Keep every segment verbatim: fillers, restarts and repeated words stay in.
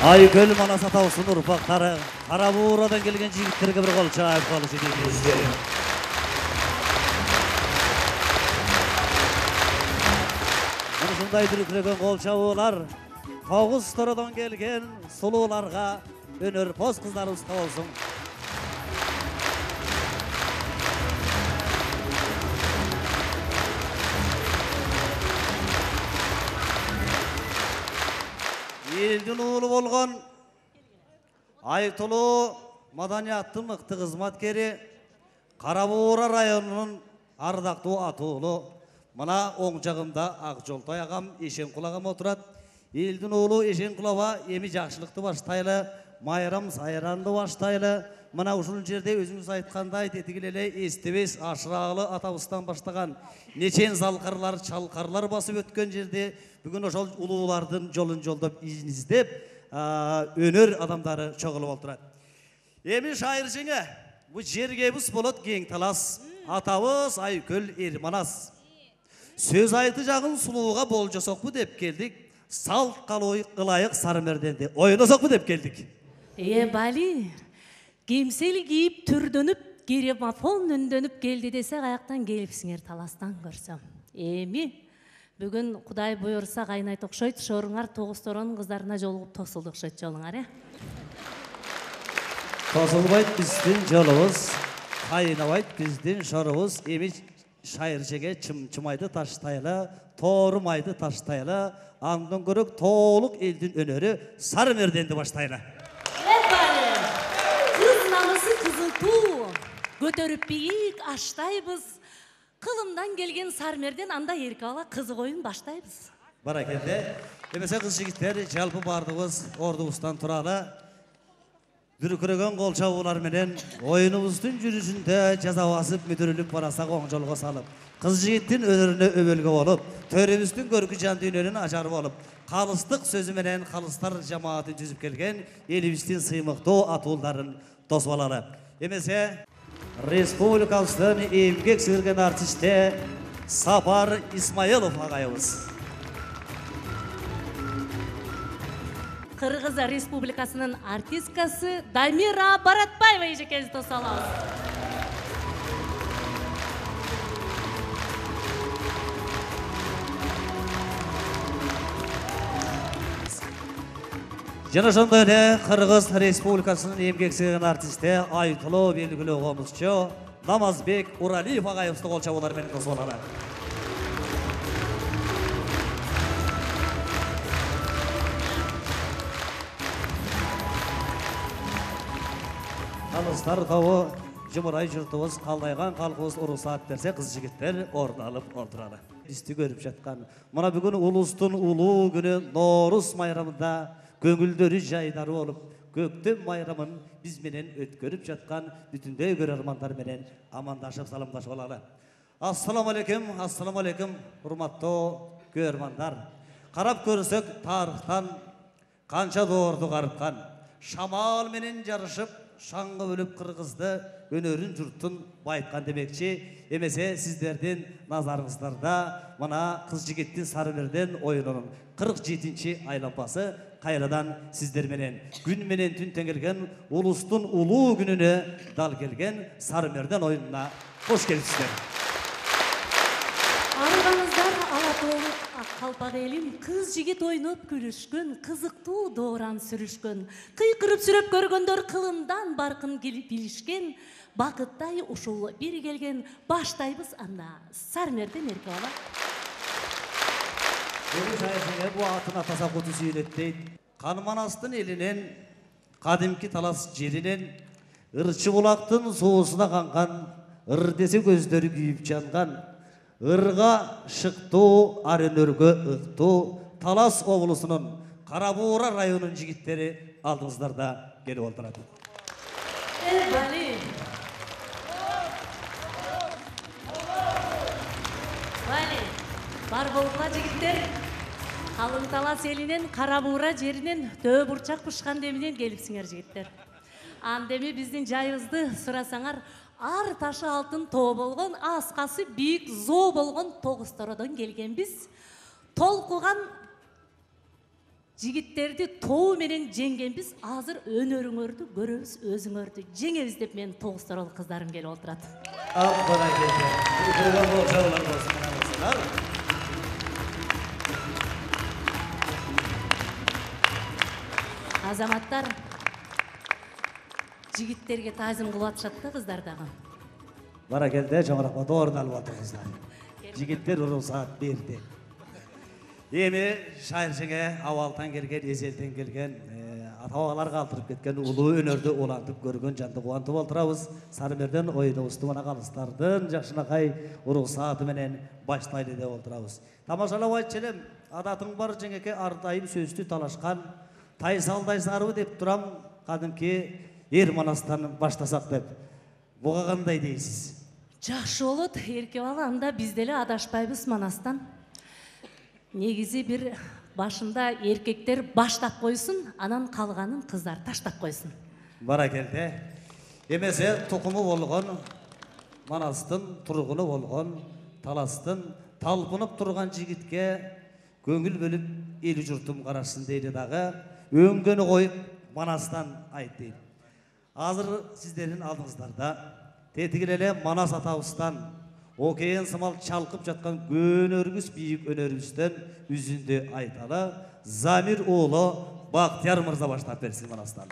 Айгөл Манас атаусының ұрпақтары Қарабуырадан келген жігіттерге бір қол шайып қалышы дейміз. Мұншындай дүркіреген қол шабуылар тоғыз торадан келген сұлуларға өнер поз қыздар ұста болсын. Елдің ұлы болған Айтылу маданияттың мықты қызматкері Қарабуыра районының ардақты атулы мына оң жағымда Ақжолтай ағам Ешенқұл ағам отырады. Елдің ұлы Ешенқұлова емі жақшылықты баштайлы, майрам сайранды баштайлы. Мына ұшыл жерде өзіңіз айтқандай тетігілелі естебес ашырағылы атабыстан баштаған нечен залқарлар, чалқарлар басып өткен жерде бүгін ошол ұлылардың жолын жолдап іздеп өнер адамдары чоғылып отырады. Емі шайыр жеңе, бұл жерге бұс болады кең талас, атабыз Айгөл Манас. Сөз айты жағын сұлуға бол жасақ бұ деп келдік, салт қалайық Сарымерденде ойнасақ бұ деп келдік. Е, бали, кемсел киіп түрдөніп, граммофон үндөніп келді десе қаяқтан келіпсіңер таластан көрсем. Емі, бүгін Құдай бұйырса қайнай тоқшойт, шорыңар тоғыз торон қыздарына жолығып тосылдық шойт жолыңар, е? Тосылбайт біздің жолымыз, қайнавайт біздің шорымыз, емі шайыршеге чым-чымайды таштайлы, торымайды таштайлы, аңдың көрік толық елдің өнері Сарымерденді баштайлы. Қыз намысы қызылту, көтеріп бейік аштайбыз. Қылымдан келген Сарымерден анда еркала қызы қойын баштайбыз. Баракелде. Демесе қыз жігіттер жалпы бардығыз ордығыстан тұралы. Дүркіреген қол шабулар менен ойынымыздың жүрісінде жазавасып мүдіріліп барасақ оң жолға салып. Қыз жігіттің өнеріне өбелге болып, төріміздің көркі жанды өнерін ажарып олып, қалыстық сөзі менен қалыстар жамаатын жүзіп келген еліміздің сыймықты атуылдарын тосвалары. Демесе республикамыздың еңбек сіңірген артисте Сапар Исмаилов ағайымыз. Қырғыз Республикасының артисткасы Дамира Баратбаева ежекезі тосалауыз. Жана сондай Қырғыз Республикасының еңбек сіңірген артисте Айтылу белгілі оғымызчы Намазбек Уралиев ағайымызды қол шабулармен тосалары. Қалыстар тауы, жұмырай жұртымыз, қалдайған қалқымыз ұрысат берсе, қыз жігіттер орналып отырады. Бізді көріп жатқан. Мұна бүгін ұлыстың ұлы күні Наурыз майрамында көңілдері жайдары олып, көктем майрамын бізменен өткөріп жатқан бүтіндей көрермандар менен амандашып саламдашып алады. Ассаламу алейкум, ассаламу алейкум, құрметті көрермандар. Қарап көрсек тарихтан қанша зорды қарытқан, шамал менен жарышып, шаңғы өліп қырғызды өнерін жұрттың байытқан демекші. Емесе сіздерден назарыңыздарда мұна қыз жігіттің Сарымерден ойынының қырық жетінші айлампасы қайрадан сіздерменен күн менен түн теңелген ұлыстың ұлы күніне дал келген Сарымерден ойынына қош келіпсіздер. Арғаңыздар алатолық қалпақ елім, қыз жігіт ойнып күлішкін, қызықты доғран сүрішкін, қиқырып сүріп көргендер қылымдан барқын білішкен, бақыттай ұшыл бері келген баштайбыз анда Сарымерден еркеғала. Бүгін шайыршыңа бұл атын атаса құты сүйелеттейді. Қанманастың елінен, қадимки талас жерінен, ұрчы бұлақтың соғысына қанған, ұр десе көздері күйіп жанған, ұрға шықты, арынөргі ұқты, Талас облысының Қарабуыра районының жігіттері алдыңыздарда келіп отырады. Е, бали! Бали, бар болға жігіттер, қалың Талас елінен, Қарабуыра жерінен дөй бұрчақ пұшқан демінен келіпсіңер жігіттер. Андеме біздің жайызды сұрасаңар, ар ташы алтын тоғы болған, асқасы бейік зо болған тоғыз тарадан келген біз. Толқыған Жигиттерди тоо менен жеңгенбиз, азыр өнөрүңөрдү көрөбүз, өзүңөрдү жеңебиз деп мен тогуз-торол кыздарым келип отурат. Аббана келди. Көргөн болсоңар болсуңар. Азаматтар жигиттерге таазим кылып атышат да, кыздар дагы. Бара келди, жоңорокко орун алып отурсуздар. Жигиттер уруксаат берди. Эми шайырчыңа абалтан келген, эзелден келген, ата-бабалар калтырып кеткен улуу өнөрдү улантып көргөн жанды кубантып отурабыз. Сарымерден ойнобузду мына калыстардын жакшынакай уруксааты менен баштайлы деп отурабыз. Тамашалап айтчу элем, адатың бар жеңеке ардайым сөздү талашкан, тайсалдай сарыбы деп турам, кадимки эр манастан баштасак деп. Буга кандай дейсиз? Жакшы болот, эрке бала, анда биз деле адашпайбыз манастан. Негизи бир башында эркектер баштап койсун, анан калганын кыздар таштап койсун. Бара келди. Эмесе тукуму болгон, манастын тургуну болгон, таластын талпынып турган жигитке көңүл бөлүп эл журтум карашсын дейди дагы, өңгөнү коюп манастан айт дейт. Азыр сиздердин алдыңыздарда тетигин эле Манас атабыздан океен сымал чалкып жаткан көнөрүбүз, бийик өнөрүбүздөн үзүндү айталы. Замир уулу Бактияр мырза баштап берсин Манастан.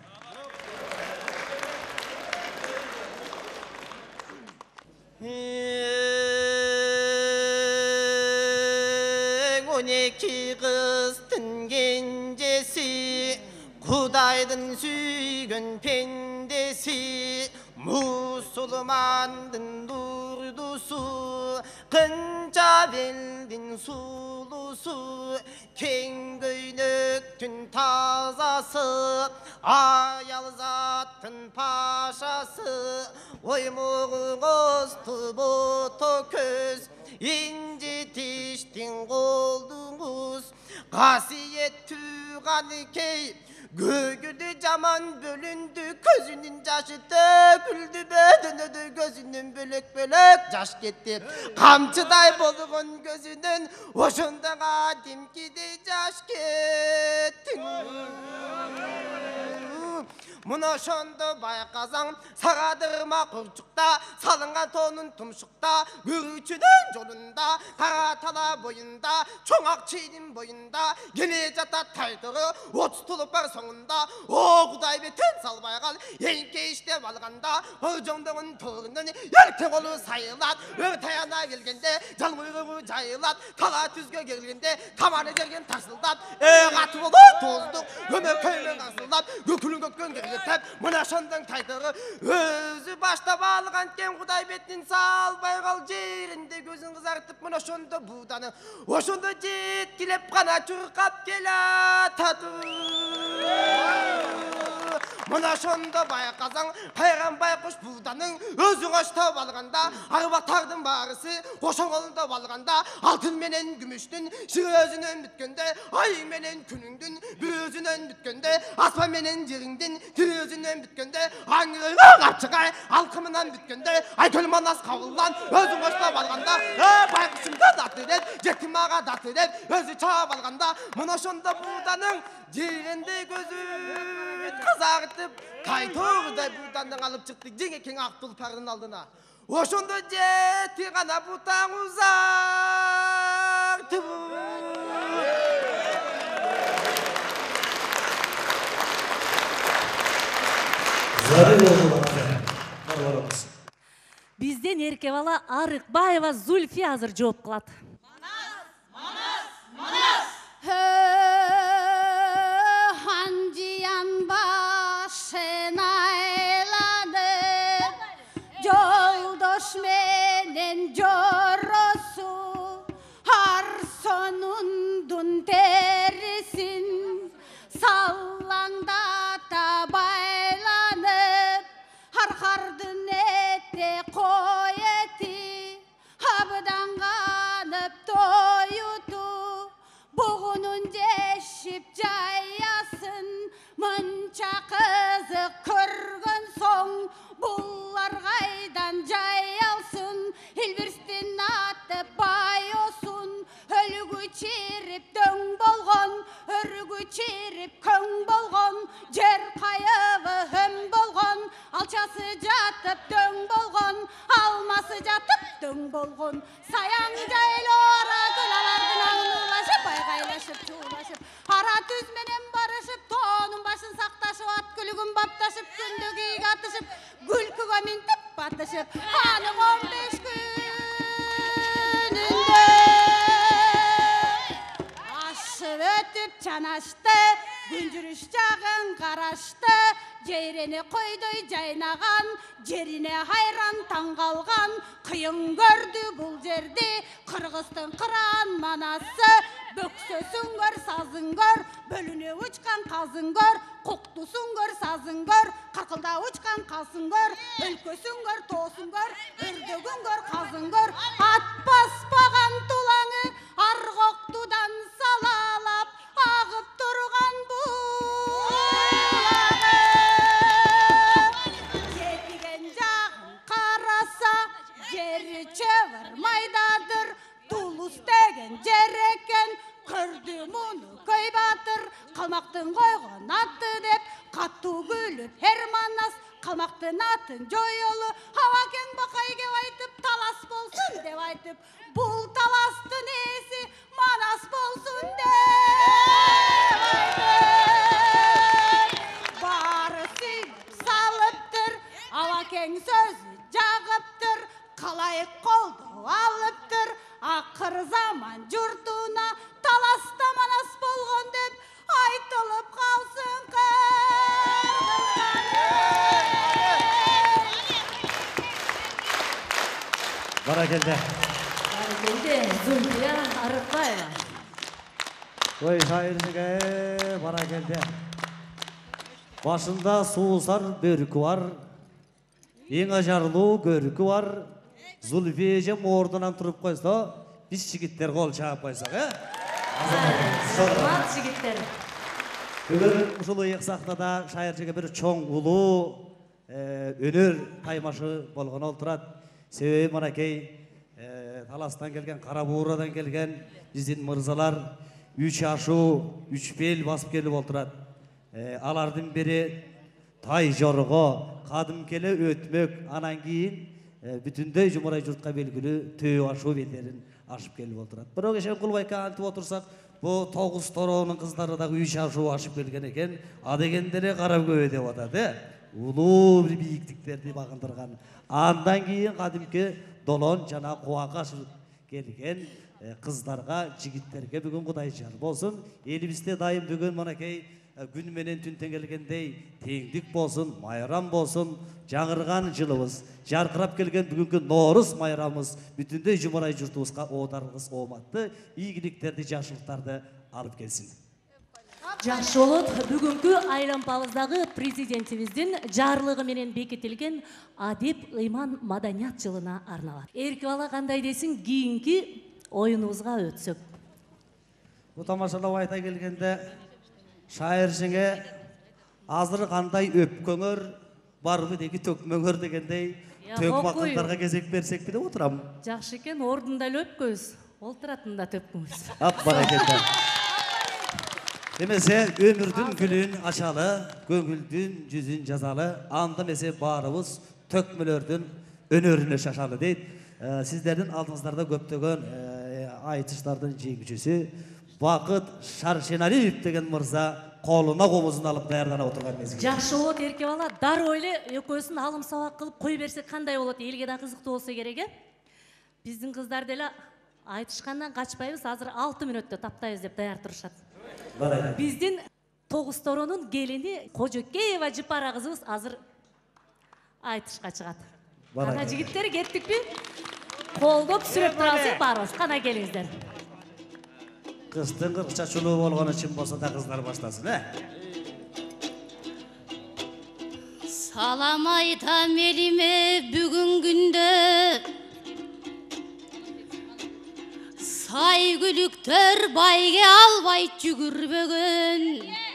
он эки кыздын кенжеси, Кудайдын сүйгөн пендеси, Мусулмандын дурдусу, Кынча белдин сулусу, Кең көйнөктүн тазасы, Аял заттын пашасы, Оймугуңуз тубото көз, Инжи тиштин колдуңуз, Касиеттүү каныкей, Гөгүдү жаман бөлүндү, көзүнүн жашы төкүлдү, бөдөнөдү көзүнүн бөлөк-бөлөк жаш кетти. Камчыдай болгон көзүнүн ошондо кадимкидей жаш кетти. Муну ошондо байкасаң, сагадырма курчукта, салынган тоонун тумшукта, көрүүчүнүн жолунда, кара тала боюнда, чоңак чийдин боюнда, келе жатат тайдыры, отуз тулупар соңунда, о Кудай бетин салбай кал, эңке иштеп алганда, ожоңдогун тоорунун эрте колу сайылат, өр таяна келгенде, жалгыйгы жайылат, тала түзгө келгенде, таманы жерген тарсылдап, э каты болот тоздук, көмөкөймөн асылдап, көкүлүн көккөн келген мына ошондон тайдыры өзү баштап алган кен Кудай бетин салбай кал жеринде көзүн кызартып мына ошондо бууданы ошондо жеткилеп гана чуркап келатат. Мына ошондо байкасаң кайган байкуш бууданын өзү коштоп алганда арбактардын баарысы ошоңолдоп алганда алтын менен күмүштүн өзүнөн бүткөндө ай менен күнүңдүн бир өзүнөн бүткөндө аспан менен жериңдин өзүнөн бүткөндө аңырыга капчыгай алкымынан бүткөндө айкөл Манас кабылдан өзүн коштоп алганда байкушумда даты деп жетим ага даты деп өзү чаап алганда мына ошондо бууданын жирендей көзүн кызартып тайтоордай буудандын алып чыкты жеңекең ак тулпардын алдына ошондо жети гана бутаң узартып Бизден эрке бала Арыкбаева Зульфия азыр жооп кылат. Манас, Манас, Манас. Ханжиян башын айланып, жолдош менен жоросу, арсонундун терисин саллаңдата байланып, аркардын эте кой эти, абдан канып тоюту, бугунун жешип жаясын, мынча кызык көргөн соң, булар кайдан жаялсын, илбирстин атып байосун, өлгү чирип дөң болгон, өргү чирип бүгін бапташып, күнді күйге атышып, күлкіге мінтіп батышып, аның он беш күнінде ашып өтіп чанашты, күнжүріш жағын қарашты, жейрене қойдой жайнаған, жеріне хайран таңғалған, қиын көрді бұл жерде, қырғыстың қыран манасы, бөксөсін көр, сазын көр, бөліне ұчқан қазын көр, қоқтусын көр, сазын көр, қырқылда ұчқан қасын көр, өлкөсін көр, тосын көр, үрдігін көр, қазын көр, ат баспаған тулаңы, арғоқтудан салалап, ағып тұрған бұлағы. Жетіген жағын қараса, жері чевір майдадыр, Тулус деген жер екен, көрді мұны көй батыр, қалмақтың қойған аты деп, қатты күліп Херманас, қалмақтың атын жойылы, хава кен бақайге айтып, талас болсын деп айтып, бұл таластың есі Манас болсын деп айтып. Бары сүйіп салыптыр, хава кен сөзі жағыптыр, қалай қолды алыптыр, ақыр заман жұртына таласта Манас болған деп айтылып қалсын қырғызстаным. Баракелде. Баракелде, Зульфия Арықбаева. Ой, шайыршыға баракелде. Башында суысар бөркі бар, ең ажарлы көркі бар. Зульфия жем ордынан тұрып қойса, біз жігіттер қол шағып қойсақ, ә? Сұрмат жігіттер. Бүгін ұшылы еқ сақтада шайыршыға бір чоң ұлы өнер таймашы болған ол тұрады. Себебі Манакей таластан келген, Қарабуырадан келген біздің мырзалар үш ашу, үш бел басып келіп отырады. Алардың бірі тай жорғы, қадым келі өтмек, анан кейін бүтіндей жұмырай жұртқа белгілі төй ашу бетерін ашып келіп отырады. Бірақ ешен құлбайқа антып отырсақ, бұл тоғыз тороның қыздары дағы үш ашу ашып келген екен, адегендері қарап көбе деп атады. Улу бір биіктіктерді бағындырған. Андан кейін қадымке долон жана қуақа келген қыздарға, жігіттерге бүгін Құдай жар болсын. Елімізде дайым бүгін Манакей күн менен түнтен келгендей теңдік болсын, майрам болсын, жаңырған жылымыз, жарқырап келген бүгінгі Наурыз майрамыз бүтіндей жұмырай жұртымызға оодарыңыз оматты, игіліктерді, жақсылықтарды алып келсін. Жақсы олып, бүгінгі айлампалыздағы президентіміздің жарлығы менен бекітілген Адеп Ыйман маданият жылына арналады. Еркі бала қандай десін, кейінгі ойынымызға өтсік. Бұл тамашалау айта келгенде шайыршыңа азыр қандай өпкөңір барбы деги төкмөңөр дегендей төк бақындарға кезек берсек бі деп отырам. Жақшы екен, ордында өпкөз, олтыратында төпкөз. Ап баракелді. Демесе өмірдің гүлін ашалы, көңілдің жүзін жазалы, анда месе барыбыз төкмөлөрдің өнөріне шашалы дейді. Сіздердің алдыңыздарда көптеген айтыштардың жеңгішісі Бақыт Шаршеналиев деген мырза қолына қомызын алып даярдана отырған мезгіл. Жақшы олот ерке бала, дар ойлы өкөсін алым сабақ қылып қой берсек қандай олот, елге да қызықты болса керек. Біздің қыздар деле айтышқаннан қачпайбыз, азыр алты минутта таптайбыз деп даяр тұрышат. Біздің тоғыз торонун келини Кожокеева Жыпара кызыбыз азыр айтышқа чыгат. Қана жігіттер кеттік пе? Қолдоп сүрөп тұрасыз барбыз, қана келіңіздер. Қыстың қырқша чулуу болғаны чын болса да қыздар баштасын, ә? Салам айтам еліме бүгін күнде, сай күліктер байге албай жүгірбөгін.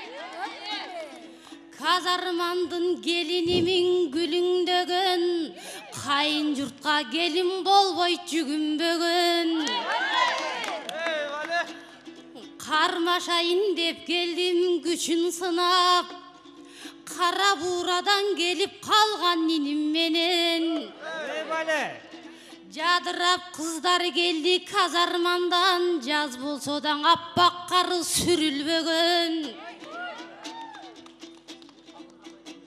Казармандың келінімін гүліңдөгін, қайын жұртқа келін болбой жүгінбөгін. Қармашайын деп келдім күшін сынап, қара бурадан келіп қалған нинім менен. Жадырап қыздар келді казармандан, жаз болсодан аппақ қары сүрілбөгін.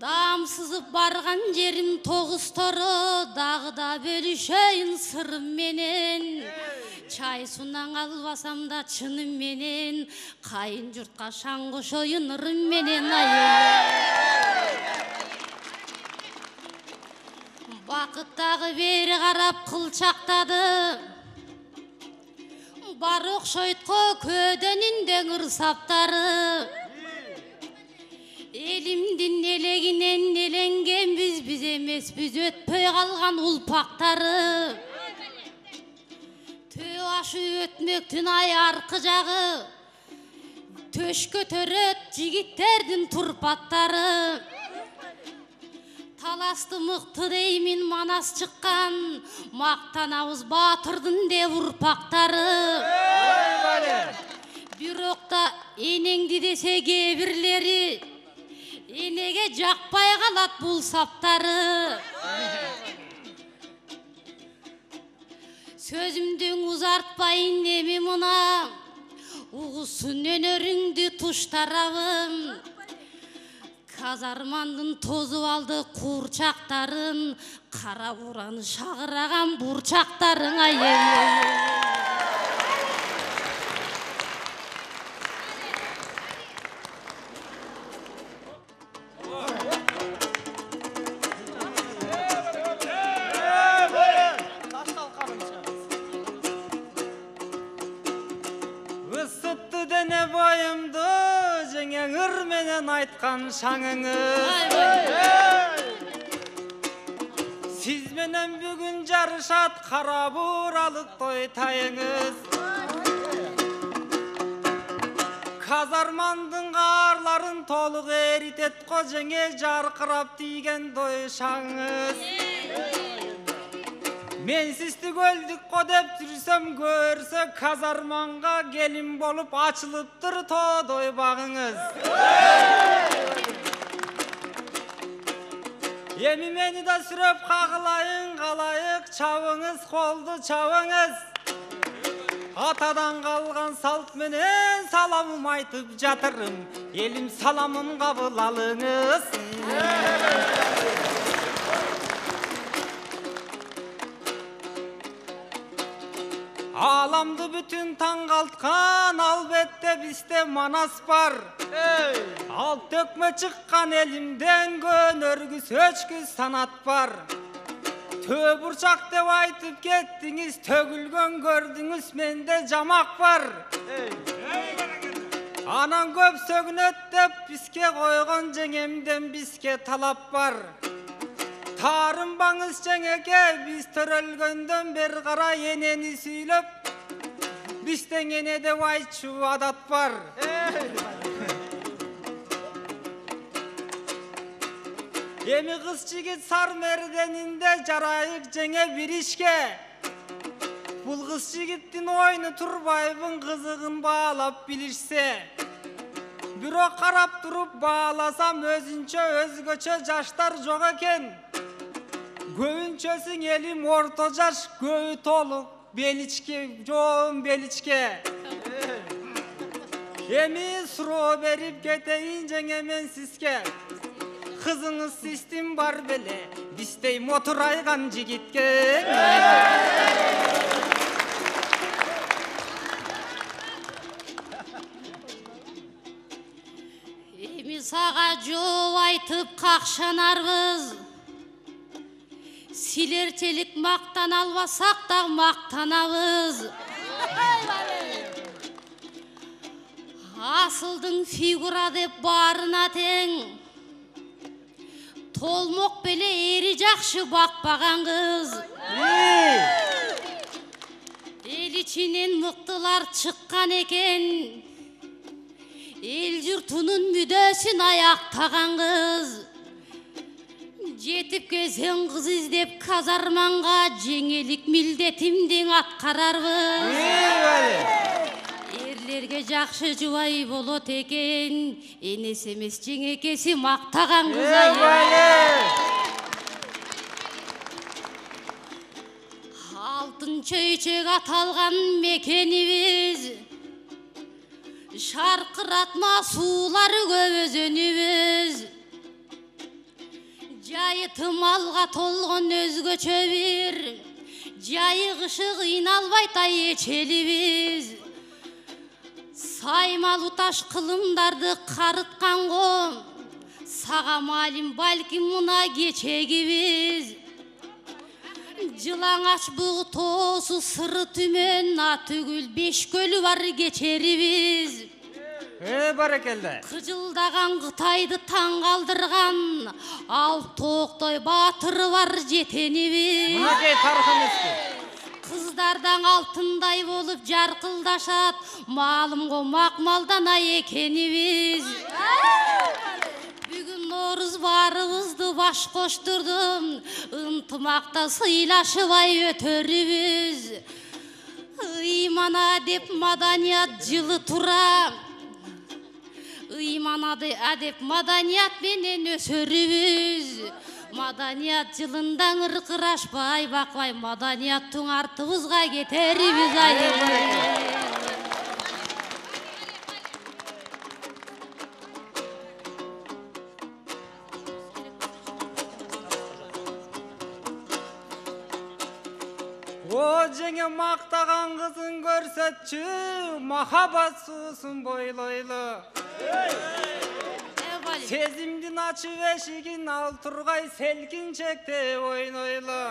Dam sızıp bargan jerim toğustori, dağı da bölüşeyim sırrım menen. Çay sundan kalbasam da çınım menen, kayın jurtka şan koşoyun ırım menen Bakıttağı beri karap kılçaktadı, bar okşoytko ködeninden ırsaptары. Elimdin eleginen elengen biz biz emes biz ötpöy kalgan ulpaktары. Tö aşı ötmöktün ay arkı jağı, töşkö töröt jigitтердин turpattары. Talasты mıktı deymin manas çıkkan, maktanabız batırdın de urpaktары. Birokta enеңdi dese kebirleri, enege jakpay kalat bul saptары. Sözümdün uzartpayın emi muna, uğusun önörüңdü tuştarabım. Kazarmandın tozu aldı kurçaktarın, kara buranı şağıragan burçaktarın ayy. Isıttı dene boyumdu, jenge ır menen aytkan şаңыңыз. Siz menen бүгүн жарышат кара буралык той тайыңыз. Kazarmandın qarların толук эритет ко жеңе жаркырап тийген той шаңыңыз. Men sizdi göldük ko dep жүрсөm көрсө, kazarmanга gelin bolup açılıptır todoy bağыңız. Emi meni da süröp kagılayın kalayık, çabыңız koldu çabыңız. Atadan kalgan salt menen salamım aytıp jatırım, elim salamım kabul alыңыз. Alamdı bütün tangaltkan, albette bizde manas var. Alt dökme çıkkan elimden, gönörgüs öçküs sanat var. Tö burçak dep aytıp kettiniz, tögülgön gördünüz, mende jamak var. Anan köp sögünöt dep biske koygon jengemden biske talap var. Tarınbaңыз жеңеге, biz төрөлгөндөн бер кара eneni сүйлөp, bizden ene de ayçu adat var. Emi kız jigit sar merdeninde jarayık жеңе bir işke. Bul kız jigittin oyunu turbayбын kızıgın bağlap bilişse. Bирок karap turup bağlasam özünçө özgöçö jaştar jok eken. Göğünçösün elim orta jaş, göğü toluk beliçke, joğun beliçke. Emi suro berip keteyin jengemen sizke. Kızınız sistim var bele, biztey motor aygan jigitke. Emi sağa joo aytıp kakşanarbыз. Silerçelik maktan albasak da maktanabız. Asıldın figura dep barına teң, tolmok bele eri jakşı bakpagan kız. El içinen mıktılar çıkkan eken, el jurtunun müdösün ayaktağan kız. Жетip келсең кыз издеп казарманга, жеңелик милдетимдин аткарарбыз. Эрлерге жакшы жубай болот экен, энеси эмес жеңекеси мактаган кыз ай. Алтын чөйчөк аталган мекенибиз, шаркыратма суулары көп өзөнүбүз. Жайы тымалға толған өзгөчө бир жайыгышы кыйналбай ечели биз. Саймалуу таш кылымдарды карыткан ком сага малим балким мына кечегибиз. Жылаңач бугу тоосу сыры түмөн атүгүл беш көлү бар кечерибиз. Э, барекелде. Кыжылдаган Кытайды таң калдырган Алып тооктой баатыры бар жетенибиз. Мынакей тарыхын эски. Кыздардан алтындай болуп жаркылдашат, маалымго макмалдана экенибиз. Бүгүн Норуз баарыбызды баш коштурдум, ынтымакта сыйлашыбай өтөрүбүз. Ыймана деп маданият жылы тура, ыйманады адеп маданият менен өсөрүбүз. Маданият жылындан ыркырашпай бакпай, маданияттың артыбызга кетерибиз айыбай. О, жеңе мактаган кызын көрсөтчү, махаббат суусун бойлойлу. Сезимдин ачып эшигин ал тургай селкинчекте ойнойлу.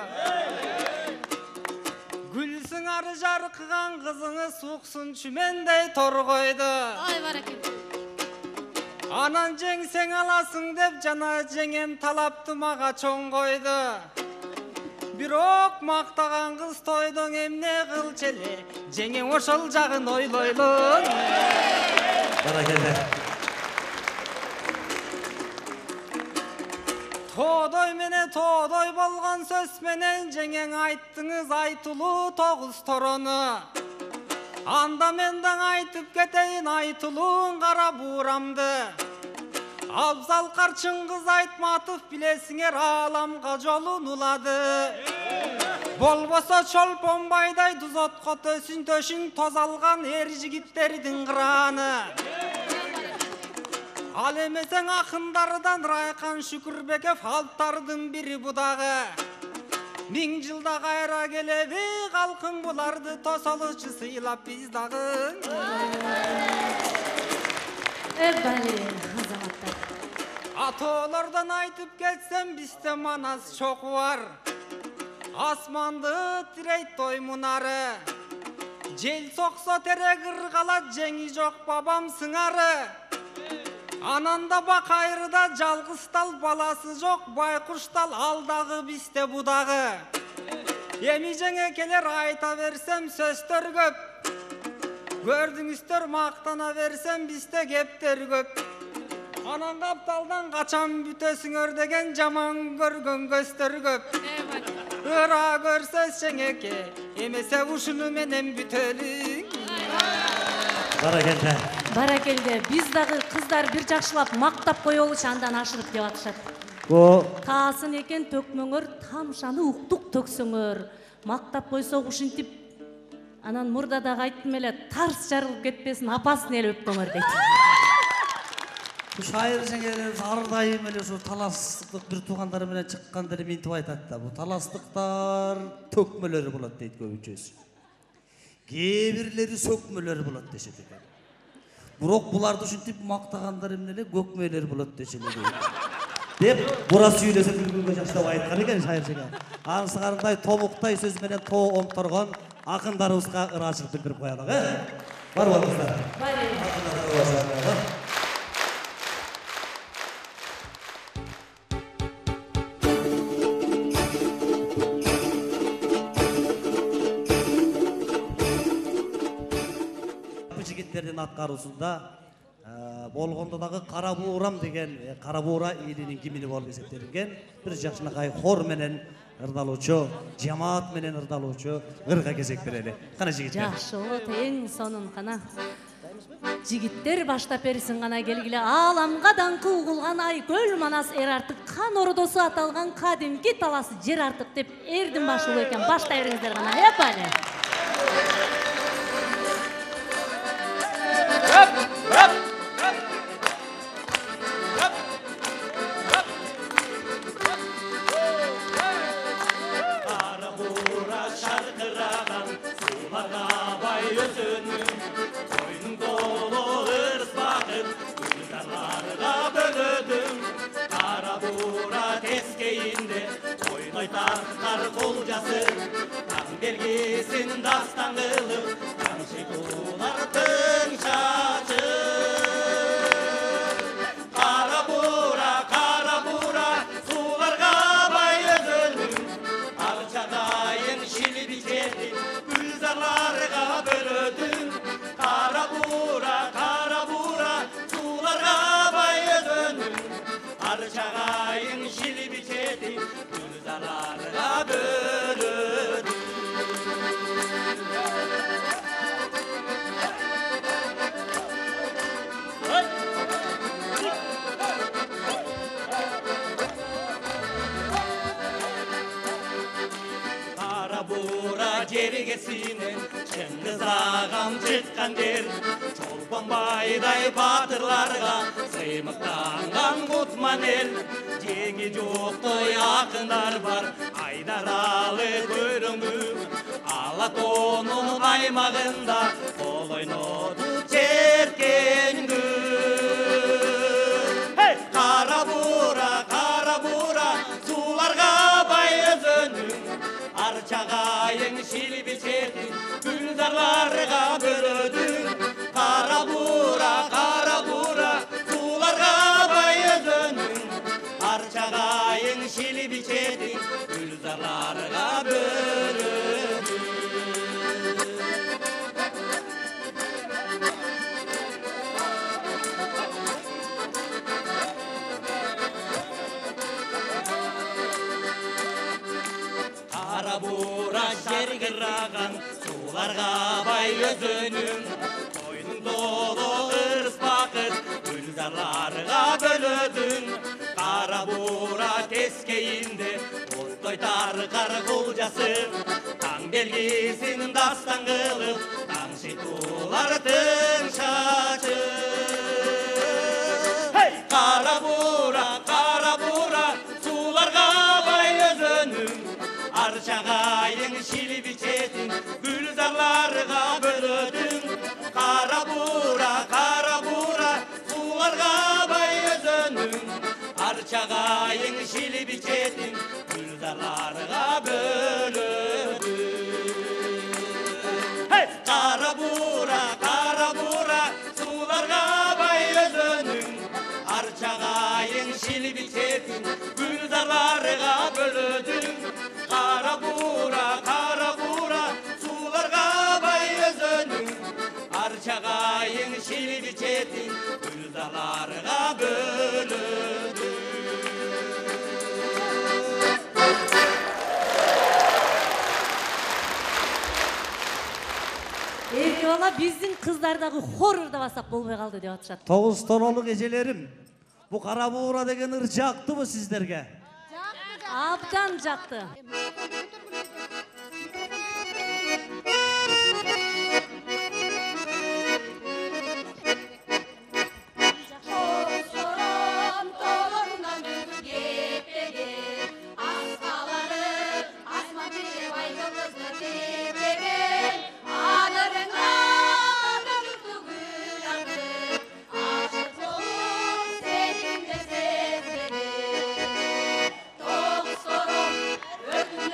Гүлсүң ары жаркыган кызыңы суксун чүмендей торгойду. Ай баракет. Анан жеңсең аласың деп жана жеңем талапты мага чоң койду. Бирок мактаган кыз тойдон эмне кылчу эле, жеңең ошол жагын ойлойлу. Баракелде. Тоодой менен тоодой болгон сөз менен жеңең айттыңыз айтылуу тогуз торону. Анда мен да айтып кетейин айтылуун кара буурамды. Абзал Карчын кыз Айтматов билесиңер ааламга жолун улады. Болбосо Чолпонбайдай дузотко төсүн төшүн тозалган эр жигиттердин кыраны. Ал эмесең акындардан Райкан Шүкүрбеков алптардын бири будагы. Миң жылда кайра келеби калкым буларды тосолучу сыйлап биз дагы. Эбали азаматтар. Атолордон айтып кетсем бизде манас чоку бар. Асманды тирейт той мунары. Жел соксо тере кыргалат, жеңи жок бабам сыңары. Ананда бакайрыда жалгыз-тал баласы жок, байкуштал алдагы бизде будагы. Эми жеңе келер айта берсем сөздөр көп. Көрдүңүздөр мактана берсем бизде кептер көп. Анан капталдан качан бүтөсүңөр деген жаман көргөн көздөр көп. Ыра көрсөз жеңеке, эмесе ушуну менен бүтөлүң. Баракелде. Баракелде. Биз дагы кыздар бир жакшылап мактап коелучу, андан ашырып деп атышат. О, Каасын экен төкмөңөр, тамшаны уктук төксөңөр. Мактап койсок ушинтип анан мурда дагы айттым эле, тарс жарылып кетпесин, апасын эле өпкөңөр дейт. шайыр жеңелерimiz ар дайым эле ушу таластык бир туугандары менен чыкканда эле минтип айтат да. Бул таластыктар төкмөлөр болот дейт көбүнчөсү. Кээ бирлери сөкмөлөр болот дешет экен. Бирок буларды ушинтип мактагандары менен эле көкмөйлөр болот дешет экен. Деп бура сүйлөсө бүгүнгө жаштап айткан экен шайыр жеңе. Аңсыгарындай томуктай сөз менен тоо омторгон акындарыбызга ыраачылык билдирип коелук, э? Барбаңыздар. Барыңыздар. Жигиттердин аткаруусунда болгондо дагы Кара Буурам деген Кара Буура элинин кимини болуп эсептелинген бир жакшынакай хор менен ырдалуучу, жамаат менен ырдалуучу ырга кезек берели. Кана жигиттер. Жакшы болот, эң сонун кана. Жигиттер баштап берсин гана келгиле. Ааламга даңкы угулган Айкөл Манас эр артык кан ордосу аталган кадимки таласы жер артык деп эрдин башы улуу экен. Баштай бериңиздер гана. Эпали. takar kolcası Tan belgisin dastan kılıp Kamşı kulardın şaşı Kara bura, kara bura Sularga bay özünüm Alçadayın şili biçedi Gülzarlarga bölödüm Kara bura, kara bura Sularga bay özünüm Alçadayın şili biçedi Gülzarlarga bölödüm Bura jergesinen Çengіз ağam çıkkan der Çolpan bayday batırlarga Sıymıktangan kutman el Jengi jokto yakınlar var Aydaralı körüngü Alatonun aymağında Kol oynodu çerken Hey! Kara bura, kara bura Sularga bay özünüm Arçağayın şili biçedin Güldarlarga bölödün Kara bura, kara bura Sularga bay özünüm Arçağayın şili biçedin Güldarlarga bölödün Kara bura şergirragan Sularga bay özünüm Koynun dolu ırs bakır Gülzarlarga bölödün Kara bura teskeyinde Ostoy tarkar kolcası Tan belgisin dastan kılıp Tan şitulardın şaşı Hey! Kara bura, kara bura Sularga bay özünüm Arçağayın şili biçedin Gülzarlarga bölödün Kara bura, kara bura Sularga bay özünüm Arçağayın şili biçedin Gülzarlarga bölödün Hey! Kara bura, kara bura Sularga bay özünüm Arçağayın şili biçedin Gülzarlarga bölödün Kara bura, kara bura Sularga bay özünüm Arçağayın şili biçedin Gülzarlarga bölödün Eyvallah биздин кыздардагы хоррор да басап болбой калды деп атышат. Тоғыз торолу gecelerim. Bu kara buğra degen ır jaktı mı sizlerge? Абдан жакты. Toğuz sorun, öpün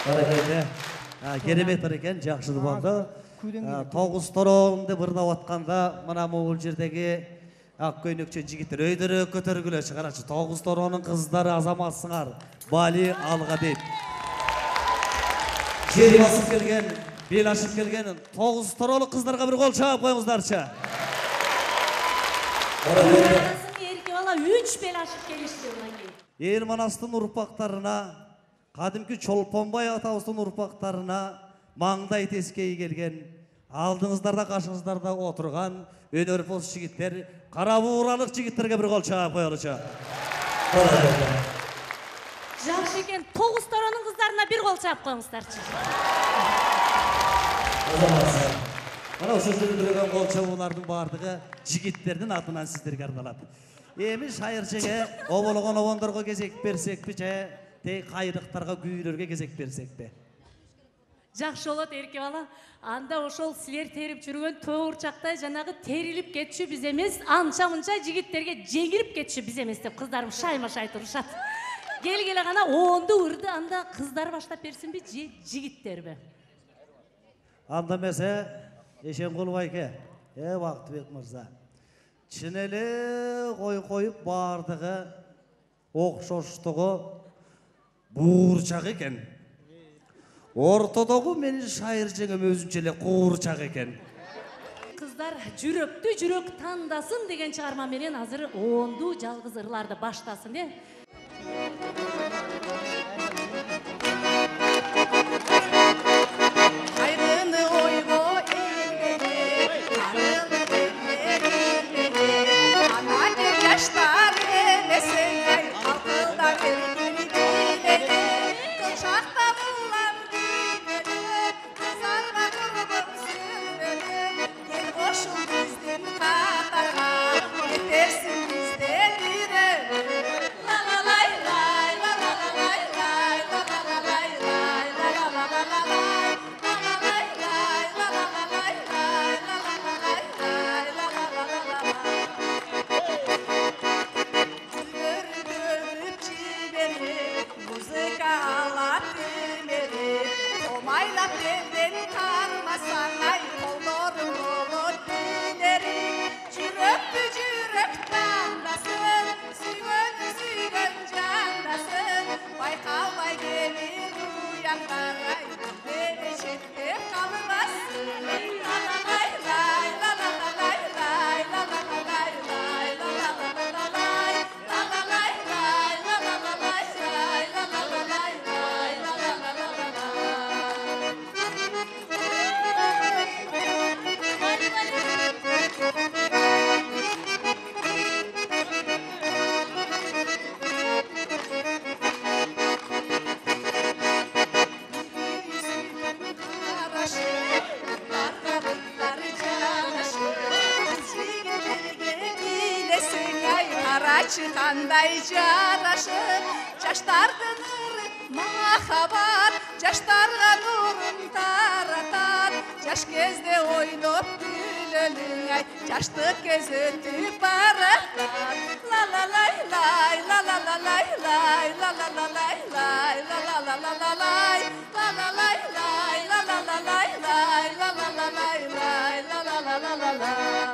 Barakende. Керемет екен, жақсы болды. Тоғыз торомды бұрнап атқанда, мына бұл жердегі ақ көйнекші жігіттер өйдірі көтергілі шығарашы. Тоғыз торонын қыздары азаматсыңар, бали алға деп. Жер басып келген, бел ашып келген тоғыз торлы қыздарға бір қол шағып қойыңыздаршы. Ерке бала үш бел ашып келішті. Ерманастың ұрпақтарына, қадымки Чолпонбай атауыстың ұрпақтарына маңдай тескей келген, алдыңыздарда қашыңыздарда отырған өнерпоз жігіттер, қарабуыралық жігіттерге бір қол шағып қойылышы. Жақсы екен, тоғыз торонын қыздарына бір қол шағып қойыңыздаршы. Мына осы жүргілеген қол шағулардың бардығы жігіттердің атынан сіздерге арналады. Емі шайыршеге оболған обондарға кезек берсек бі, тей қайрықтарға күйілерге кезек берсек бе? Жақсы олат ерке бала, анда ошол сілер теріп жүрген тоғырчақтай жанағы теріліп кетші біз емес, анша-мұнша жігіттерге жеңіліп кетші біз емес деп қыздарым шайма-шай тұрышады. Кел-келе ғана онды ұрды, анда қыздар баштап берсін бе, жігіттер бе? Анда мәсе, ешен қолбайке, е Бақтыбек мырза. Чинелі қой-қойып бардығы, оқшоштығы буырчақ екен. Ортодығы мен шайыр жеңім өзінчеле қуырчақ екен. Қыздар жүректі жүрек таңдасын деген шығарма менен азыр онду жалғыз ырларды баштасын, е? Қандай жарашыр, жаштардың ұры махаббат, жаштарға нұрын таратар, жаш кезде ойнап күлелің ай, жаштық кез өтіп баратар. Ла-ла-лай, лай, ла-ла-ла-лай, лай, ла-ла-ла-лай, лай, ла-ла-ла-ла-лай, ла-ла-лай, лай, ла-ла-ла-лай, лай, ла-ла-ла-лай, лай, ла-ла-ла-ла-лай.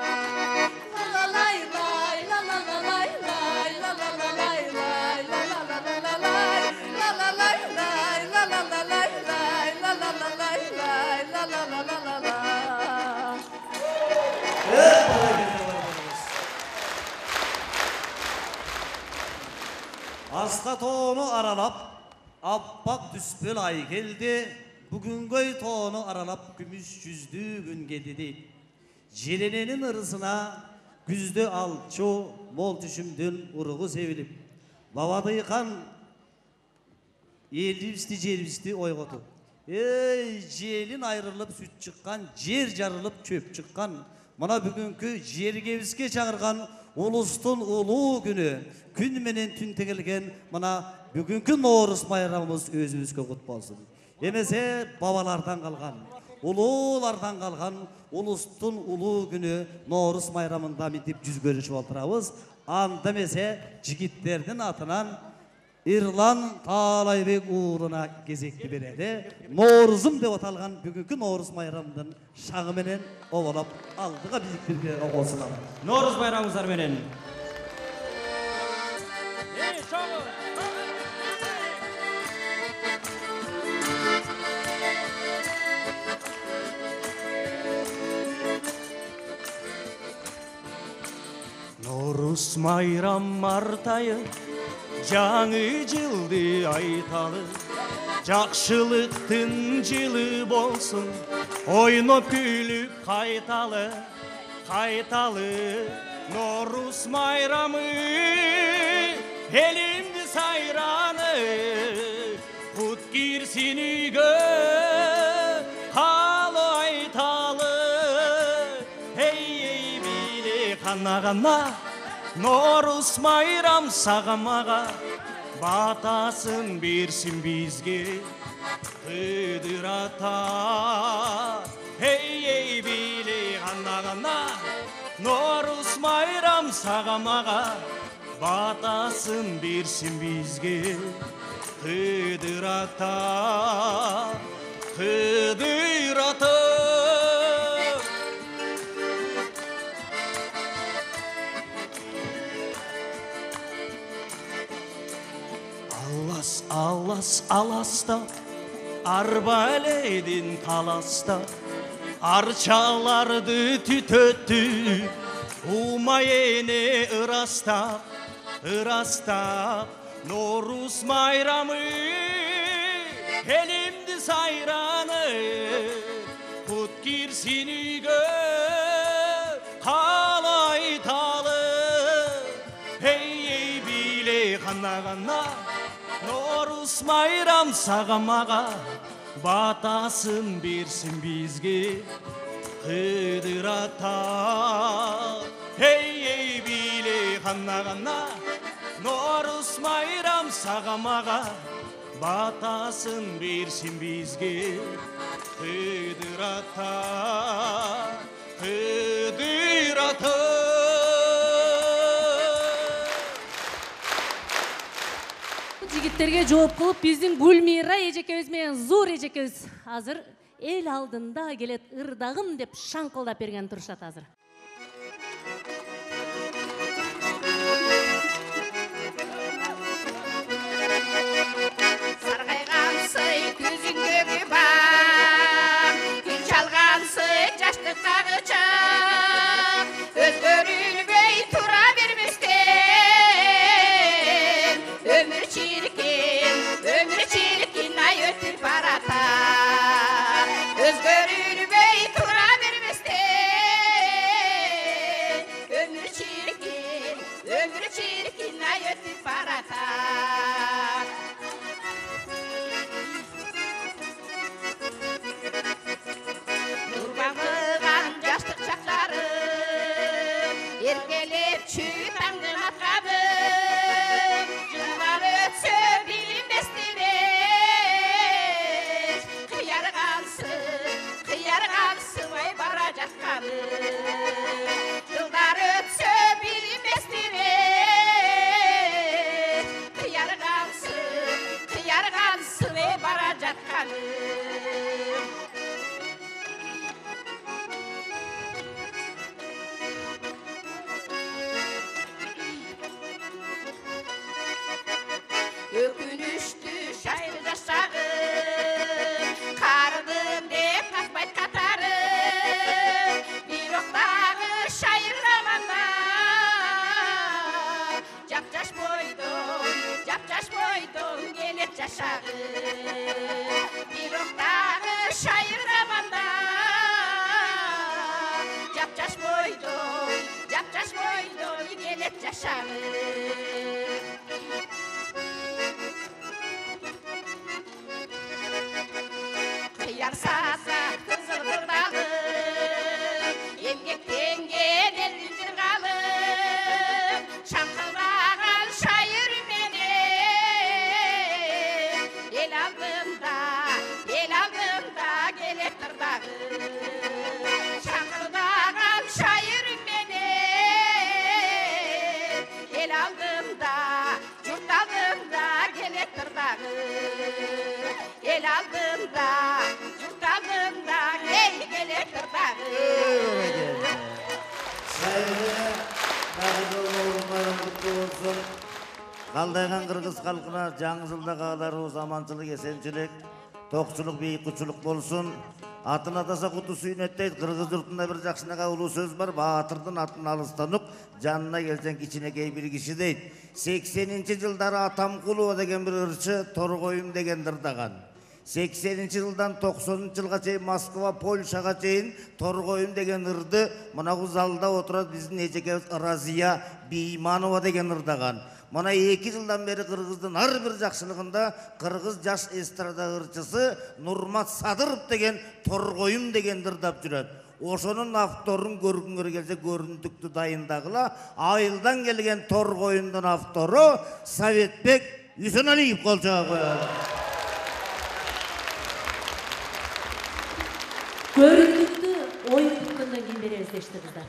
Asqa toonu aralap, appak düspül ay geldi. Bugün göy toonu aralap, gümüş yüzdü gün geldi deyip. Jelenenin ırısına güzdü alço, mol düşümdün uruğu sevilip. Lavada yıkan, elbisli cerbisli oygotu. Ey jelin ayrılıp süt çıkkan, jer jarılıp çöp çıkkan. Mana bugünkü jergeviske çağırgan ulustun ulu günü. Gün menen tün tegelgen mana bugünkü Nooruz bayramımız özümüzge kut bolsun. Emese babalardan kalgan, ululardan kalgan ulustun ulu günü Nooruz bayramında mitip yüz görüşüp oturabız. Anda mese jigitlerдің атынан İrlan Taalaybek uğruna gezekli beredi. Nooruzum dep atalgan bugünkü Nooruz bayramından şağı menen ovalap aldıga bizik bir bir olsunlar. Nooruz bayramыңыздар менен. Nooruz майрам мартайы жаңы жылды айталы, жакшылыктын жылы болсун, ойноп күлүп кайталы, кайталы. Nooruz майрамы элимди сайраны, кут кирсин үйгө калы айталы. Эй эй биле кана кана, Nooruz майрам сагамага, батасын берсин бизге Кыдыр ата. Эй эй биле кана кана, Nooruz майрам сагамага, батасын берсин бизге Кыдыр ата, Кыдыр ата. Алас алас аласта, арба эледин таласта, арчаларды түтөттү, умай эне ыраста, ыраста. Nooruz майрамы элимди сайраны, кут кирсин үйгө калы айталы. Эй эй биле кана кана, Nooruz майрам сагамага, батасын берсин бизге Кыдыр ата. Эй эй биле кана кана, Nooruz майрам сагамага, батасын берсин бизге Кыдыр ата, Кыдыр ата. Жигиттерге жооп кылып биздин Гүлмира эжекебиз менен Зур эжекебиз азыр эл алдында келет, ырдагым деп шаңкылдап берген турушат азыр. Саргайган сый күзүңдөгү бар, күн чалган сый жаштыктагы чак, өзгөрүлбөй тура берместен, өмүр чиркин, өмүр чиркин ай өтүп барата. Өзгөрүлбөй тура берместен, өмүр чиркин, өмүр чиркин ай өтүп барата. Нурбаңыган жаштык чактарым, эркелеп чүй таңдын аткабым, жылдар өтсө билинбестирет, кыяргансың, кыяргансыбай бара жатканым. Жылдар өтсө билинбестирет, кыяргансың, кыяргансыбай бара жатканым. Өкүнүштүү шайыр жашагым, кардым деп таппайт катарым, бирок дагы шайыр романда, жап-жаш бойдон, жап-жаш бойдон келет жашагым, бирок дагы шайыр романда, жап-жаш бойдон, жап-жаш бойдон келет жашагым. Kıyar sasa kızıl kırdalım, emgektengen elin jırgalım, şankıldagan şayır menen, el aldımda, el aldımda gelip kırdağım, şankıldagan şayır menen, el aldımda, jurt aldımda aldığımda, yurt aldığımda, gel gele tırdağı. Sayılı, Dağıda olmayın kutlu olsun. Kaldaygan Kırgız halkına жаңы жылda kağlarımız amançılık, esençilik, toqçuluk, beyik kuçuluk bolsun. Atın atasa kutu suyunetteydi. Kırgız yurtunda bir жақшынаға ulu söz var. Batırdın atın alыстанып, жанына келсең кичинекей bir kişi deydi. sekseninci жылдары Атамқұлова деген bir ырчы Торғойым деген дырдаған. sekseninci жылдан тоқсонунчу жылга чейин Москва, Польшага чейин Торғойым деген ырды мына залда отурат биздин эжекебиз Разия Бейманова деген ырдаган. Мына эки жылдан бери Кыргыздын ар бир жакшылыгында Кыргыз жаш эстрада ырчысы Нурмат Садыров деген Торғойым деген дырдап жүрөт. Ошонун авторун көргүңөр келсе көрүндүктү дайындагыла. Айылдан келген Торғойымдын автору Советбек Үсеналиев колчуга коёт. Көрүндүктү оюн бүткөндөн кийин беребиз дешти кыздар.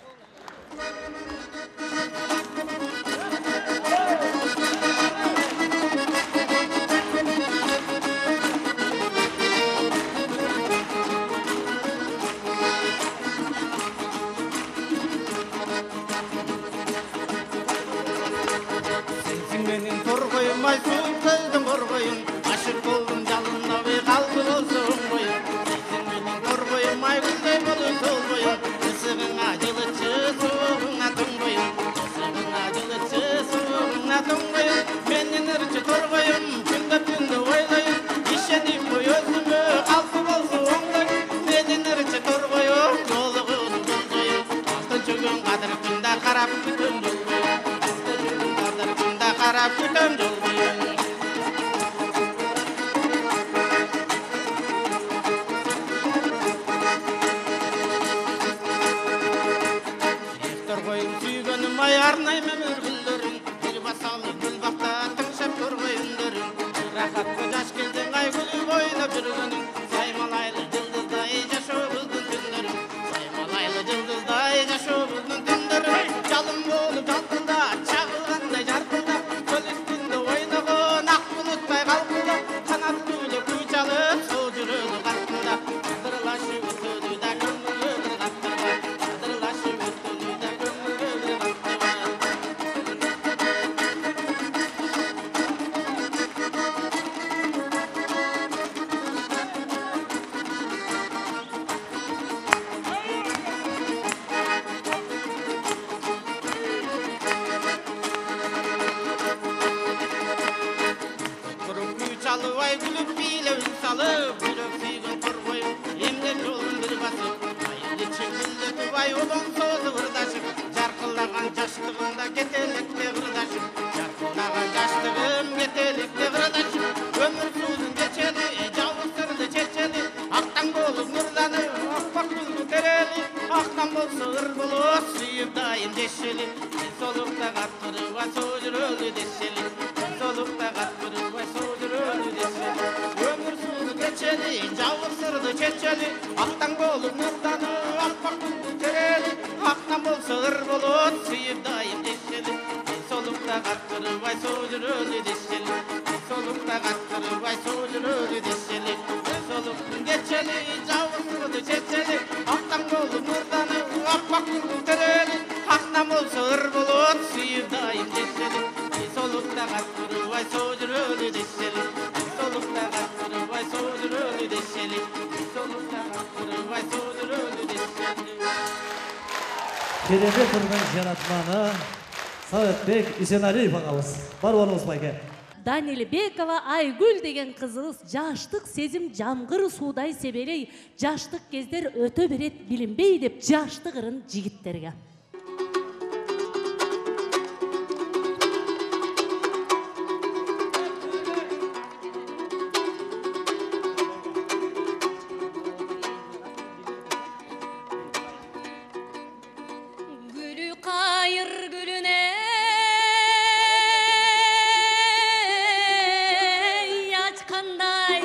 Sensin benim Torğoyum, ay soğuk kıldım Torğoyum. Aşık oldum jalına ve kaldı olsun boyum. Sensin benim Torğoyum, ay gülday bolun sol boyum. Isığına jılıçı, soğuğuna ton boyum. Isığına jılıçı, soğuğuna ton boyum. Menin ırçı Torğoyum, günde günde oylayım. İşedip bu özümü, kalkı bolsun oğlayım. Menin ırçı Torğoyum, yoluğunu buldoyum. Altın çögün kadır günde karap bütün buldoyum. Altın çögün kadır günde karap bütün buldoyum. Torğoyum süygönüm ay arnayım ömür güldürüm. Bir basalı gül bakta tыңшап Torğoyumdurum. Rahatlı jaş keldin ay gülüp oynap жүргөнүң. Saymalaylı yıldızday жашообуздун түндөрүң. Saymalaylı yıldızday жашообуздун түндөрүң. Жалын болуп жалкылда, чагылгандай жаркылда. Көл үстүндө ойногон ак булуттай калкылда. Канат күйлө күй чалып, суу жүрөгү каттында. Адырлашып өтөдү да көңүлгө бир каттырба. Адырлашып өтөдү да көңүлгө бир каттырба. Kurup kүй çalıp ay gülüp biyle ün salıp. Yürek suygun Torğoyum, emler yolun bir basıp. Ayın içi güldetip ay olan soğudu vırdaşıp. Jarkıllagan jaştığımda ketelikte vırdaşıp. Jarkıllagan jaştığım ketelikte vırdaşıp. Ömür suzun geçeli, javusırdı çeçeli. Aktan bolup nurlanıp, akbak gülgü tereli. Aktan bolsa ır bulup, suyup dayım deşeli. En solukta katkırıp, ay soğujurölü deşeli. En solukta katkırıp, ay soğujurölü deşeli. Ömür suzun geçeli, javusırdı çeçeli. Aktan bolup nurlanıp, akbak gülgü tereli. Aktan bolsa ır bulup, suyup dayım deşeli. En solukta katkırıp, ay soğujurölü deşeli. En solukta katkırıp, ay soğujurölü deşeli. En soluktun geçeli, javusırdı çeçeli. Aktan bolup nurlanıp, akbak gülgü tereli. Aktan bolsa ır bulup, suyup dayım deşeli. En solukta katkırıp, ay soğujurölü deşeli. En solukta katkırıp, ay soğujurölü deşeli. En solukta katkırıp, ay soğujurölü deşeli. Келеде тұрған жаратманы Советбек Үсеналиев ағабыз. Бар болыңыз байке. Данилбекова Айгүл деген кызыбыз жаштык сезим жамгыр суудай себелей. Жаштык кездер өтө берет билинбей деп жаштык ырын жигиттерге. Gülü kayır gülüne açkanday,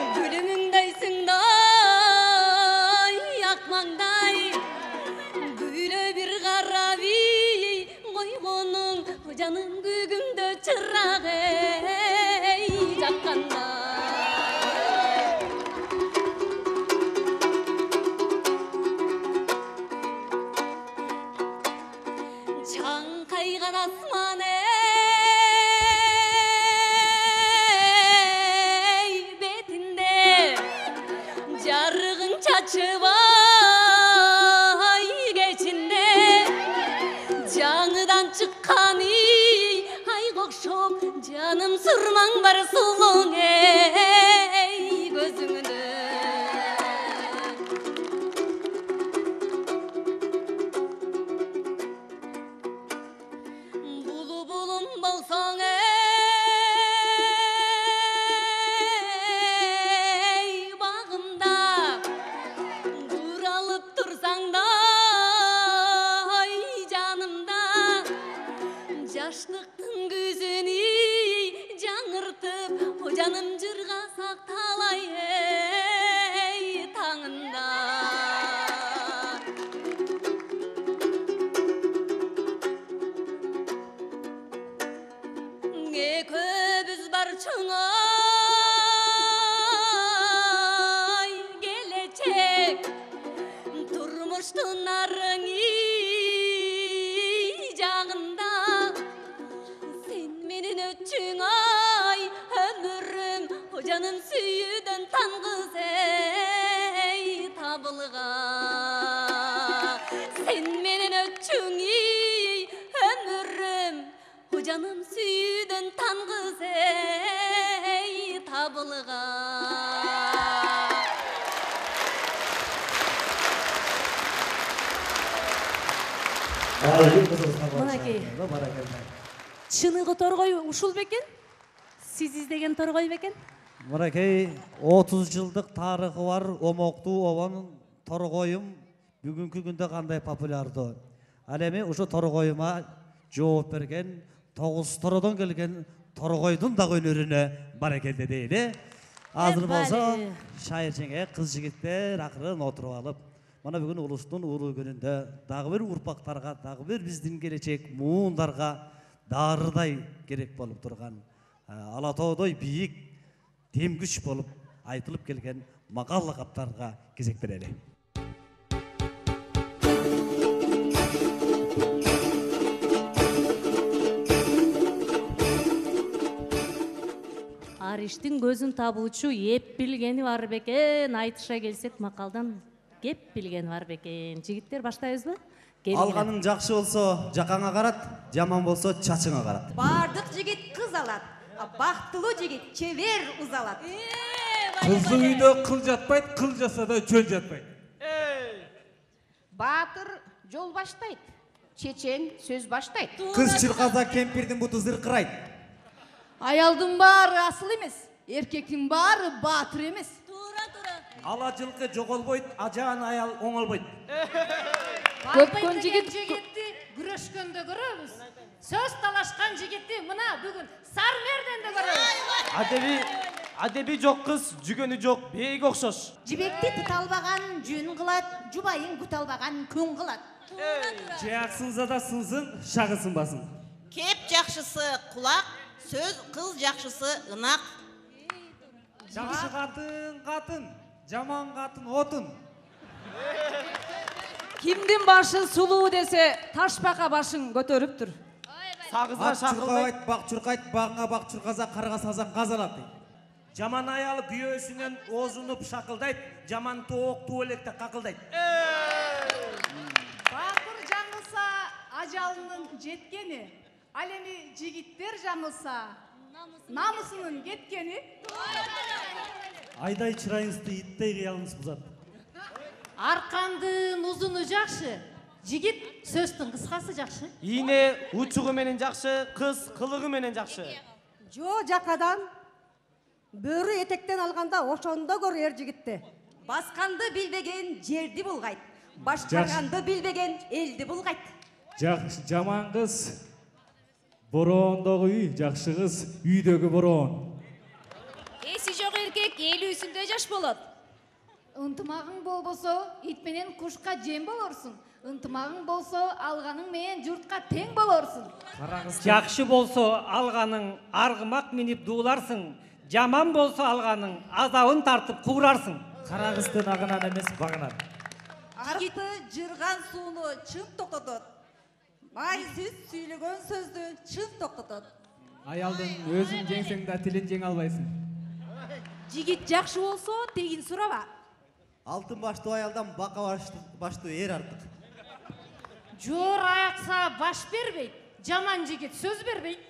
gülümündeysin day yakmanday. бар сулуң ей көзүңдө. Булу булум болсоң эй багымда, буралып турсаң да ай жанымда, жаштыктын күзүн жаңыртып, о жаным жырга сакталай эй таңында. Экөөбүз бар чоңой келечек, турмуштун нарыңы жагында. Сен менен өтчүң ай өмүрүм, о жаным сүйүүдөн тангыз эй табылга. Сен менен өтчүң өмүрүм, о жаным сүйүүдөн тангыз эй табылга. Мынакей. Чыныгы торгой ушул бекен? Сиз издеген торгой бекен? Мынакей отуз жылдык тарыхы бар омоктуу обон торгоюм бүгүнкү күндө кандай популярдуу. Ал эми ушу торгоюма жооп берген тогуз тородон келген торгойдун дагы өнөрүнө баракелде дейли. Азыр болсо шайырчеңе кыз жигиттер акырын отуруп алып, мына бүгүн улустун улуу күнүндө дагы бир урпактарга, дагы бир биздин келечек муундарга дарыдай керек болуп турган, ала тоодой бийик демгүч болуп айтылып келген макал лакаптарга кезек берели. Ариштин көзүн табуучу эп билгени бар бекен, айтыша келсек макалдан кеп билгени бар бекен. Жигиттер баштайбызбы? Алганың жакшы болсо жакаңа карат, жаман болсо чачыңа карат. Бардык жигит кыз алат, бактылуу жигит чебер уз алат. Кызды үйдө кыл жатпайт, кыл жаса да жөн жатпайт. Баатыр жол баштайт, чечен сөз баштайт. Кыз чыркаса кемпирдин буту зыркырайт. Аялдын баары асыл эмес, эркектин баары баатыр эмес. Туура, туура. Ала жылкы жоголбойт, ажаан аял оңолбойт. Көпкөн жигит жигитти күрөшкөндө көрөбүз. Сөз талашкан жигитти мына бүгүн Сармерден да көрөбүз. Адеби, адеби жок кыз, жүгөнү жок бейге окшош. Жибекти туталбаган жөн кылат, жубайын куталбаган күн кылат. Жак сынса да сынсын, шагы сынбасын. Кеп жакшысы кулак, сөз кыз жакшысы ынак. Жакшы катын катын, жаман катын отун. Кимдин башын сулуу десе, ташпака башын көтөрүптүр. Сагызга шакылбайт. Чуркайт, бак чуркайт, багыңа бак чуркаса, карга сазан казалат. Жаман аял күйөөсүнөн озунуп шакылдайт, жаман тоок туу электе какылдайт. Баатыр жаңылса ажалынын жеткени, ал эми жигиттер жаңылса намысынын кеткени. Айдай чырайыңызды иттей кыялыңыз бузат. Аркандын узуну жакшы, жигит сөздүн кыскасы жакшы. Ийне учугу менен жакшы, кыз кылыгы менен жакшы. Жо жакадан бөрү этектен алганда ошондо көр эр жигитти. Басканды билбеген жерди булгайт, башкарганды билбеген элди булгайт. Жаман кыз бороондогу үй, жакшы кыз үйдөгү бороон. Эси жок эркек элүүсүндө жаш болот. Ынтымагың болбосо, ит менен кушка жем болорсуң. Ынтымагың болсо, алганың менен журтка тең болорсуң. Жакшы болсо алганың аргымак минип дууларсың, жаман болсо алганың азабын тартып куурарсың. Кара кыздын агынан эмес багынан. Арты жырган сууну чын токтотот. Май сүз сүйлөгөн сөздү чын токтотот. Аялдын өзүн жеңсең да тилин жеңе албайсың. Жигит жакшы болсо, тегин сураба. Алтын баштуу аялдан бака баштуу эр артык. Жоор аякса баш бербейт, жаман жигит сөз бербейт.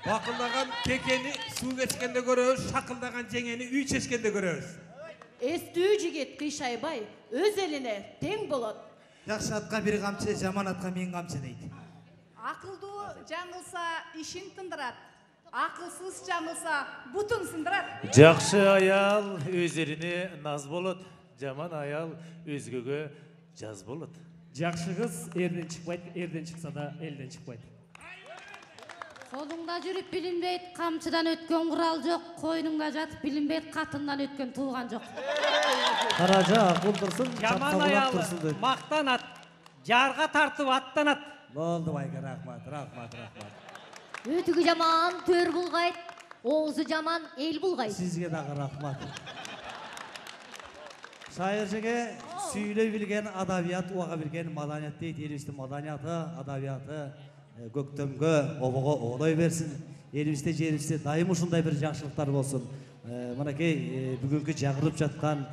Bakıldagan tekeni su geçkende görüyoruz, şakıldagan jengeni üy çeşkende görüyoruz. Estүү жигит кыйшайбай, өз элине тең болот. Жақсы атқа бір қамшы, жаман атқа мен қамшы дейді. Ақылдуу жаңылса ишин тындырат. Ақылсыз жаңылса бутун сындырат. Жақсы аял өзеріне наз болот, жаман аял өзгөгө жаз болот. Жақсы қыз ерден шықпайды, ерден шықса да елден шықпайды. Қолыңда жүріп білінбейді, қамшыдан өткен құрал жоқ, қойныңда жатып білінбейді, қатыннан өткен туған жоқ. Қаража, бұл тұрсын, Жаман аялы, мақтанат, жарға тартып аттанат. Болды байға, рахмат, рахмат, рахмат. Өтігі жаман төр бұлғайд, оғызы жаман ел бұлғайд. Сізге дағы рахмат. Шайыр жеге сөйлей білген адабият, оға білген маданият дейді. Елімізді маданияты, адабияты, көктемгі, обығы оғдай берсін. Елімізде, жерімізде дайым ұшындай бір жақшылықтар болсын. Мұнакей, бүгінгі жағырып жатқан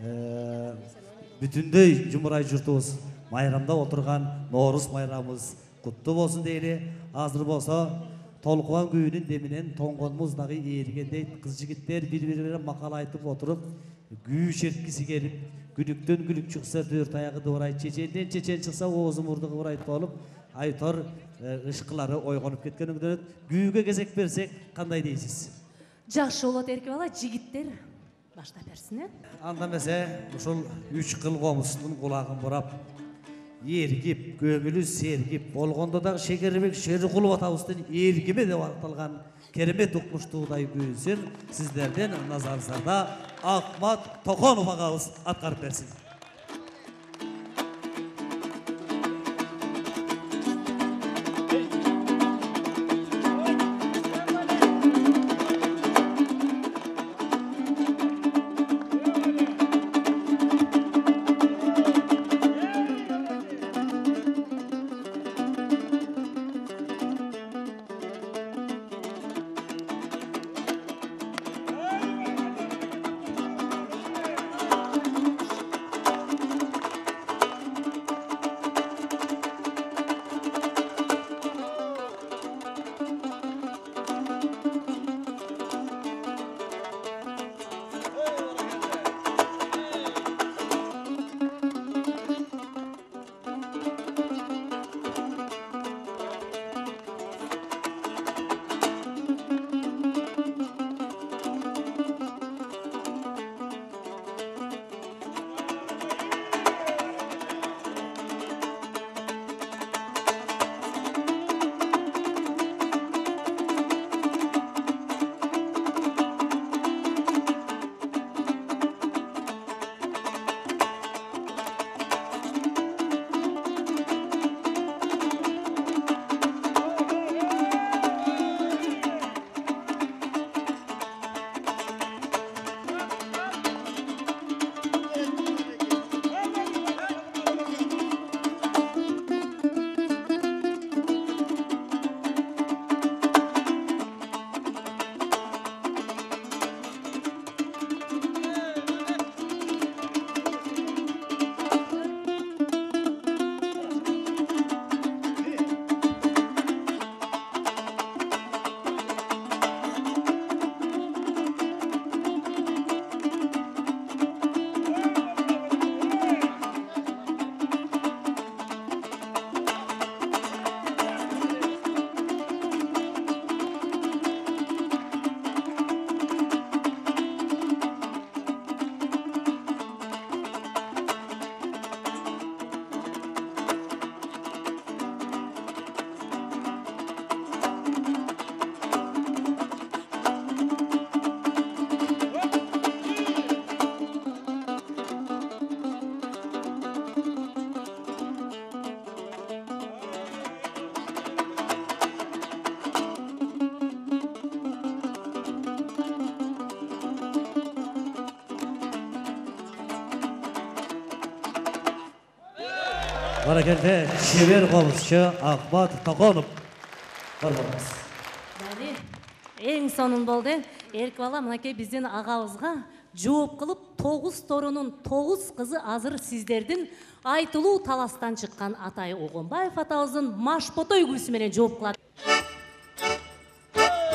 бүтіндей жұмырай жұртымыз, майрамда отырған Наурыз майрамымыз құтты болсын дейлі. Азыр болса, толқуан күйінің демінен тоңғанымыздағы ерігендей қыз жігіттер бір-біріне мақал айтып отырып, күй шерткісі келіп, күліктен күлік шықса төрт аяғы дұрай, чеченден чечен шықса оғызы мұрдығы бұрайт болып, айтор ышқылары ойғанып кеткен үңден күйге кезек берсек қандай дейсіз? Жақшы олат ерке бала, жігіттер баштап берсін, е? Анда мәсе, ұшыл үш қыл қомысының құлағын бұрап, ергіп, көңілі сергіп, болғанда да шекербек шері құлып атауыстың ергіме де вақталған керемет ұқмыштудай күйінсін, сіздерден назарсарда Ахмат Тоқонов ағауыз атқарып берсін. Barakende şever komşu Ahmet Tokonov. Barbarız. Бәле, ең сонун болды. Еркі бала, мынакей бізден ағауызға жооп қылып, тоғыз торунун тоғыз қызы азыр сіздердің айтылуу таластан шыққан Атай Оғонбаев атауыздың Машботой күрсіменен жооп қылады.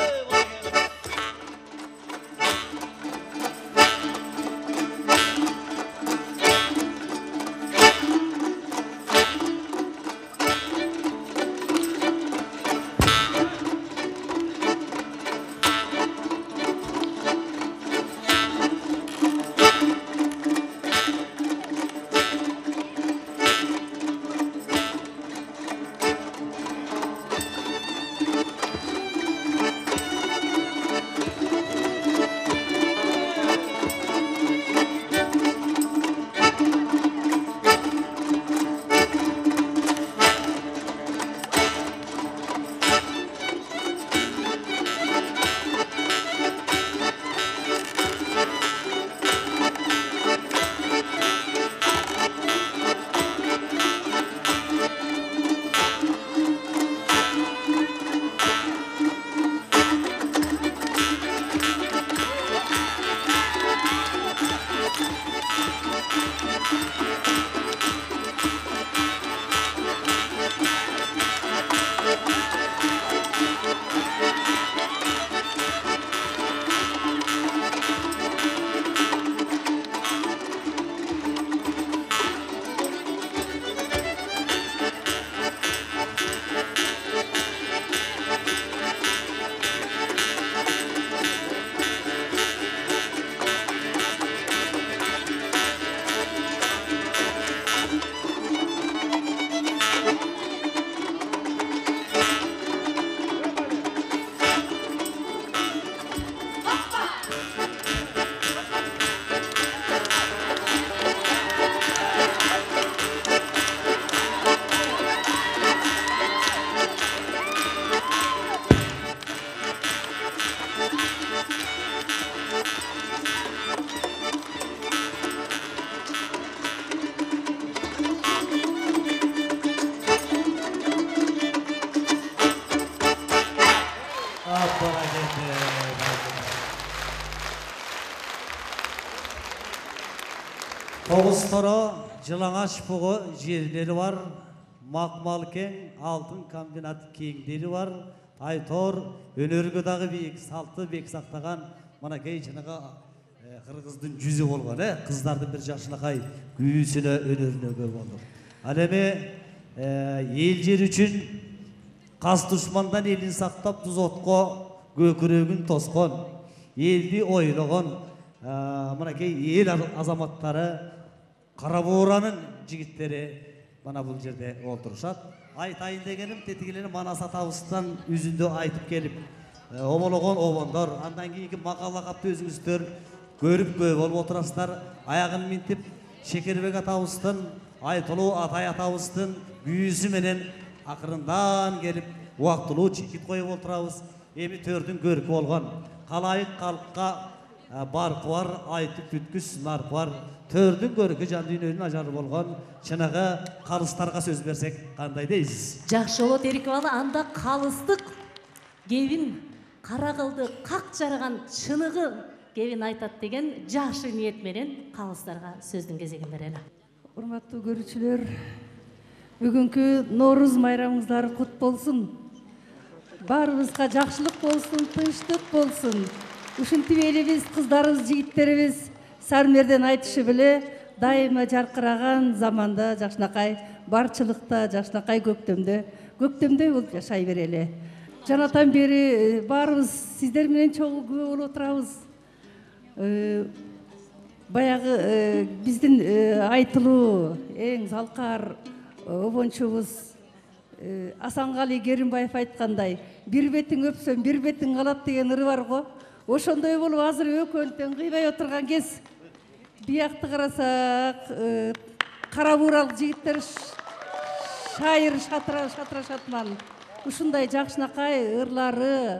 Toğustara Жылаңаш buğu жерleri var. Makmal keng, altın kombinat kengleri var. Aytor, önörgü dağı beyik, saltı bek sақтаған. Mana kей жыныға Qırgızdın жүзі болған, қыздардың бір жашынақай күйісіне, өнеріне көп болды. Ал эми ел жер үшін қас дұшмандан елін сақтап тұз отқа көкірегін тосқан, елді ойлаған, мына кей ел азаматтары Қарабураның жігіттері бана бұл жерде отырышат. Айтайын дегенім тетігілері Манас атабыстан үзінді айтып келіп, омолоған обондар, андан кейінгі мақала қапты өзіңіздер көріп көп болып отырасыздар. Аяғын ментіп Шекербек атабыстан, Айтылу Атай атабыстан күйісі менен ақырындан келіп, уақытылу чекет қойып отырабыз. Эми төрдің көркі болған. Қалайық қалыққа барқы бар, айтып бүткіс нарқы бар. Төрдің көркі жан дүниенің ажары болған. Шынаға қалыстарға сөз берсек қандай дейсіз? Жақшы олот Еркебалы, анда қалыстық кебін қара қылды қақ жараған шынығы кебін айтат деген жақшы ниет менен қалыстарға сөздің кезегін берелі. Урматтуу көрүүчүлөр, бүгүнкү Нооруз майрамыңыздар кут болсун. Баарыбызга жакшылык болсун, тынчтык болсун. Ушинтип элибиз, кыздарыбыз, жигиттерибиз Сармерден айтышы биле дайыма жаркыраган заманда жакшынакай барчылыкта, жакшынакай көктөмдө, көктөмдөй болуп жашай берели. Жанатан бери баарыбыз сиздер менен чогуу күбө болуп отурабыз. Баягы биздин Айтылуу эң залкар обончубуз Асангали Керимбаев айткандай, бир бетиң өпсөң, бир бетиң калат деген ыры бар го. Ошондой болуп азыр өкөнтөн кыйбай отурган кез. Биякты карасак, Карабуралык жигиттер шайыр шатыра шатыра шатман. Ушундай жакшынакай ырлары,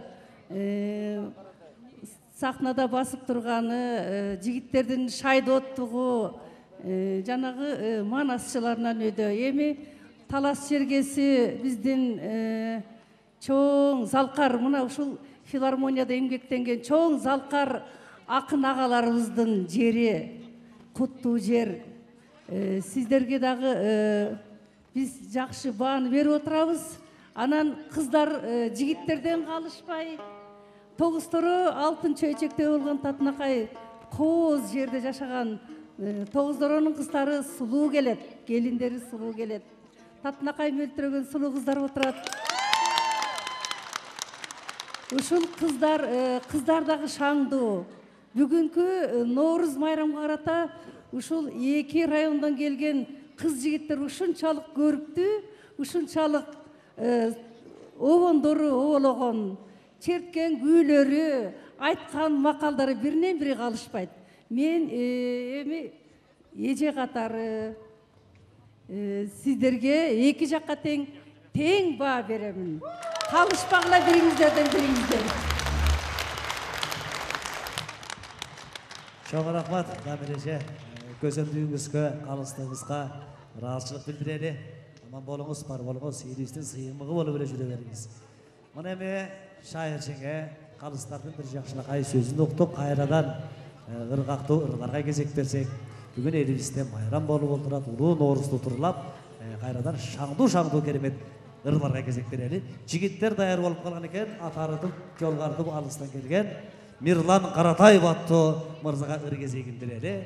сахнада басып турганы, жигиттердин шайдооттугу, жанагы манасчыларынан өдө. Эми Талас Жергеси биздин чоң залкар, мына ушул филармонияда эмгектенген чоң залкар акын агаларыбыздын жери, куттуу жер. Сиздерге дагы биз жакшы бааны берип отурабыз. Анан кыздар жигиттерден калышпай, Тогузторо алтын чөйчөктө болгон татынакай кооз жерде жашаган Тогузторонун кыздары сулуу келет, келиндери сулуу келет. Татынакай мөлтүрөгөн сулуу кыздар отурат. Ушул кыздар, кыздар дагы шаңдуу. Бүгүнкү Нооруз майрамга карата ушул эки райондон келген кыз жигиттер ушунчалык көрүктүү, ушунчалык обондору обологон, черткен күүлөрү, айткан макалдары биринен бири калышпайт. Мен эми эже катары сиздерге эки жакка тең тең баа беремин. Калышпагыла бириңиздерден бириңиздер. Чоң рахмат, Дамиреже. Көзөмдүүңүзгө, калыстыгыбызга ыраазычылык билдирели. Аман болуңуз, бар болуңуз, элибиздин сыйымыгы болуп эле жүрө бериңиз. Мына эми шайырчиңе калыстардын бир жакшынакай сөзүн уктук, кайрадан ыргактуу ырларга кезек берсек, бүгүн элибизде майрам болуп отурат, улуу Ноорузду турлап, кайрадан шаңдуу-шаңдуу керемет ырларга кезек берели. Жигиттер даяр болуп калган экен, атарытып, жолгартып алыстан келген Мирлан Каратаев аттуу мырзага ыр кезегин берели.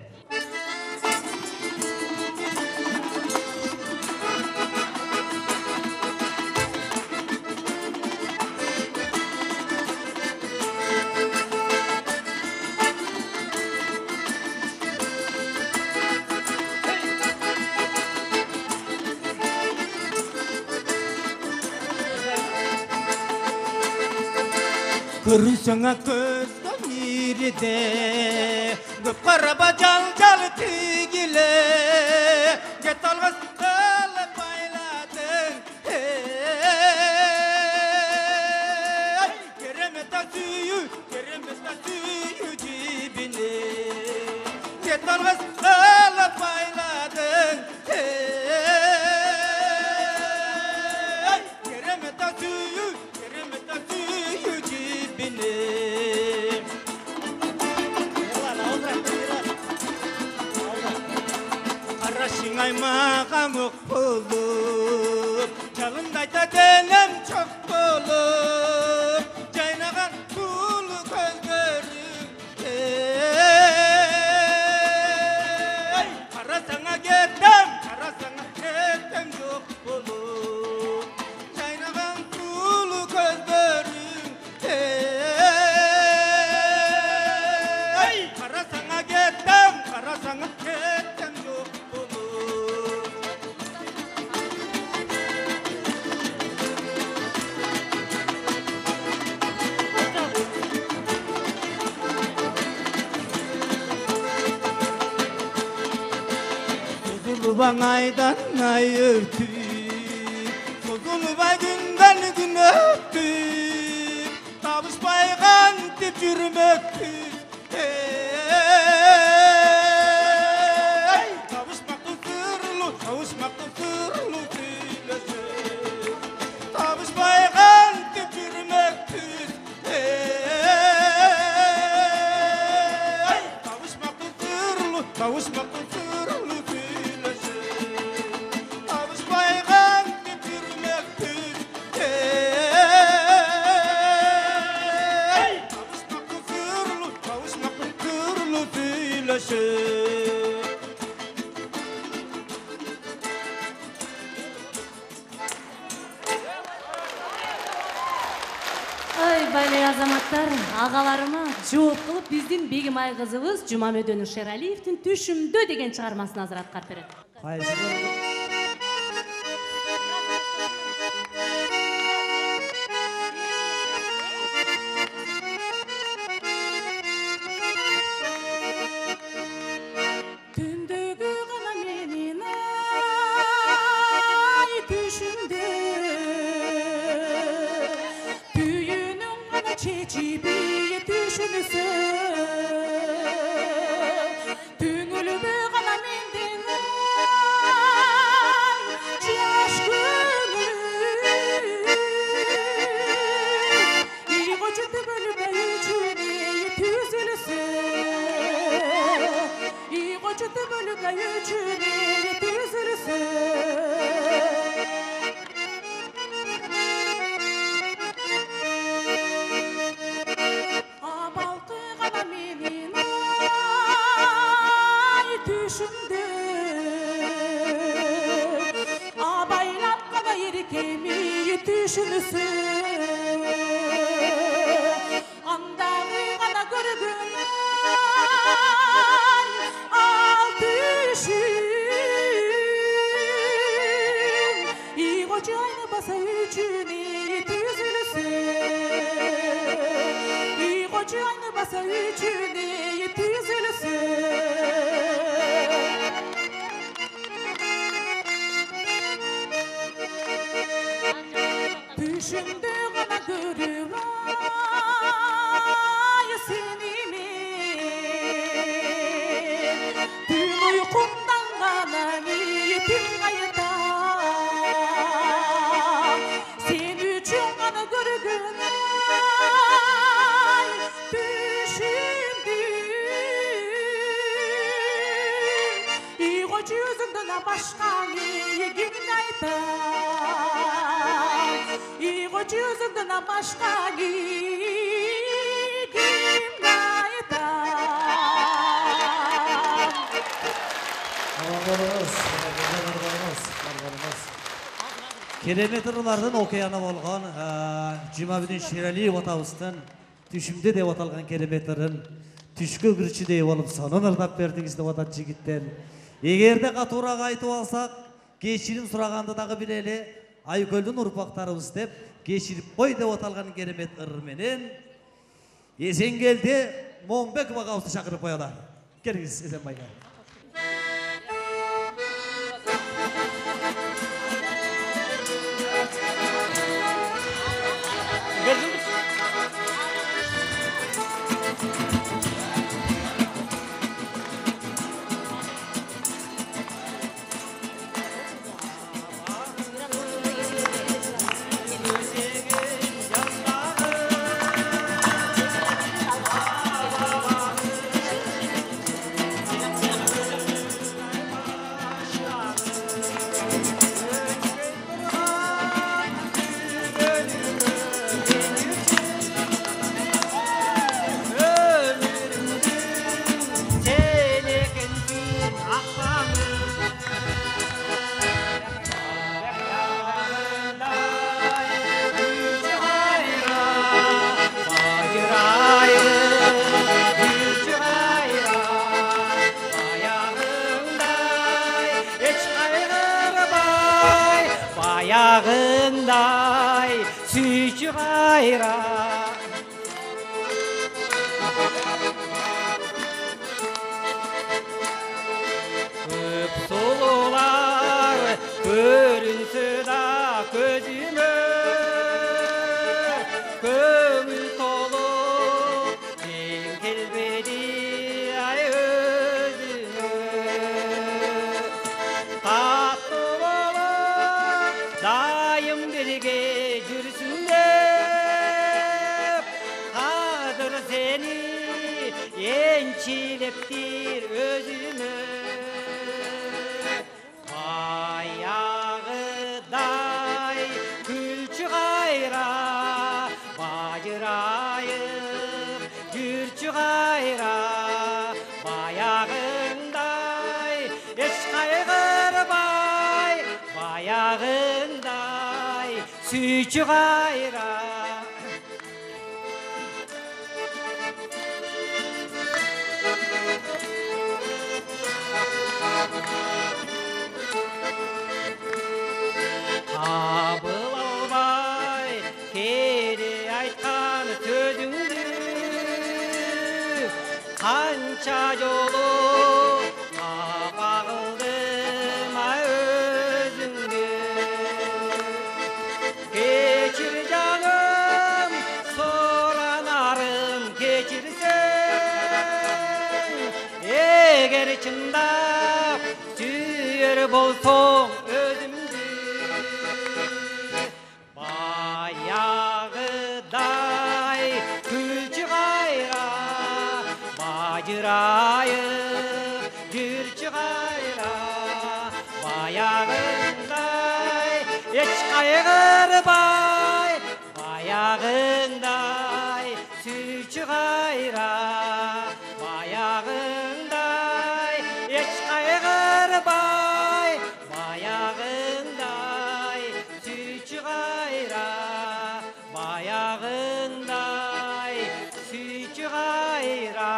Көрсөңө көзгө мириде, көп караба жал-жал тигиле, кет алгыс кылып байладың. Керемет сүйүү, керемет сүйүү жибине, кет алгыс кылып байладың. Керемет сүйүү, керемет сүйүү жибине. Başına makamuk bulup Çalındayta denem çok bulup Caynagan kulu gözlerim Ey Kara sana gittim Kara sana gittim yok bulup Caynagan kulu gözlerim Ey Kara sana gittim Kara sana gittim yok bulup Bozulba aydan ay öptü Bozulba günden gün öptü Kavuşmaygan tip yürümekti Ey Kavuşmakta sırlı Kavuşmakta sırlı söylesin Kavuşmaygan tip yürümekti Ey Kavuşmakta sırlı Kavuşmakta sırlı Ой, байлай азаматтар, ағаларыма жооп кылып биздин Бегимай кызыбыз Жумамөдөнүр Шералиевдин Түшүмдө деген чыгармасын азыраткап берет. Түндөгү гана менин ай түшүмдө Түйүнүң гана чечип түшүнүсө Түңүлүмө гана менден ай жаш көңүл Ийго жетип өлүмөй үчүн түзүлсө Ийго жетип өлүмөй үчүн түзүлсө Абалкы гана менин ай түшүмдө Абайлап гана эркеми түшүнүсө Андагы гана көргөн ай ал түшүм Ийго жайны баса үчүн түзүлсө Ийго жайны баса үчүн түзүлсө Түшүмдө гана көрүм ай сени мен Түн уйкумдан гана ниетим кайта Сен үчүн гана көргөн ай түшүмдү Ийго жүзүңдөн башка кимди айтам Ийго жүзүңдөн башка кимди айтам Аларыбыз, аларыбыз, аларыбыз. Керемет ырлардын окуяны болгон Жумабүдүн Шералиев атабыздын Түшүмдө деп аталган керемет ырын түшкө кирчүдөй болуп сонун ырдап бердиңиз деп атат жигиттер. Эгерде катуураак айтып алсак, кечирим сураганды дагы билели, Айкөлдүн урпактарыбыз деп кечирип кой деп аталган керемет ыр менен Эсенгелди Момбеков агабызды чакырып коелу. Келиңиз Эсенбайга. баяғындай сүйші қайра. Көп сұлулар көрінсі да көзіме, көңіл толы сен келбеді ай өзіме. Татты болып дайым бірге жүрсін деп, қазір сені еншілептір өзіме. Баяғыдай күлші қайра, бажырайып жүрші қайра. Баяғындай еш қайғырмай, баяғындай сүйші қайра. Табыл албай кере айтқан сөзіңді, қанша жолы қабағылдым ай өзіңді. Кешір жаным, соранарым кешірсең, егер шындап сүйер болсоң өзімді. Баяғыдай күлші қайра, бажырайып жүрші қайра. Баяғындай еш қайғырмай, баяғындай сүйші қайра. Баяғындай еш қайғырмай, баяғындай сүйші қайра. Баяғындай сүйші қайра.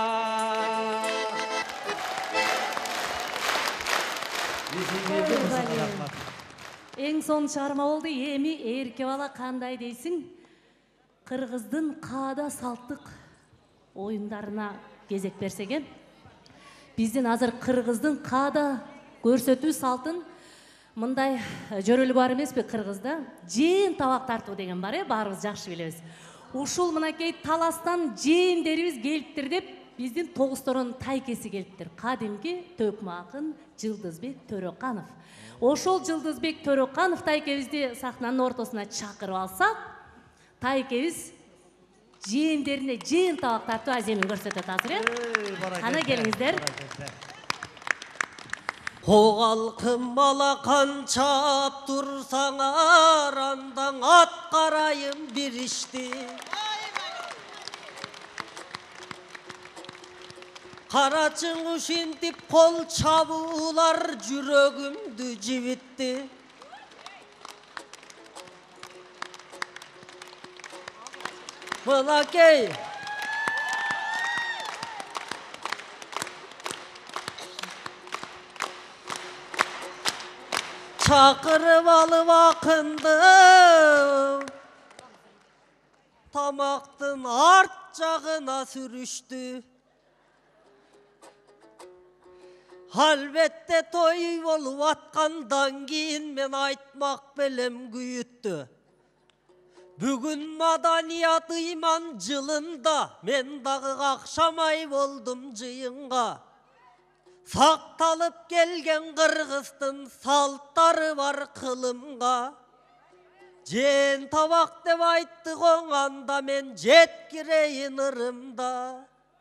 Ең соң шығарма болды, еми ерке бала қандай дейсің? Қырғыздың қада салттық ойындарына кезек берсеген. Бізден азыр қырғыздың қада көрсету салтын мындай жөрөлү бар емес пе Қырғызда? Жейін табақ тарту деген бар, барыбыз жақшы білеміз. Ушул мынакей таластан жейіндеріміз келіптір деп, біздің тоғызторон тайкесі келіптір. Қадимки төкмө акын Жылдызбек Төрөканов. Ошол Жылдызбек Төрөканов тайкебизди сахнанын ортосуна чакырып алсак, тайкебиз жейіндеріне жейін табақ тарту аземин көрсөтөт азыр. Кана келиңиздер. Оғалқым алақан чап тұрсаңар, андан атқарайым бір ішті. Қарачың ушинтип қол чабулар жүрөгүмдү жибитти. Мынакей чакырып алып акынды, тамактын арт жагына сүрүштү. Албетте той болуп аткандан кийин мен айтмак белем күйүттү. Бүгүн маданият ыйман жылында мен дагы акшамай болдум жыйынга. Сакталып келген Кыргыздын салттары бар кылымга. Жен табак деп айтты коңанда мен жеткирейин ырымда.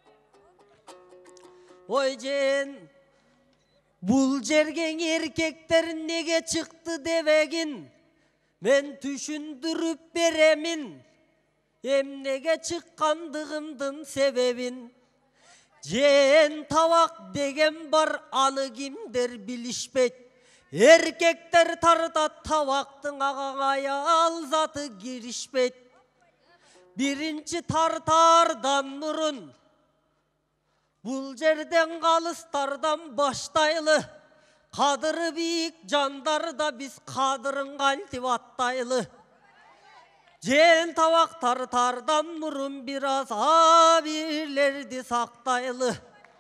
Ой жен, бул жерге эркектер неге чыкты дебегин мен түшүндүрүп беремин. Эмнеге чыккандыгымдын себебин. Жен табак деген бар, аны кимдер билишпейт. Эркектер тартат табактың ага аял заты киришпейт. Биринчи тартардан мурун бул жерден калыстардан баштайлы. Kadırı büyük canдар da biz kadırın kaltip attaylı. Jen tavak tartardan murun biraz abirlerdi saktaylı.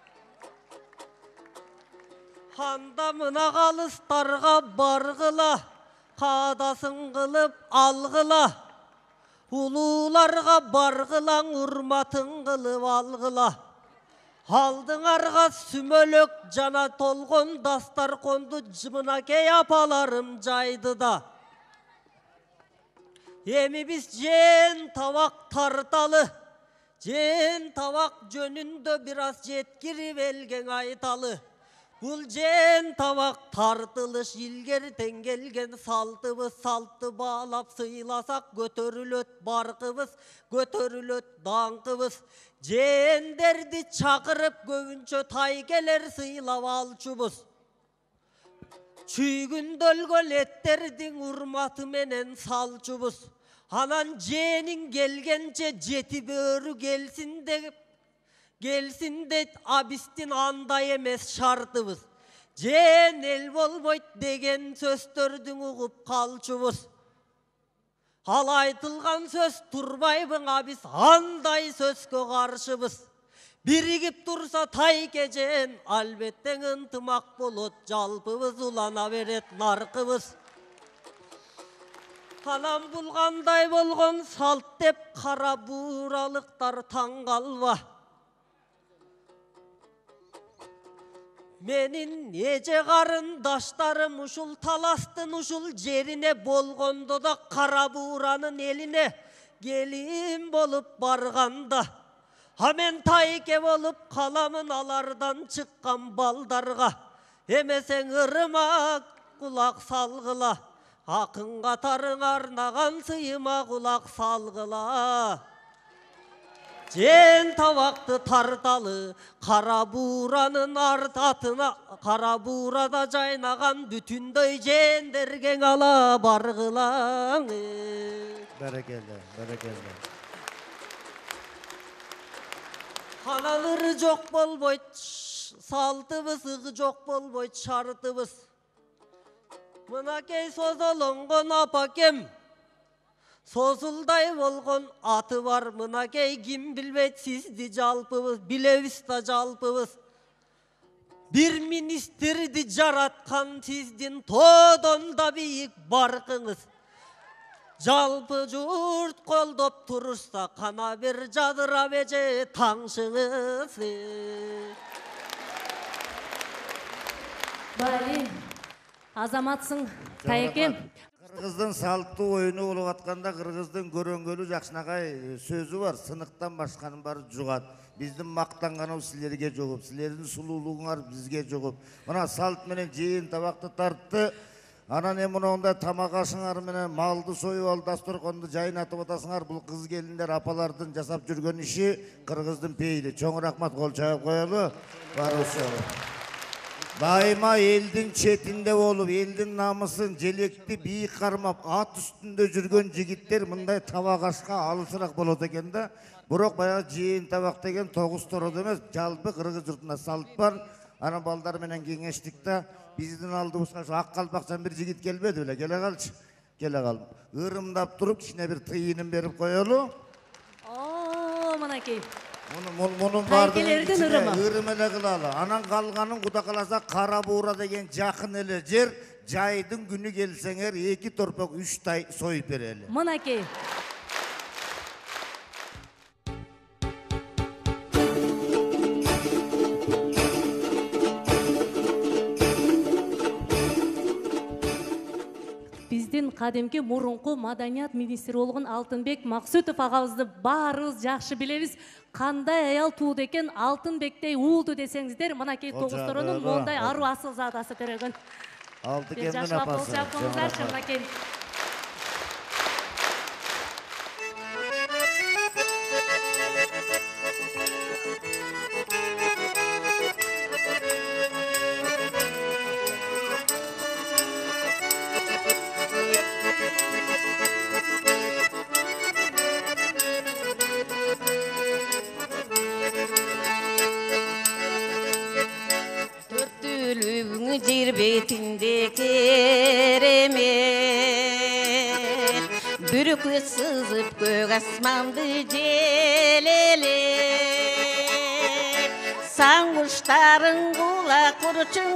Handamına kalıstarga bargıla, kadasın kılıp algıla. Ulularga bargılan urmatın kılıp algıla. Aldın arga sümölök cana tolgon dastar kondu cımına key apalarım caydı da. Emi biz jen tavak tartalı, jen tavak jönündö biraz jetkiri belgen aytalı. Bul jen tavak tartılış ilgerten gelgen saltыбыз saltты bağlap sıylasak götörülöt barkыбыз, götörülöt dаңkыбыз. Jenderdi çakırıp gövünçö taygeler sıylap alçubuz. Çüygündölgöl etterdiň urmatı menen salçubuz. Anan jenin gelgençe jeti börü gelsin de gelsin de abistin андай emes şartыбыз. Jen el bolboyt degen sözdөрдүň ugup kalçubuz. Al aytılgan söz turbayбын abis андай sözkö karşыбыз. Birigip tursa tayke jen albetten ынтымак bolot жалпыбыз улana beret narkыбыз. Anam bulganday bolgon salt dep kara buuralıktar taң kalba. Menin nece karındaşlarım uşul talastın uşul jerine bolgondo da kara buğranın eline gelin bolup barganda. Ha men tayke bolup kalamın alardan çıkkan baldarga. Emesen ırmak kulak salgıla. Akın katarın arnagan sıyıma kulak salgıla. Jen tavaktı tartalı, kara buğranın artatına, kara buğrada jaynagan bütünдөй jendergen ala bargılan. Berekelle, berekelle. Hanaları jok bolboyt, saltыбыз ıgı jok bolboyt şartыбыз. Mınakey sozolongon apakem. Sozulday bolgon atı var mınakey kim bilbeyt sizdi jalpыбыз, bilebиз da jalpыбыз. Bir ministerdi jaratkan sizdin todon da biyik barkыңыз. Jalpı jurt koldop turursa kana bir jadıra beje taңшыңыз. Bali, azamatsың, tayekем. Kırgızdın saltı oyunu olup atkanda Kırgızdın göröngölü jakşınakay sözü var. Sınıktan başkanın bari jugat. Bizdin maktanganı sizlerge jogup, sizlerin sululuğuңар bizge jogup. Mına salt menen jeyin tabaktı tarttı. Anan emine onda tamak aşıңар menen maldı soyup al dasturkondu jaynatıp atasыңар. Bul kız gelinler apalardın jasap жүрgön işi Kırgızdın peyli. Çoң rahmat kol çayıp koyalı. Var uşağı. Daima eldin çetinde olup, eldin namısın jelekti biyik karmap, at üstünde жүрgön jigitler mınдай tabak aşka alısırak bolot eken da. Burok bayağı jeyin tabak degen toğuz torodo emes, жалпы Kırgız jurtunda salt бар. Ana balдар menen kеңeштикte биздин алдыбызга şu ak kalpakçan bir jigit kelbedi öyle, kele kalçı. Kele kal. Irımdap durup kişine bir tıyının berip koyalı. Oo, manakey. Munun bardığın içine ırım ele kılalı. Anan kalganın kuda kalasa kara buğra degen jakın ele jer. Jaydın günü gelsenger iki torpak üç tay soyup bereli. Manakey. Биздин кадимки мурунку маданият министри болгон Алтынбек Максутов агабызды баарыбыз жакшы билебиз. Кандай аял тууду экен, Алтынбектей уулду десеңиздер, мынакей тогузторунун мондай ару асыл заадасы көрөгөн. Алтыкемдин апасы. betinde keremet Bürkü sızıp gök asmandı jelelep San kuşların kulak kurçun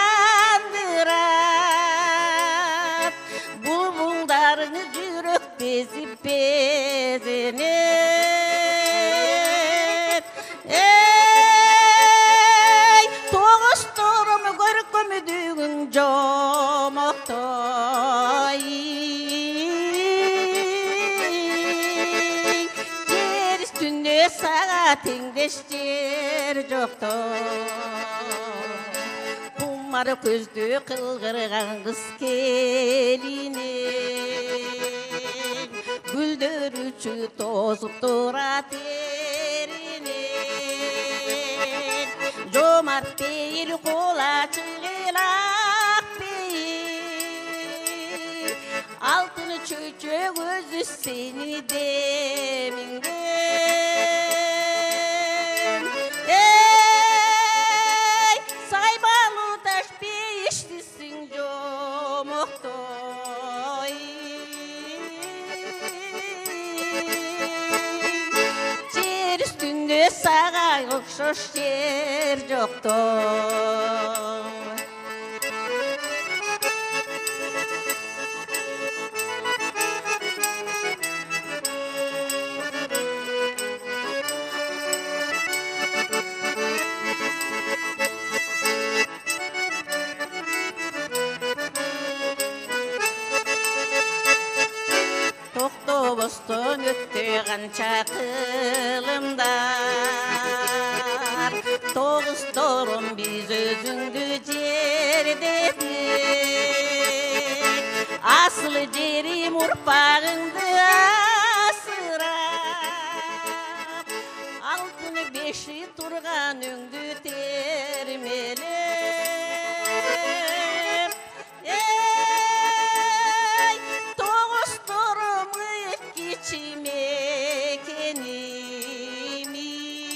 kandırap Bulbulların yürek bezip bezenep Ey toğuz torumu görkümüdüğün jomoktay Yer üstünde sağa tengdeşler joktoy Kumar көзді қылғырған қыз келінен Гүлдер үші тозып тұра терінен Жомарт бейіл қола чыңғылақ бейіл Алтыны чөчөк өзі сені деміңден Ей, сайбалы таш бейіштісің жомоқтой Жер үстінде сағай ұқсас жер жоқтой Тоқтобостон өтті қанша қылымдар Тоғыз торым біз өзіңді жердедік Асылы жерім ұрпағыңды асырап Алтыны беші тұрған өңді термелеп Ей, тоғыз торым өткі чимекенімі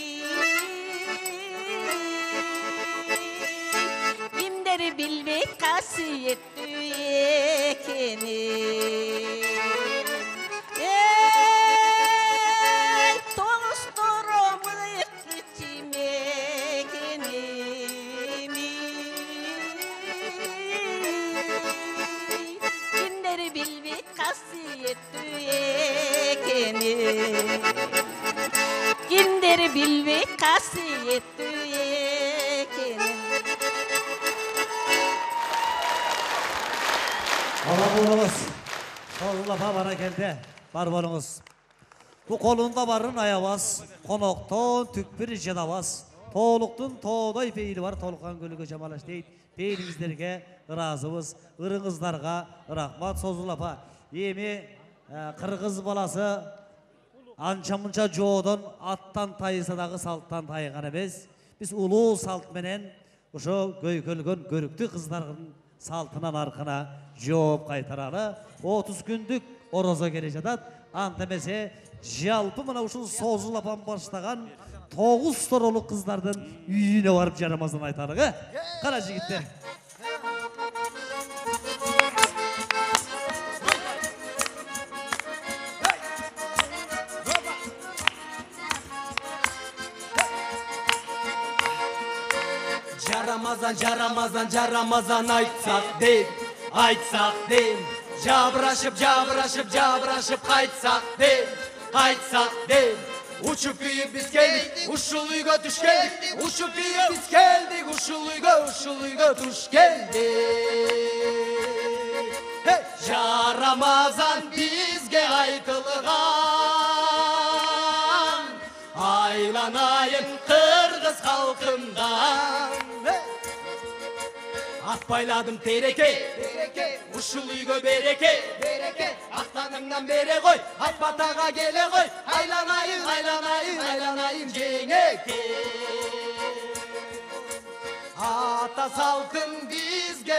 Кімдер білбей қасиетті екенін Ей, тоғыз торым өткі чимекенімі Кімдер білбей қасиетті екенін Кімдер білбей қасиетті екенін Ала болыңыз, Созулапа бара келді, бар болыңыз. Бұл қолында барын аябас, қонақтан түкпір жадабас. Толықтың тоғдай пейілі бар, толыққан көлігі жамалаш дейді. Пейіліңіздерге разыбыз, ұрыңыздарға рахмат Созулапа. Еме қырғыз баласы анша-мұнша жоғдан аттан тайысадағы салттан тайыған емес. Біз ұлу салт менен ұшы көйкөлген көрікті қыздардың салтынан арқына жооп қайтаралы. отуз күндік ороза келе жатат. Антемесе жалпы мына ушул Созулапан баштаган тогуз торолу кыздардын үйүнө барып жарамазын айтарыгы. Кара жигиттер. Жарамазан, жарамазан, жарамазан айтсақ деп, айтсақ деп Жабырашып, жабырашып, жабырашып қайтсақ деп, қайтсақ деп Учуп күйіп біз келдік, ушул үйгө туш келдік Учуп күйіп біз келдік, ушул үйгө, ушул үйгө туш келдік Жарамазан бізге айтылған Айланайын қырғыз халқымдан Ат байладым тереке, ушул үйгө береке, ақтаныңнан бере ғой, ат батаға келе ғой, айланайын, айланайын, айланайын жеңеке. Ата салтын бізге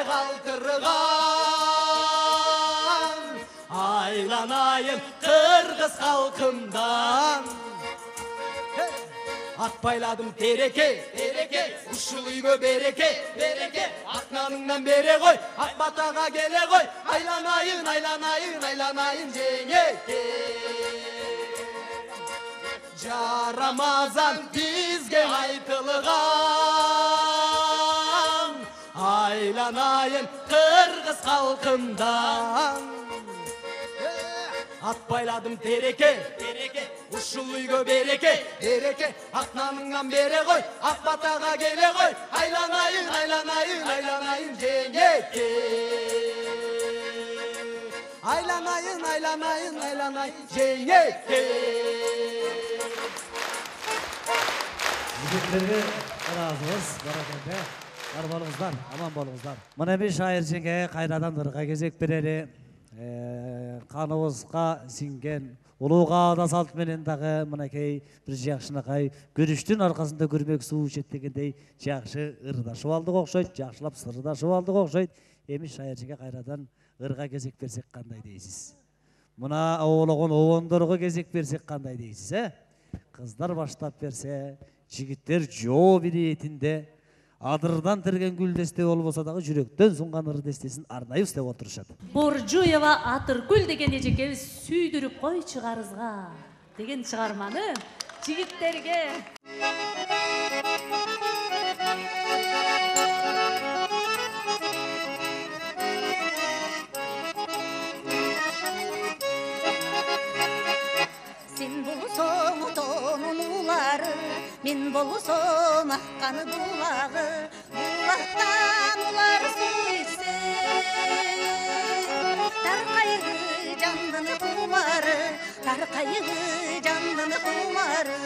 қалтырған, айланайын қырғыз халқымдан. Ат байладым тереке, ушул үйгө береке береке ак наныңдан бере кой ак батага келе кой айланайын айланайын айланайын жеңеке жарамазан бизге айтылган айланайын кыргыз калкымдан ат байладым тереке тереке ушул үйгө береке береке ак наныңдан бере кой ак батага келе кой айланайын айланайын айланайын жеңеке айланайын айланайын айланайын жеңеке жигиттерге ыраазыбыз баракелде бар болуңуздар аман болуңуздар мына бир шайыр жеңге кайрадан ырга кезек берели каныбызга сиңген улуу каада салт менен дагы мынакей бир жакшынакай көрүштүн аркасында көрмөк суу ичет дегендей жакшы ырдашып алдык окшойт жакшылап сырдашып алдык окшойт эми шайырчыга кайрадан ырга кезек берсек кандай дейсиз мына оологон обондорго кезек берсек кандай дейсиз э кыздар баштап берсе жигиттер жоо бириетинде адырдан терген гүл десте болбосо дагы жүрөктөн сунган ыр дестесин арнайы издеп отурушат Боржуева Атыркүл деген эжекебиз сүйдүрүп койчу карызга деген чыгарманы жигиттерге Сен болсоң тонун улары мен болсом акканы булагы булактан улар суу ичсе таркайгы жандын кумары таркайгы жандын кумары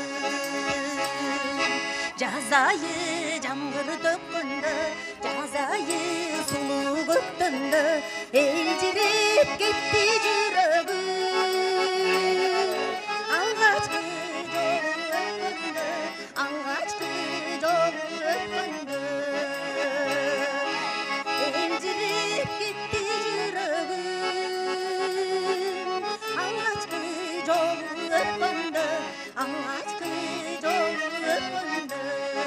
жаз айы жамгыр төккөндө жаз айы сулуу көктөндө элжиреп кетти жүрөгүм алгачкы алгачкы жолу өткөндө элжиреп кетти жүрөгүм алгачкы жолу өткөндө алгачкы жолу өткөндө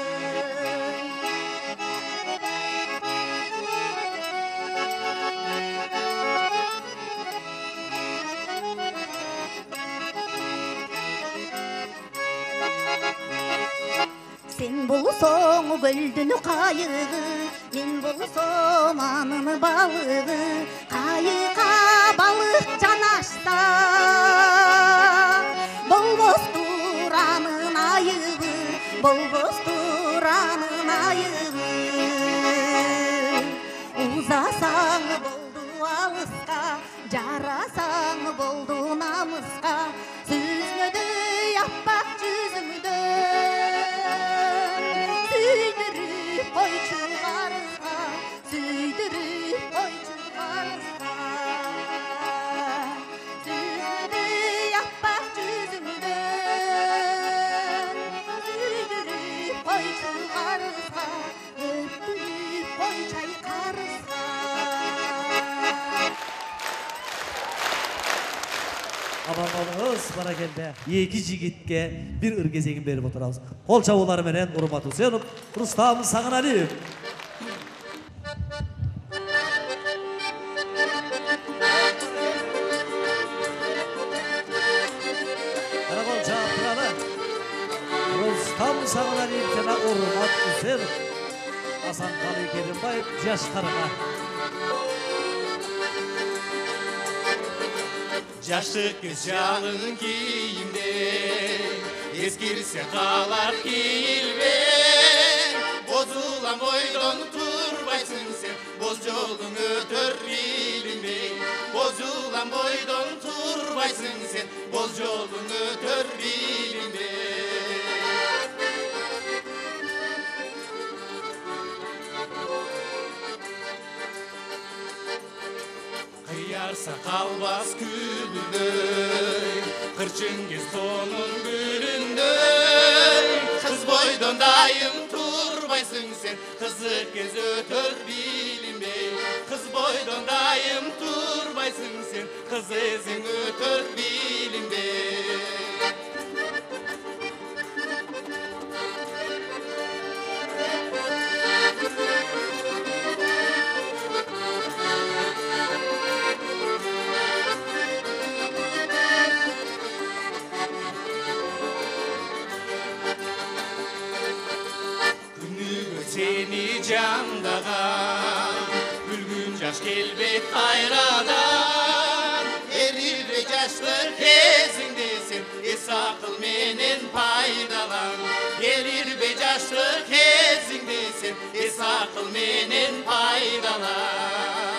Sen bolsоң көлдүн кайыгы, мен болсом анын балыгы, кайыкка балык жанашса, болбостур анын айыгы, болбостур анын айыгы. Узасаң болду алыска, жарасаң болду намыска, сүзмөдөй аппак жүзүңдө. Süydürüp koyçu karıska, süydürüp koyçu karıska. Süzdü yaprak yüzümden, süydürüp koyçu karıska, öptürüp koyçay karıska. Amanlarınız bana geldi. Екі жігітке bir ыр кезегін беріп отырамыз. Қол чабулары менен Урмат Усенов, Рустам Сағыналиев. Қарақол жақтыраны Рустам Сағыналиев жана Урмат Усенов, Асанқали Керімбаев жаштарға. Жаштык кыз жалын кийимде эскирсе калар кийилбек бозулам бойдон турбайсың сен боз жолуң өтөр билинбей бозулам бойдон турбайсың сен боз жолуң өтөр билинбей Kıyarsa kalbaz külündöy Kırçın kez tonun gülündöy Kız boydan dayım turbaysın sen Kızı kez ötör bilinbey Kız boydan dayım turbaysın sen Kızı ezin ötör bilinbey Yaş kelbek hayradan erir ve yaşlar kezindesin İsakıl menen paydalan Erir ve yaşlar kezindesin İsakıl menen paydalan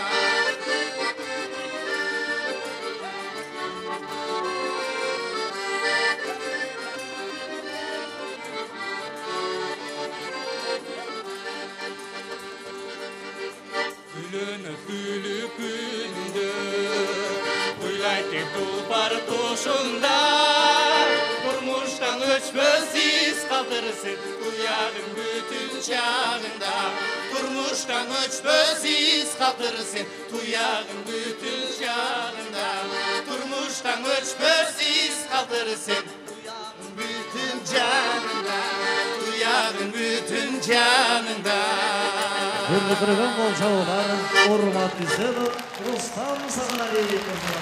Hülükünde Uylayken tulpar tuşunda Durmuştan öçmöziz kaldırsın Uyarın bütün çağında Durmuştan öçmöziz kaldırsın Tuyağın bütün çağında Durmuştan öçmöziz kaldırsın Tuyağın bütün canında Tuyağın bütün canında Hürlü kırgın bolçavular, urmat güzel, Rustam Sağınali.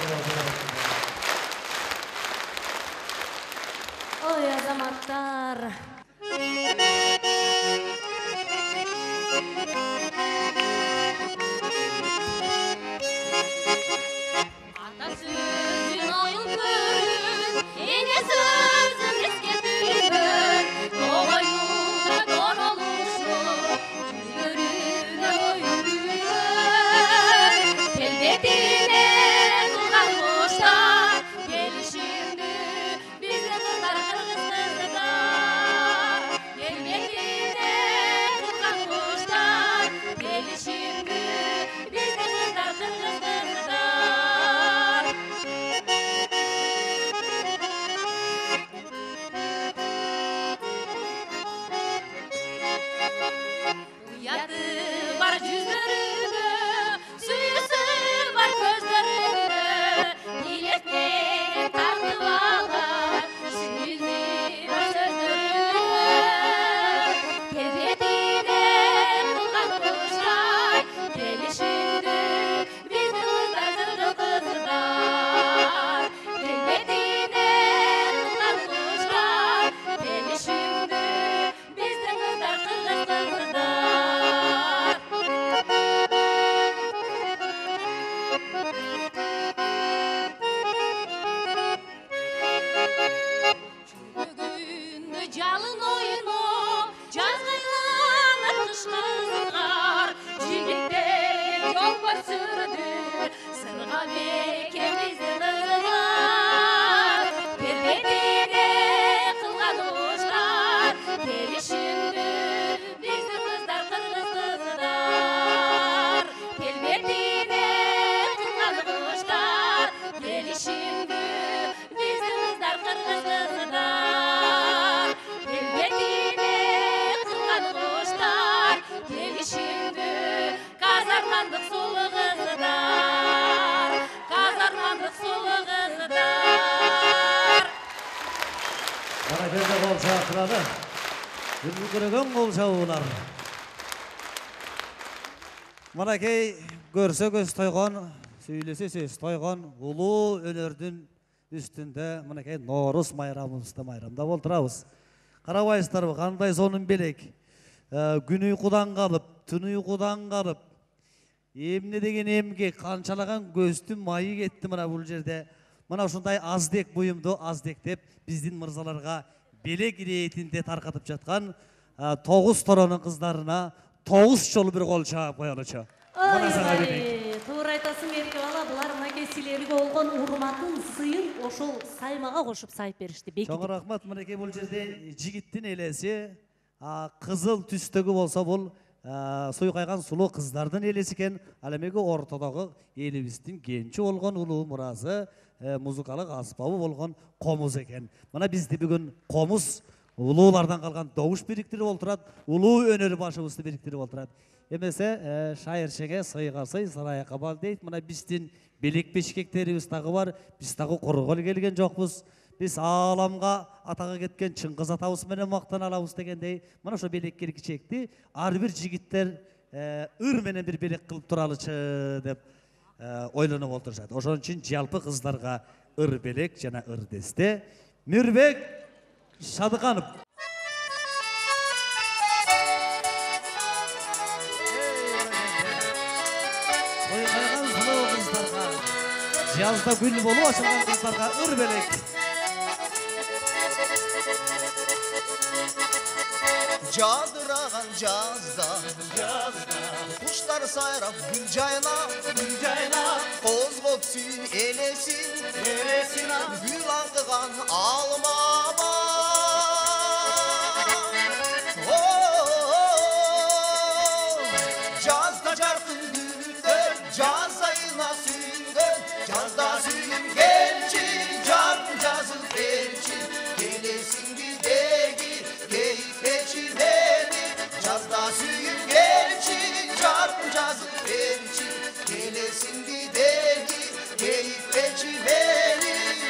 Oy azamatlar. Ata sözün oyun körün, ene sözün riske tüyün, Doğayına don oluşur, yüzlerine oyun büyür. Kelbetine kılgan kuşlar, gelişimdi bizi kızlar kırgız kızlar. Kelbetine kılgan kuşlar, gelişimdi bizi kızlar kırgız kızlar. Uyatı var yüzlerinde, suyusu var gözlerinde, dilekten tartıp alır, suyusu var sözlerinde. Kelbetine kılgan kuşlar, gelişinde bizi kızlar kırgız kızlar. Kelbetine kılgan kuşlar, gelişinde bizi kızlar kırgız kızlar. Günde calın oyunu, cazgıylanıp kışkızlar. Jigitler yol boy sürdü, sırğa bekemizi kızlar. Kelbetine kılgan kuşlar, gelişimdi bizi kızlar kırgız kızlar. Kelbetine kılgan kuşlar, gelişimdi bizi kızlar kırgız kızlar. Kelbetine kılgan kuşlar, gelişimdi kazarmandık sulu kızlar. Kazarmandık sulu kızlar. Bana bende bolça kıradı. Hürlü kırgın bolçavular. Mana key görse göz toygan, söylese söz toygan, ulu önerdün üstünde mana key Noruz mayramımızda mayramda bolturabız. Karabайсыздар mı? Kандай sonun belek. Gün uykudan kalıp, tün uykudan kalıp, emne degen emge kançalagan göstüm mayı ketti mana bul jerde. Mana ушундай аздек буюмду аздек деп биздин мырзаларга белек иретинде таркатып жаткан тогуз торонун кыздарына тогуз жолу бир кол чаап коелучу. Мына сага берейик. Туура айтасың Мерке бала, булар мынакей силерге болгон урматын, сыйын ошол саймага кошуп сайып беришти. Чоң рахмат. Мынакей бул жерде жигиттин элеси кызыл түстөгү болсо бул суйкайган сулуу кыздардын элеси экен. Ал эмеге ортодогу элибиздин кенчи болгон улуу муразы музыкалык аспабы болгон комуз экен. Мына бизди бүгүн комуз улуулардан калган добуш бириктирип олтурат, улуу өнөр башыбызды бириктирип олтурат. Эмесе шайырчеге сыйга сый, сарайга бал дейт. Мына биздин белек бешкектерибиз дагы бар. Биз дагы кургол келген жокпуз. Биз ааламга атага кеткен Чыңгыз атабыз менен мактан алабыз дегендей. Мына ошо белек киргичекти ар бир жигиттер ыр менен бир белек кылып туралычы деп ойлонуп олтурушат. Ошон үчүн жалпы кыздарга ыр белек жана ыр десте. Мирбек Шадыканов. Жазда гүл болу ашылған қыздарға ыр белек. Жадыраған жазда, жазда, құштар сайрап гүл жайнап, гүл жайнап, қозғап сүйін елесін, елесін, гүл аңқыған алмама. Жазда жарқын гүлдер, жаз айына сүйінген, жазда сүйін келші, жарқын жазыл келші, келесің бидегі, кейпеші мені, жазда сүйін келші, жарқын жазыл келші, келесің бидегі, кейпеші мені.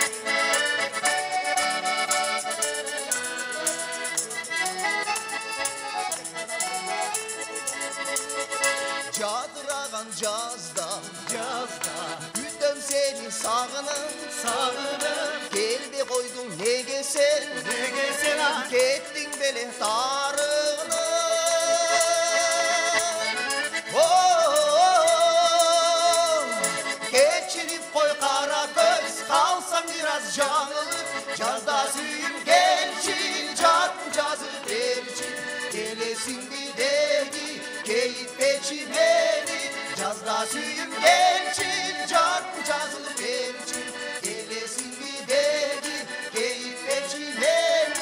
Жадыраған жазда, жазда, күтем сені сағынып, сағынып, келбей қойдың неге сен, неге сен, кеттің беле тарығынып. Кешіріп қой қара көз, қалсам біраз жаңылып, жазда сүйін келші, жарқын жазып берші, келесің бидегі, кейіппеші мені, жазда сүйім келші, жарқын жазыл берші, келесің бидегі, кейіппеші мені.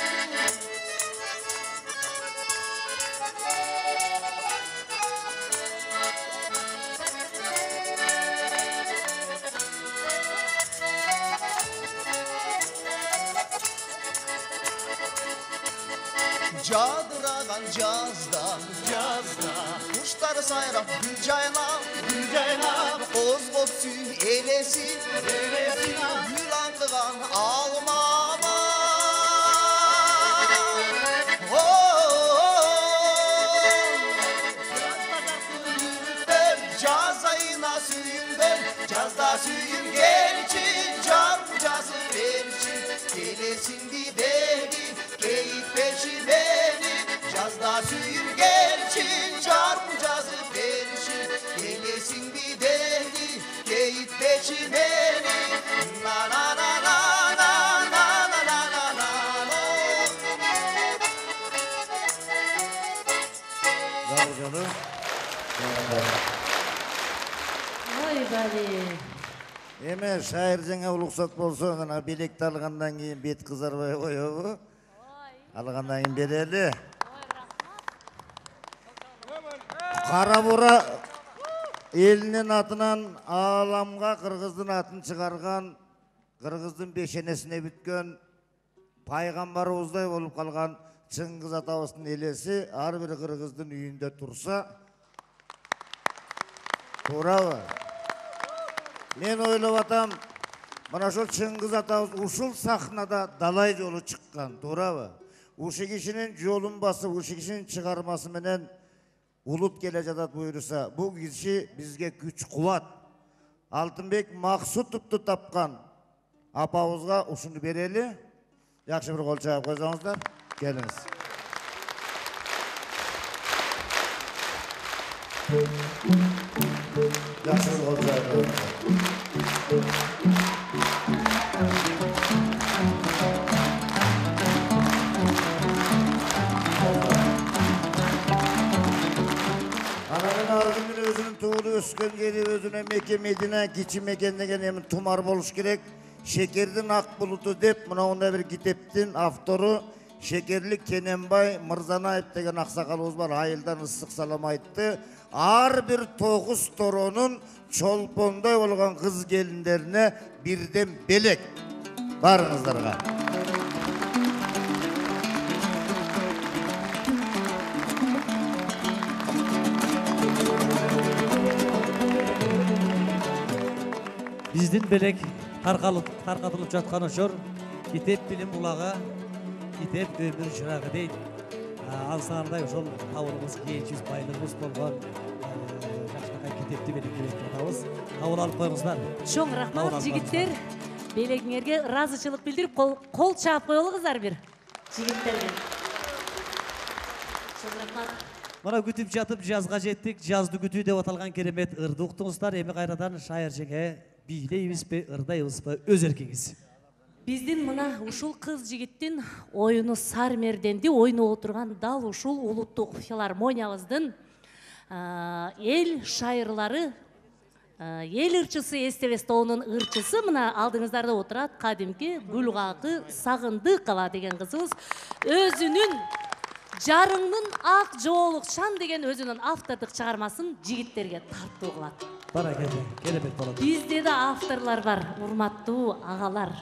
Жадыраған жазда, жазда, құштар сайрап гүл жайнап, гүл жайнап, қозғап сүйін елесін, елесін, гүл аңқыған алмама. Жаз айына сүйінген, жазда сүйін келші, жарқын жазыл берші, келесің бидегі, кейіппеші мені, жазда сүйін келші, жарқын жазып берші, келесің бидегі, кейіппеші мені. Ой, бәле. Еме, шайыр жаңа ұлықсат болса, ғана билекті алғандан кейін бет қызарбай қойы. Алғандан кейін берелі. Қарабура елінен атынан аламға қырғыздың атын шығарған, қырғыздың бешенесіне бүткен, пайғамбарымыздай болып қалған Шыңғыз атамыздың елесі әрбір қырғыздың үйінде тұрса, туралы. Мен ойлап атам, мына шол Шыңғыз атамыз ушул сахнада далай жолы шыққан, туралы. Ушы кишinin жолын басып, ушы кишinin шығармасы менен улут келе жатат буйруса, бұл киши бізге күч қуат. Алтынбек Мақсутовты тапқан апауызға ушуну берели. Жақшы бір қол чағып қойсаңыздар, келіңіз. Жақшы бір қол чағып қойсаңыздар. Argımın özünün tuğulu ösken geri özüne meke medine geçi mekendegen emin tumar boluş gerek. Şekerdin ak bulutu dep mına onda bir kiteptin avtoru Şekerlik Kenenbay Mırzanayev degen aksakalımız var. Ayıldan ıssık salam aytты. Ar bir toğuz toronun çolponday olgan kız gelinlerine birden belek. Barınızlarga. Біздің белек тарқатылып жатқан ұшыр, кетеп білім бұлаға, кетеп өмір жырағы дейді. Ансардай ұшыл тауырымыз кейчіз байлығымыз болған жақшыға кетепті белек белек жатауыз. Тауыр алып қойыңыздар. Шоң рахмат, жігіттер. Белегіңерге разышылық білдіріп, қол чап қойылы қыздар бір. Жігіттерге. Шоң рахмат. Mana күтүп жатып жазга жеттик. Жазды күтүү деп аталган керемет ырды уктуңуздар. Эми кайрадан шайыр жеңе бийлейбизби, ырдайбызбы өз эркиңиз. Биздин мына ушул кыз жигиттин оюну Сар Мерденди ойноп отурган дал ушул улуттук филармониябыздын эл шайырлары, эл ырчысы Эстебес тоонун ырчысы мына алдыңыздарда отурат кадимки Гүлгакы Сагындыкова деген кызыбыз өзүнүн Жарыңның ак жоолукчан деген өзүнүн автордук чыгармасын жигиттерге тартуу кылат. Баракелде, керемет болот. Бизде да авторлар бар, урматтуу агалар.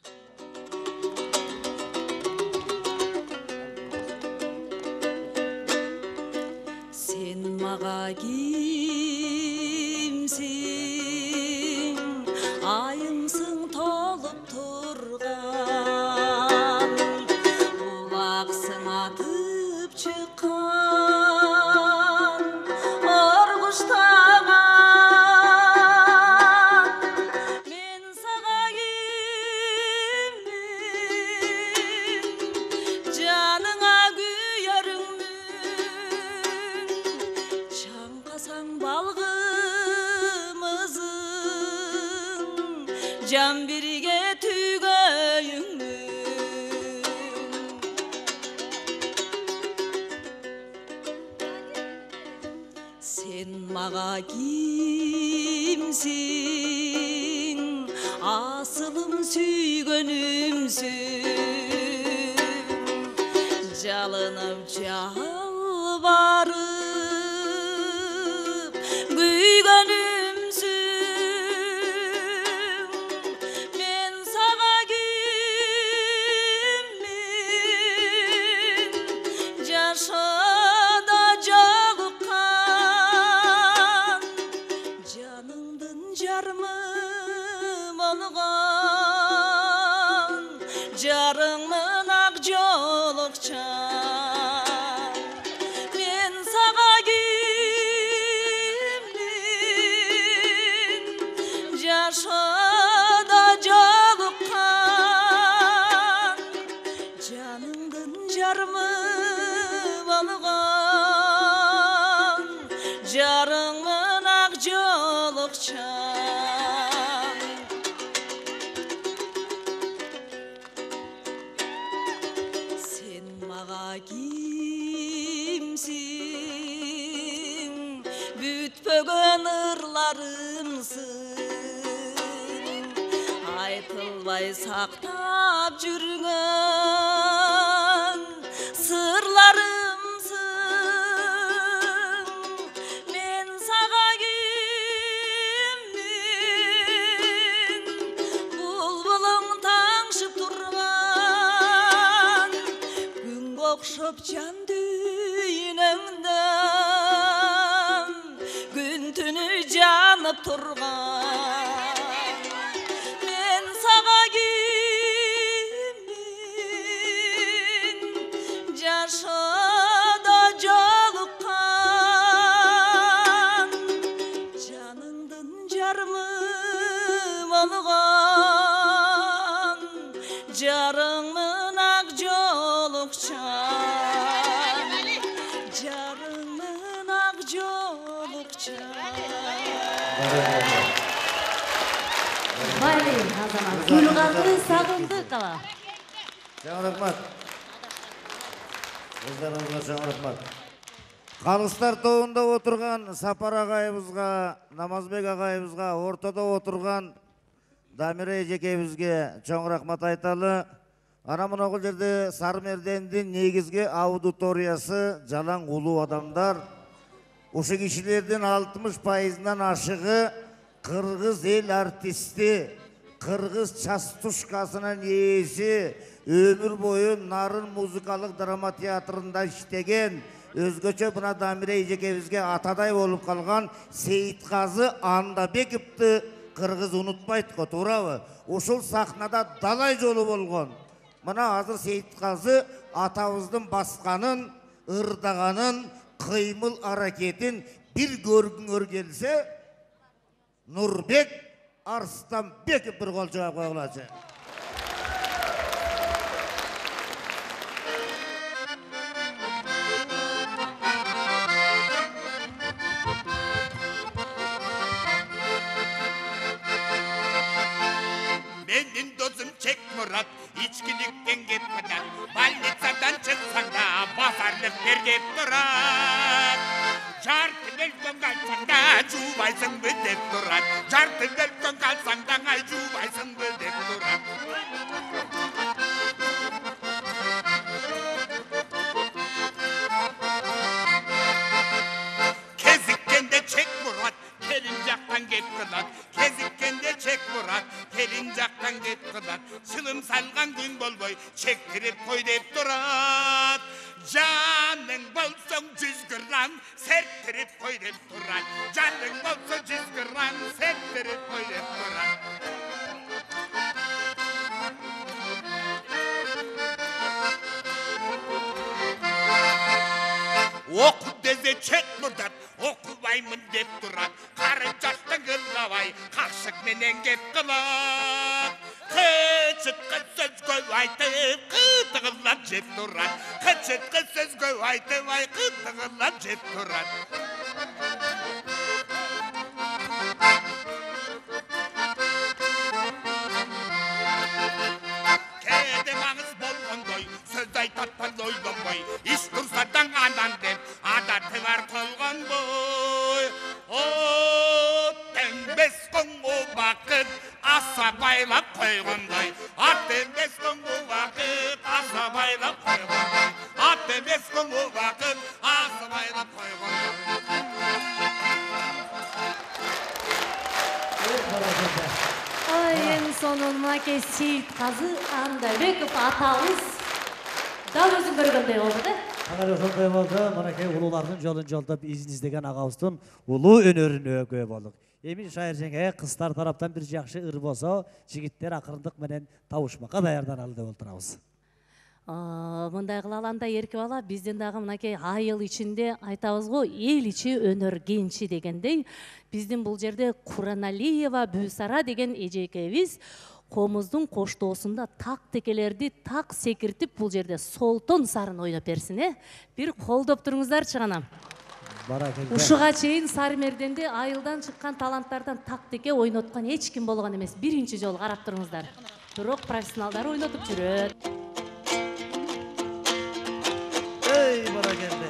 Сен мага кимсиң, айымсың толуп турган, улаксың атып чыккан, оргуштаган. Мен сага киммин, жаныңа күйөрүңмүн, чаңкасаң балгымызың, жан бирге түгөйүңмүн. Сен мага кимсиң, асылым сүйгөнүмсүң, жалынып жалбарып күйгөнүмсүң. Мен сага киммин, жашоодо жолуккан, жаныңдын жарымы болгон, жарыңмын ак жоолукчан. Мен сага киммин, жашоодо жолуккан, жаныңдын жарымы болгон, жарыңмын ак жоолукчан. Сен мага кимсиң, бүтпөгөн ырларымсың, айтылбай сактап жүргөн сырларымсың. Мен сага киммин, булбулуң таңшып турган, күнгө окшоп жан дүйнөңдө, күн түнү жанып турган. Мен сага киммин, жашоодо жолуккан, жаныңдын жарымы болгон, жарыңмын ак жоолукчан, жарыңмын ак жоолукчан. Майли азамат Гүлгакы Сагындыкова. Чоң рахмат. Кыздарыңызга чоң рахмат. Калыстар тобунда отурган Сапар агайыбызга, Намазбек агайыбызга, ортодо отурган Дамира эжекебизге чоң рахмат айталы. Ана мына жерде Сар Мердендин негизги аудиториясы жалаң улуу адамдар. Ошо кишилердин алтымыш пайызынан ашыгы кыргыз эл артисти, кыргыз частушкасынын ээси, өмүр бою Нарын музыкалык драма театрында иштеген, өзгөчө мына Дамира эжекебизге атадай болуп калган Сейитказы Андабековду кыргыз унутпайт го, туурабы? Ушул сахнада далай жолу болгон. Мына азыр Сейитказы атабыздын басканын, ырдаганын, кыймыл аракетин бир көргүңөр келсе, Нурбек Арстанбеков bir kol cevap koyulacak. içkilikten gitmeden больницадан çıksan da basarlık bir gep durar. Жарты бөлкөн қалсаң да жубайсыңбы деп тұрат. Жарты бөлкөн қалсаң да ай жубайсыңбы деп тұрат. Кезіккенде чек мұрат, келін жақтан кеп қылат. Кезіккенде чек мұрат, келін жақтан кеп қылат. Шылым салған күн болбой, чектіріп қой деп тұрат. Жаның болсаң жүз грамм серттіріп қой деп тұрат. Жаның болса жүз грамм серттіріп қой деп тұрат. Оқу дезе чек мұрдат, оқубаймын деп тұрат. Қары жастың қылғабай, қақшық менен кеп қылат. Қычытқы сөз көп айтып, қытығылап жеп тұрат. Қычытқы сөз көп айтып, ай қытығылап жеп тұрат. Кәді маңыз болғандай, сөз айтатпан ойланбай, іш тұрсадан анан деп, адаты бар қолған бой. Оттен бес күн о бақыт, аса байлап қойғандай. Аттен бес күн о бақыт, аса байлап қойғандай. Аттен бес күн о бақыт, аса байлап қойғандай. Ой, ең сонын маке Сейітқазы Андабеков атауыз дал өзің көргендей болды да? Ағар ошондай болды, мынакей улуулардын жолун жолдоп изин издеген агабыздын улуу өнөрүнө күбө болдук. Эми шайыр жеңе кыздар тараптан бир жакшы ыр болсо, жигиттер акырындык менен табышмакка даярданалы деп отурабыз. Мындай кылаланда эркек бала биздин дагы мынакей айыл ичинде айтабыз го, эл ичи өнөр кенчи дегендей, биздин бул жерде Кураналиева Бүсара деген эжекебиз комуздун коштоосунда так текелерди так секиртип бул жерде солтон сарын ойноп берсин, э? Бир колдоп туруңуздарчы гана. Ушуга чейин Сарымерденде айылдан чыккан таланттардан так теке ойноткон эч ким болгон эмес. Биринчи жолу карап туруңуздар. Бирок профессионалдар ойнотуп жүрөт. Ey bana geldi.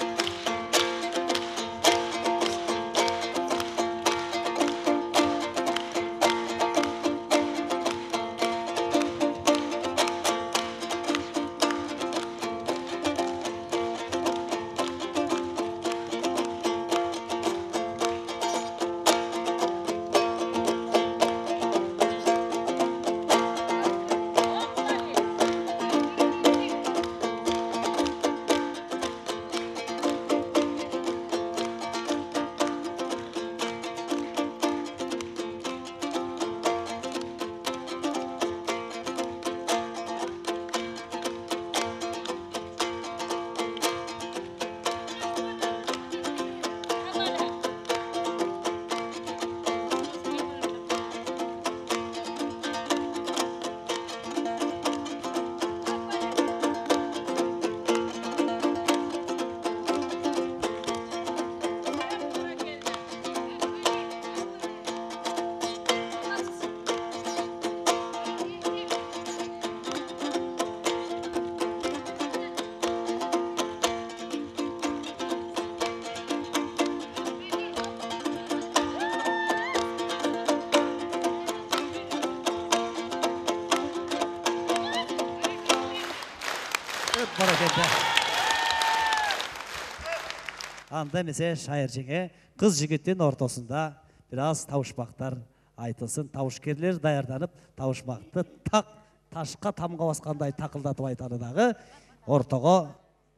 Анда месе шайыр жеңе кыз жигиттин ортосунда бир аз табышмактар айтылсын. Табышкерлер даярданып, табышмакты так ташка тамга баскандай такылдатып айтары дагы ортого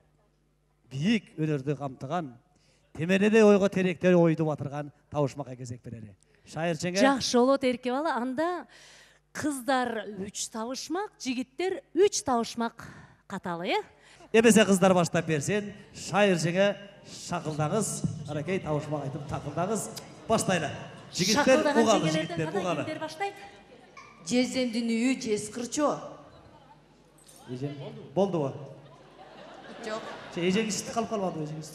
бийик өнөрдү камтыган, теменеде ойго теректер ойду батырган табышмакка кезек берери. Шайыр жеңе жакшы болот эркек бала. Анда кыздар үч табышмак, жигиттер үч табышмак каталы, э? Эмесе кыздар баштап берсин. Шайыр жеңе шакылдаңыз, аракей табышмак айтып такылдаңыз. Баштайлы. Жигиттер угалы, жигиттер угалы. Жездендин үйү жескырчу. Эжем болдубу? Жок. Эжеңиз калып калбадыбы эжеңиз?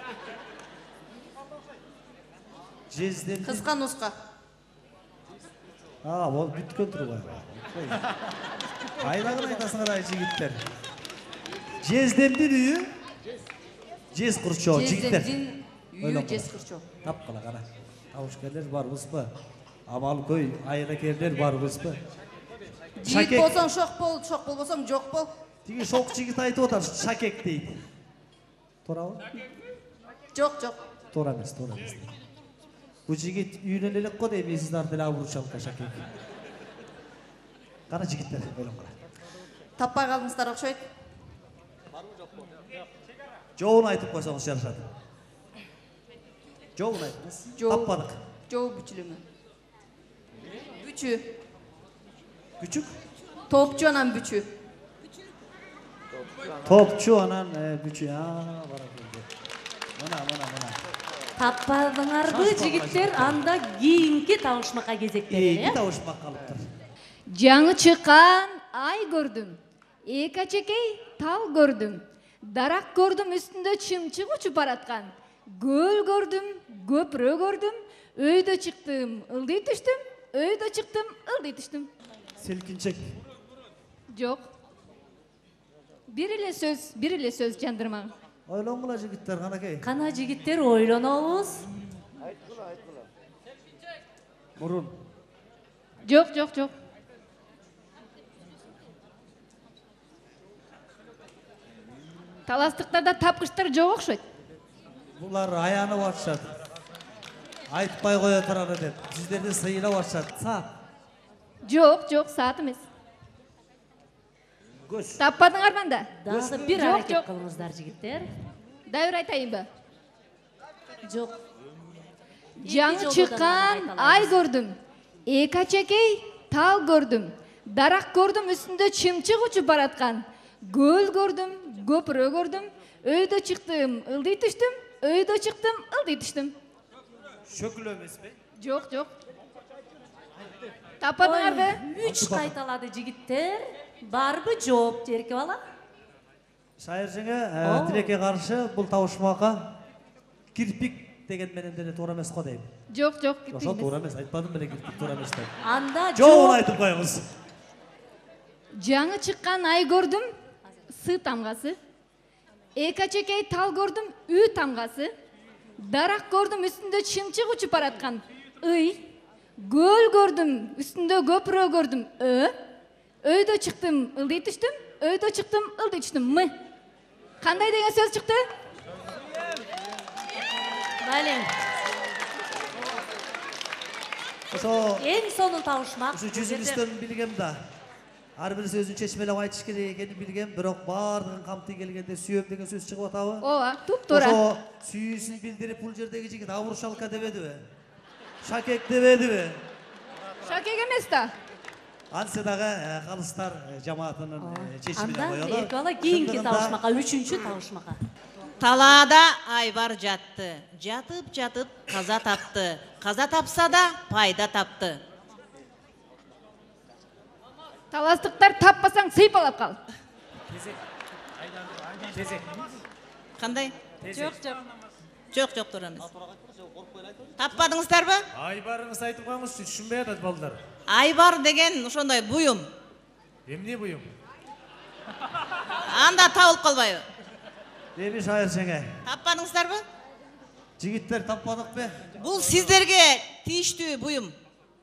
Жезден кыска нуска. А, ол бүткөн турбайбы. Кайдагын айтасыңар ай жигиттер. Жездемдин үйү Жез курчоо жигиттер. Жездемдин үйү жез курчоо. Тапкыла кара. Табышкерлер барбызбы? Амал көй, айракерлер барбызбы? Жигит болсоң шок бол, шок болбосоң жок бол. Тиги шок жигит айтып отыр, шакек дейт. Туурабы? Жок, жок. Туура эмес, туура эмес. Бу жигит үйүнөн элек го дейм, сиздер деле абурчалыкка шакек. Кара жигиттер, ойлоп кара. Таппай калдыңыздар окшойт. Жоон айтып койсоңуз жарашат. Жоон айтыңыз. Таппадык. Жоо бүчүлүмү. Бүчү. Күчүк? Топчу анан бүчү. Топчу анан бүчү. А, бара келди. Мына, мына, мына. Таппадыңарбы жигиттер, анда кийинки табышмакка кезектер. Кийинки табышмак калыптыр. Жаңы чыккан ай көрдүм. Экачекей тал көрдүм. Дарак көрдүм, үстүндө чымчык учуп бараткан. Көл көрдүм, көпүрө көрдүм. Өйдө чыктым, ылдый түштүм. Өйдө чыктым, ылдый түштүм. Селкинчек. Жок. Бир эле сөз, бир эле сөз жандырмаң. Ойлонгула жигиттер, канакей. Кана жигиттер ойлонобуз. Айткыла, айткыла. Мурун. Жок, жок, жок. Таластыктарда тапкычтар жок окшойт. Булар аянып атышат. Айтпай кое туралы деп. Сиздерди сыйлап атышат. Саат. Жок, жок, саат эмес. Көз. Таппадыңар мында? Дагы бир аракет кылыңыздар жигиттер. Дайыр айтайынбы? Жок. Жаңы чыккан ай көрдүм. Экачекей тал көрдүм. Дарак көрдүм, үстүндө чымчык учуп бараткан. Көл көрдүм, көпүрө көрдүм. Өйдө чыктым, ылдый түштүм. Өйдө чыктым, ылдый түштүм. Шөкүлө эмеспи? Жок, жок. Таппадыңарбы? Үч кайталады жигиттер. Барбы жооп жерке бала? Шайыр жеңе, тилекке каршы бул табышмакка кирпик деген менен деле туура эмес го дейм. Жок, жок, кирпик Ошо эмес. туура эмес, айтпадым беле кирпик туура эмес деп. Анда жоон айтып коюңуз. Жаңы чыккан ай көрдүм, сы тамгасы. Экачекей тал көрдүм, үй тамгасы. Дарак көрдүм, үстүндө чымчык учуп бараткан. Ый. Көл көрдүм, үстүндө көпүрө көрдүм. Ö. Өйдө чыктым, ылдый түштүм. Өйдө чыктым, ылдый түштүм. Мы. Кандай деген сөз чыкты? Балең. Ошо эң сонун табышмак. Ошо жүзүңүздөн билгем да. Ар бир сөзүн чечмелеп айтыш керек экенин билгем, бирок баардыгын камтый келгенде сүйөм деген сөз чыгып атабы? Ооба, туп-туура. Ошо сүйүүсүн билдирип бул жердеги жигит абуршалка дебедиби? Шакек дебедиби? Шакек эмес да. Ансы дагы калыстар жамаатынын чечимине коелу. Анда эки бала кийинки табышмакка, үчүнчү табышмакка. Талаада айбар жатты. Жатып жатып каза тапты. Каза тапса да пайда тапты. Таластыктар таппасаң сыйпалап кал. Тезек. Кандай? Жок, жок. Жок, жок, туура эмес. Таппадыңыздарбы? Айбарыңыз айтып коюңузчу, түшүнбөй атат балдар. Айбар деген ошондой буюм. Эмне буюм? Анда табылып калбайбы? Эми шайыр жеңе. Таппадыңыздарбы? Жигиттер таппадыкпы? Бул сиздерге тийиштүү буюм.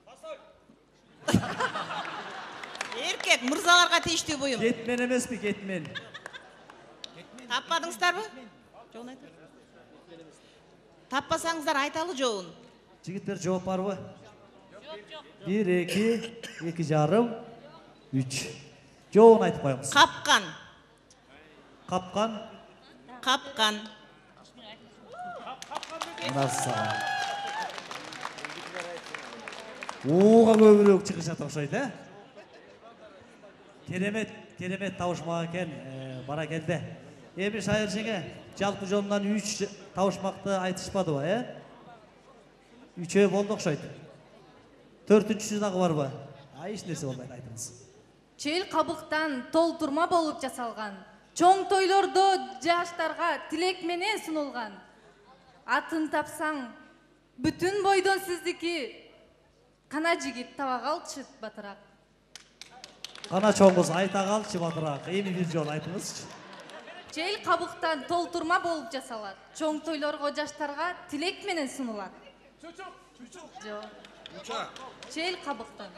Эркек мырзаларга тийиштүү буюм. Кетмен эмеспи, кетмен. Таппадыңыздарбы? Жоон айтып. Таппасаңыздар айталы жоон. Жигиттер жооп барбы? Бир, эки, эки жарым, үч. Жоон айтып коюңуз. Капкан. Капкан. Капкан. Мынасы. Ууга көбүрөөк чыгышат окшойт, э? Керемет, керемет табышмак экен, бара келди. Эми шайыр жеңе, жалпы жонунан үч табышмакты айтышпадыбы, э? Үчөө болду окшойт. Төртүнчүсү дагы барбы? А эч нерсе болбойт, айтыңыз. Чел кабыктан толтурма болуп жасалган. Чоң тойлордо жаштарга тилек менен сунулган. Атын тапсаң, бүтүн бойдон сиздики. Кана жигит таба калчы батыраак. Qana çoğunuz ayta qalçı batırak. Эми bir жол айтыңызчы. Жел кабыктан толтурма болуп жасалат. Чоң тойлорго жаштарга тилек менен сунулат. Жок. Жел кабыктан.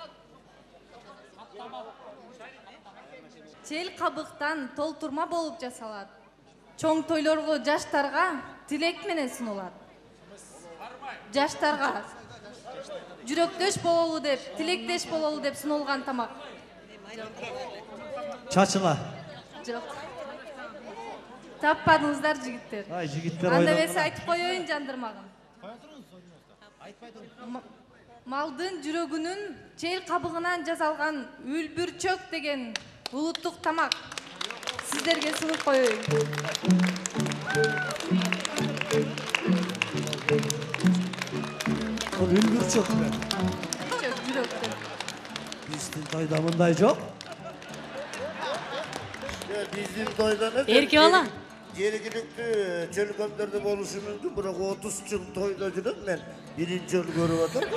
Жел кабыктан толтурма болуп жасалат. Чоң тойлорго жаштарга тилек менен сунулат. Жаштарга жүрөктөш бололу деп, тилектеш бололу деп сунулган тамак. Çaçıla. Жок. Таппадыңыздар, жигиттер. Ay жигиттер Анда ойнап. бес айтып коеюн жандырмагын. Малдын жүрөгүнүн жел кабыгынан жасалган үлбүрчөк деген улуттук тамак. Сиздерге сунуп коеюн. Ол үлбүрчөк бе? Жүрөктөн. Биздин тойда мындай жок. Bizim toyda ne? Erke ola. Жергиликтүү чөлкөмдөрдө болушу мүмкүн, бирок отуз жыл тойда жүрөм мен. Биринчи жолу көрүп атам.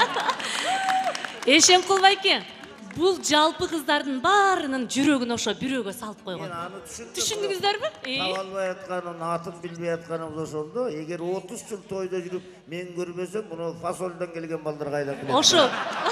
Эшенкул байке, бул жалпы кыздардын баарынын жүрөгүн ошо бирөөгө салып койгон. Мен аны түшүндүм. Түшүндүңүздөрбү? Таба албай атканын, атын билбей атканыбыз ошондо. Эгер отуз жыл тойда жүрүп мен көрбөсөм, муну фасолдон келген балдар кайдан билет? Ошо.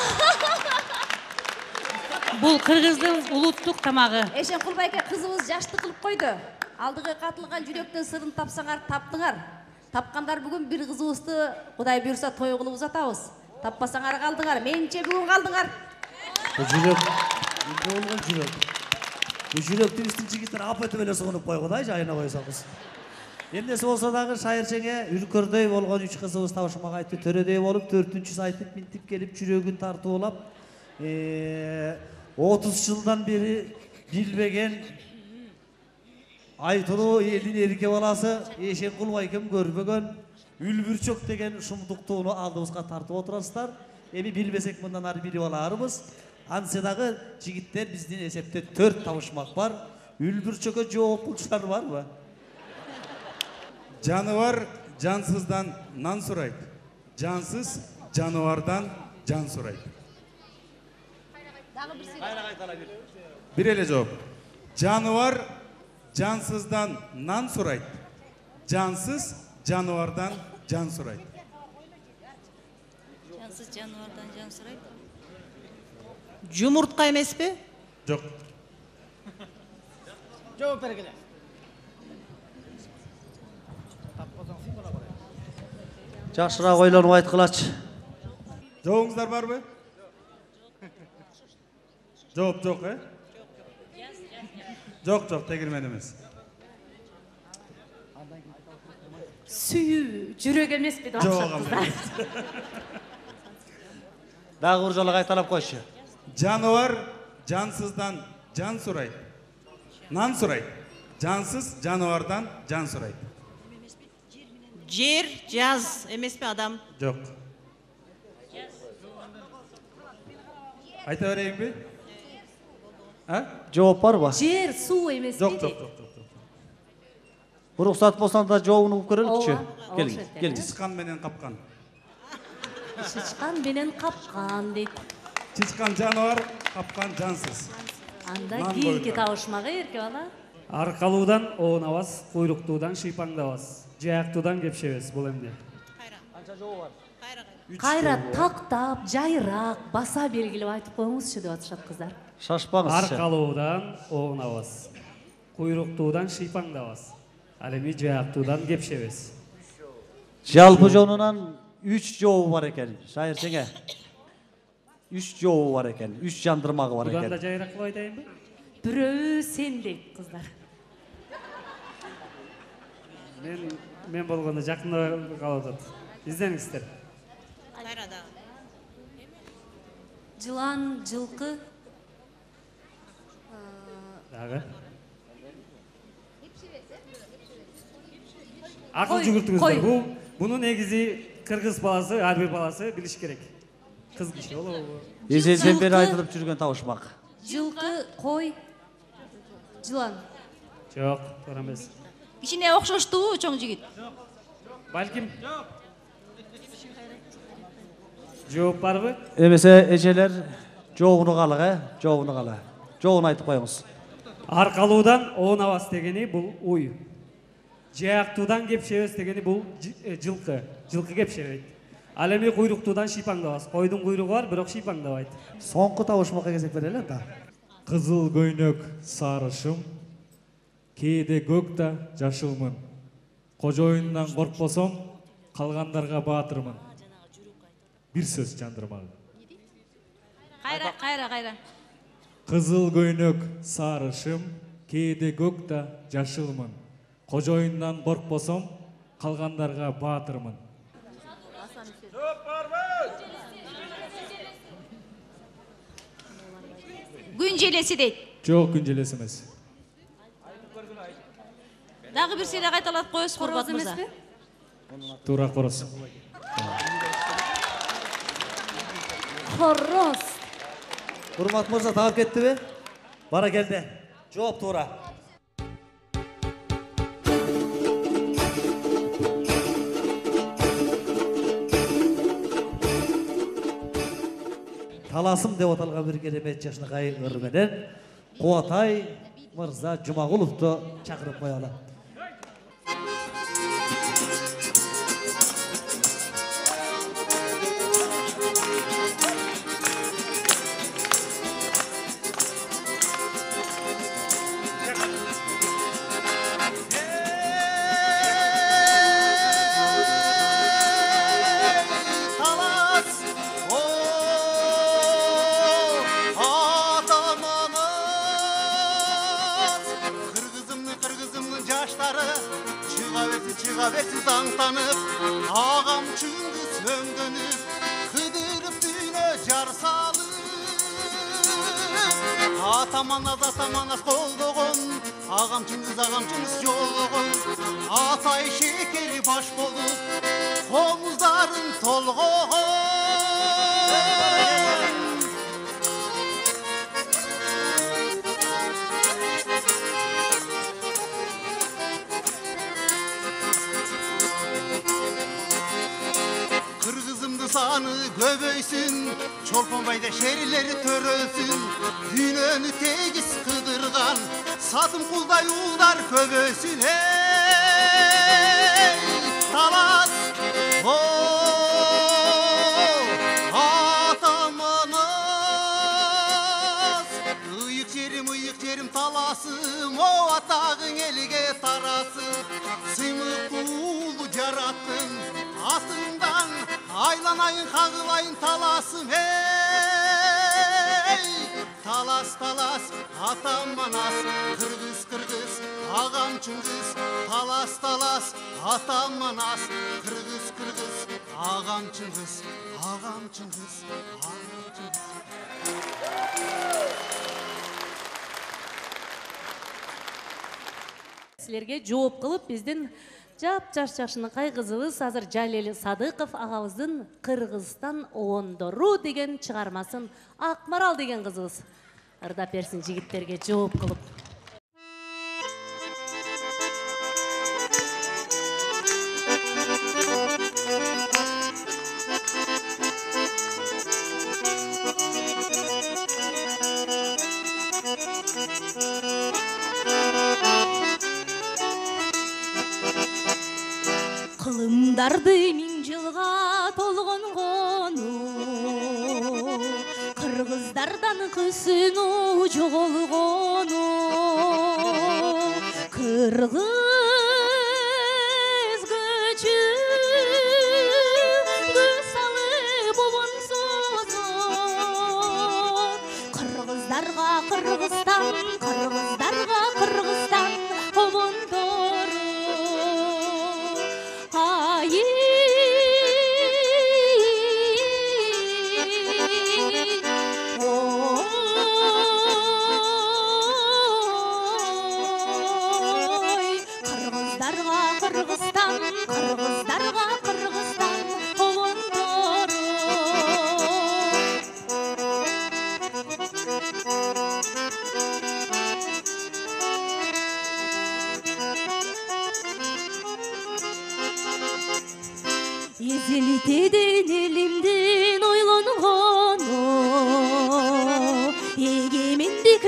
Бул кыргыздын улуттук тамагы. Эшенкул байке, кызыбыз жашты кылып койду. Алдыга катылган жүрөктөн сырын тапсаңар, таптыңар. Тапкандар бүгүн бир кызыбызды Кудай буйрса той кылып узатабыз. Таппасаңар калдыңар. Менче бүгүн калдыңар. Bu жүрөк. Эмне болгон жүрөк? Bu жүрөктү биздин жигиттер апетип эле сунуп койгудай жайына койсоңуз. Эмнеси болсо дагы шайырчеңе үлкөрдөй болгон үч кызыбыз табышмак айтты, төрөдөй болуп, төртүнчүсү айтып минтип келип жүрөгүн тартуулап, отуз жылдан бери билбеген айтылуу элдин эрке баласы Эшенкул байкем көрбөгөн үлбүрчөк деген шумдуктууну алдыбызга тартып отурасыздар. Эми билбесек мындан ары билип аларбыз. Ансы дагы жигиттер биздин эсепте төрт табышмак бар. Үлбүрчөккө жооптуулуктар барбы? Жаныбар жансыздан нан сурайт. Жансыз жаныбардан жан сурайт. Bir ele жооп. Жаныбар жансыздан нан сурайт. Жансыз жаныбардан жан сурайт. Жансыз жаныбардан жан сурайт. Жумуртка эмеспи? Жок. Жооп бергиле. Жакшыраак ойлонуп айткылачы. Жооңуздар барбы? Жооп жок, э? Жок, жок, тегирмен эмес. Сүйүү жүрөк эмеспи деп атышат. Дагы бир жолу кайталап койчу. Жаныбар жансыздан жан сурайт. Нан сурайт. Жансыз жаныбардан жан сурайт. Жер, жаз эмеспи адам? Жок. Айта берейинби? А? Жооп барбы? Жер, суу эмеспи? Жок, жок, жок, жок. Уруксат болсоң да жообун угуп көрөлүкчү. Келиңиз, келиңиз. Чычкан менен капкан. Чычкан менен капкан дейт. Чычкан жаныбар, капкан жансыз. Анда кийинки табышмагы эрке бала. Аркалуудан оонабас, куйруктуудан шыйпаңдабас, жаяктуудан кепшебес бул эмне? Кайра тактап, жайраак, баса белгилеп айтып коюңузчу деп атышат кыздар. Шашпаңызчы. Аркалуудан оонабас, куйруктуудан шыйпаңдабас, ал эми жаяктуудан кепшебес. Жалпы жонунан үч жообу бар экен, шайырчеңе. Үч жообу бар экен, үч жандырмагы бар экен. Будан да жайраак кылып айтайынбы? Бирөө сен дейт кыздар. Мен мен болгондо жакында калып атат. Издениңиздер. Жылан, жылкы. Дагы. Акыл жүгүртүңүздөр. Бул буну негизи кыргыз баласы, ар бир баласы билиш керек. Кыз киши болобу? Эжеден бери айтылып жүргөн табышмак. Жылкы, кой, жылан. Жок, туура эмес. Кичине окшоштуу чоң жигит. Балким. Жооп барбы? Эмесе эжелер жообуну калык, э? Жообуну кала. жоғын айтып қойыңыз. Арқалудан оңабас дегені бұл ой. Жаяқтудан кепшебес дегені бұл жылқы. Жылқы кепшебейді. Ал эми құйрықтудан шипаңдабас. Қойдың құйрығы бар, бірақ шипаңдабайды. Соңғы табышмаққа кезек берелер да. Қызыл көйнек сарышым, кейде көкта жашылмын. Қожойыннан қорқпосом, қалғандарға батырмын. Bir söz жандырмағы. Қайра, қайра, қайра. Қызыл көйнек сарышым, кейде көкта жашылмын. Қожойыннан қорқпосом, қалғандарға батырмын. Күнжелесі дейді. Жоқ, күнжелесі емес. Дағы бір сері қайталат қойыз Құрбат мырза. Тура қорос. Қорос. Құрбат мырза тағып кетті бе? Бара келді. Жооп тура. Таласым деп аталған бір керемет жашынақай ырменен Қуатай мырза Жұмағұловты шақырып қоялы. Ağam çünkü söndünüp Kıdırıp düğüne jar salıp Atamanaz atamanaz kolduğun Ağam çünkü ağam çünkü yolğun Atay şekeri baş bolup Komuzların tolğun Sanı göböysün, Çolpanbayda şerileri törölsün, Hünönü tegiz kıdırgan, Satım kulda yollar köböysün, Hey, Talas, o, Atamanaz, Iyık yerim, ıyık yerim talasım, O atağın elige tarasın, Sıymık kulu yarattın, Asından aylanayın, kağılayın talasım hey Talas talas, Atamanaz, Kırgız kırgız, ağam Çıngiz Talas talas, Atamanaz, Kırgız kırgız, ağam Çıngiz Ağam Çıngiz, ağam Çıngiz Силерге жооп кылып биздин жап жаш жашынакай кызыбыз азыр Жалел Садыков агабыздын Кыргызстан оондору деген чыгармасын Акмарал деген кызыбыз ырдап берсин жигиттерге жооп кылып. Кылымдарды миң жылга толгон кону Кыргыздардан кысыну жоголгону Кыргыз көчү кысалы бобонсозон Кыргыздарга Кыргызстан, Кыргыздарга Кыргызстан обондору Кыргызстан, Кыргыздарга Кыргызстан обондору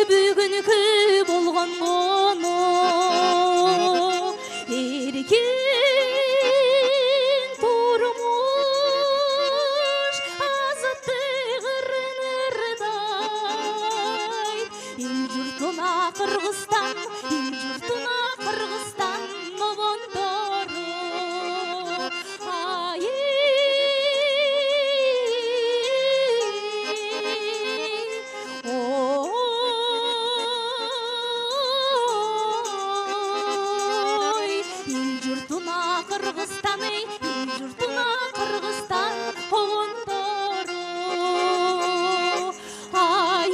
бүгүнкү болгон мону эркин турмуш азаттык ырынырдай эл журтуна Кыргызстан эл журтуна Кыргызстан обондору ай ой эл журтуна Кыргызстан эй эл журтуна Кыргызстан обондору ай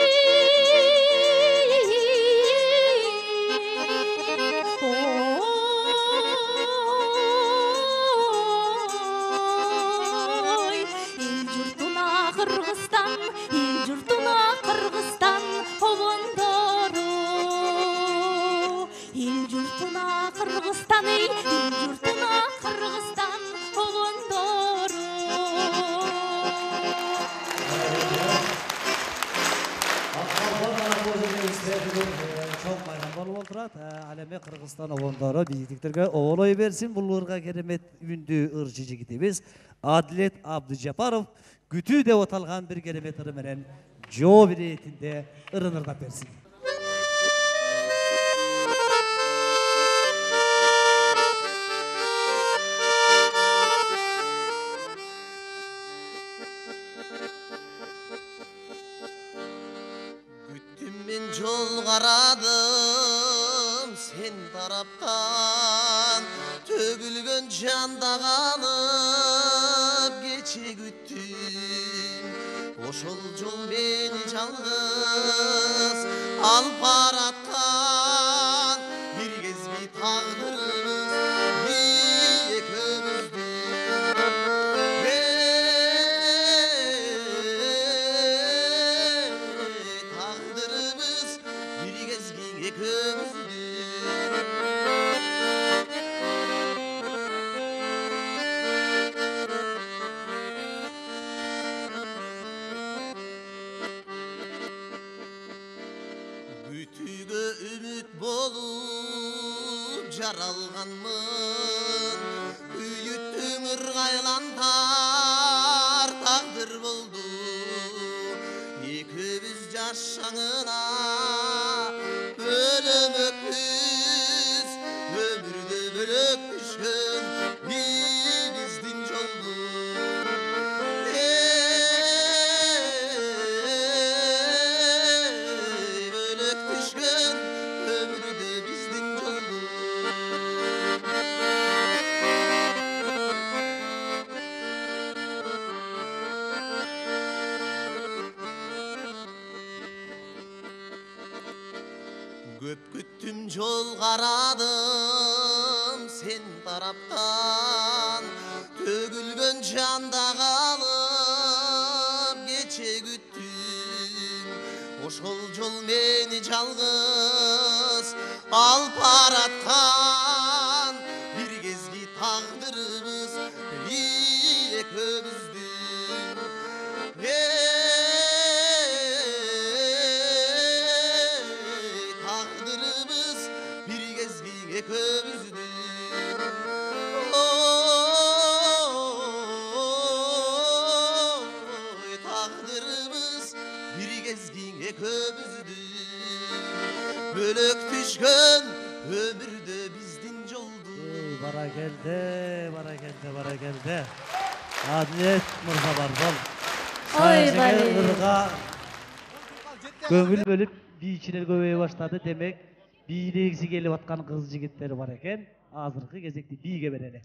ой эл журтуна Кыргызстан эл журтуна Кыргызстан обондору эл журтуна Кыргызстан эй эл журтуна Кыргызстан обондору Çok bayram болуп отурат. Ал эми Кыргызстан обондору биздиктерге оболой берсин. Бул ырга керемет үндүү ырчы жигитибиз Адилет Абдыжапаров күтүү деп аталган бир керемет ыры менен жоо биретинде ырын ырдап берсин. Мен жол қарадым сен тараптан төгілген жанда қалып кече күттім ошол жол мени жалғыз алып бараткан бир кезби тагдырыбыз экөөбүздү тагдырыбыз бир кезби экөөбүздү күтүүгө үмүт болуп жаралганмын үйүттүң ыргайландар тагдыр болду экөөбүз жашаңына бөлөмөкпүз өмүрдө бөлөк түшкөн биздин жолду бөлөк түшкөн өмүрдө биздин жолду көп күттүм жол карадым сен тараптан төгүлгөн жанда калып кече күттүм ошол жол мени жалгыз алып бараткан бир кезги тагдырыбыз экөөбүздүн тагдырыбыз бир кезги экөөбүздүн ой тагдырыбыз бир кезги экөөбүздүн бөлөк түшкөн өмүрдө биздин жолду Bara geldi, bara geldi, bara geldi. Adilет Мырза Барбол. Ой, бали. Ырга көңүл бөлүп бийчилер көбөйө баштады. Демек, бийлегиси келип аткан кыз жигиттер бар экен. Азыркы кезекти бийге берели.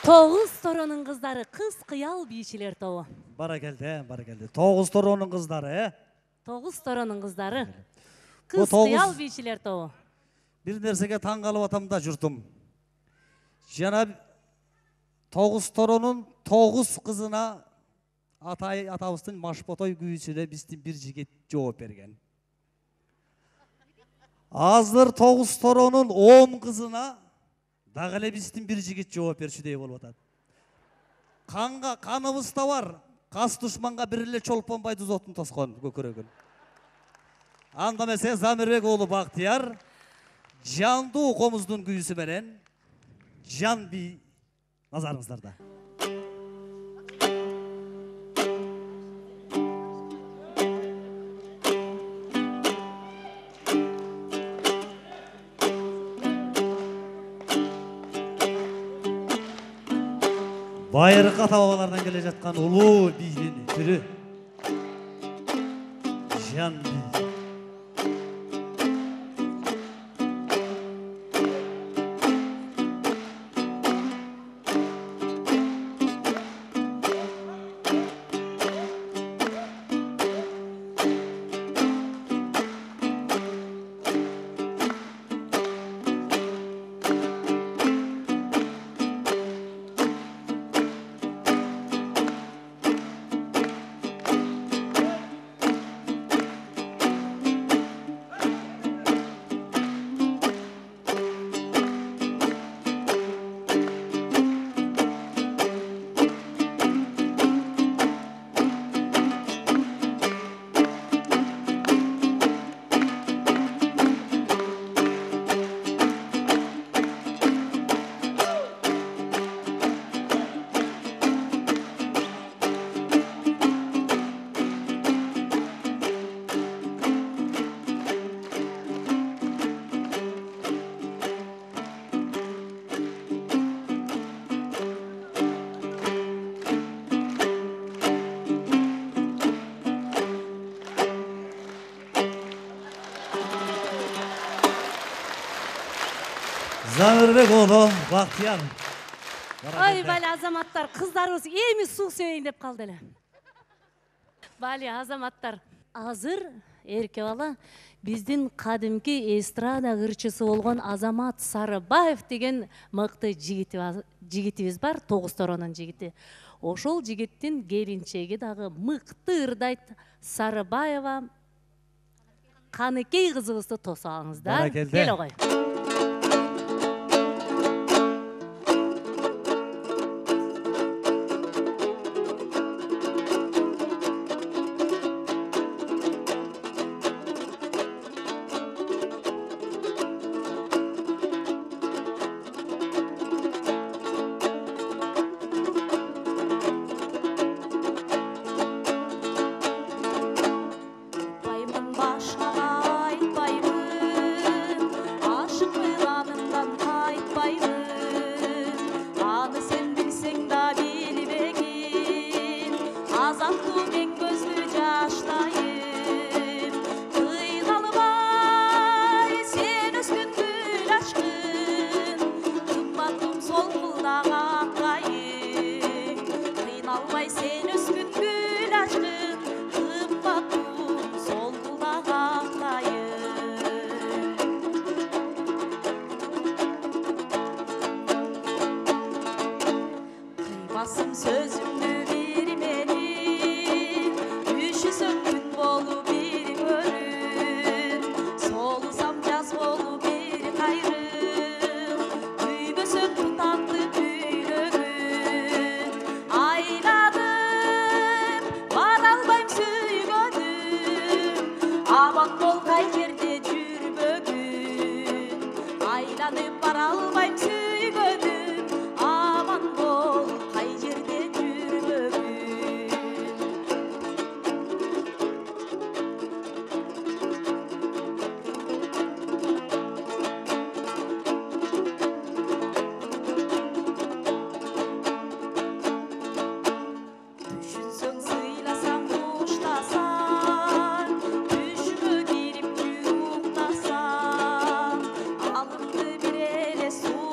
Тоғыз торонун кыздары кыз кыял бийчилер тобу. Бара келди, бара келди. Тогуз торонун кыздары, э? Тогуз торонун кыздары Бу кыз тогуз- кыял бийчилер тобу. Бир нерсеге таң калып атам да журтум. Жана тогуз торонун тогуз кызына атай атабыздын Машботой күйүүсүнө биздин бир жигит жооп берген. Азыр тогуз торонун он кызына дагы эле биздин бир жигит жооп берчүдөй болуп атат. Канга каныбызда бар. Кас душманга бир эле чолпон байдыз отун тоскон көкөрөгүн. Анда эмесе Замирбек уулу Бактияр жандуу комуздун күйүүсү менен жан би назарыңыздарда. Байыркы ата бабалардан келе жаткан улуу биydин түрү жан би. Замирбек уулу Бактияр. Ой, бали азаматтар, кыздарыбыз эми суу себейин деп калды эле. Бали азаматтар, азыр эрке бала биздин кадимки эстрада ырчысы болгон Азамат Сарыбаев деген мыкты жигитибиз бар, тогуз торонун жигити. Ошол жигиттин келинчеги дагы мыкты ырдайт Сарыбаева Каныкей кызыбызды тосуп алыңыздар. Кел огой. Alımdı bir ele su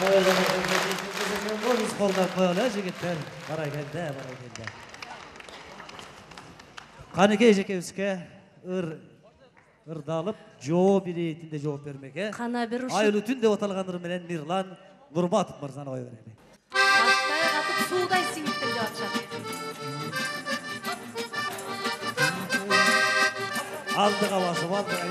Biz koldan koyalım jigitler. Barakende, barakende. Kanike ejekevske ır ırdalıp жооп биретинде жооп бермеке. Кана бир ушул. Айыл түнде оталганыр менен Мирлан Нурматов мырзаны кой берели. Таштай катып суудай сиңип деп жатышат. Aldığa basıp aldığa.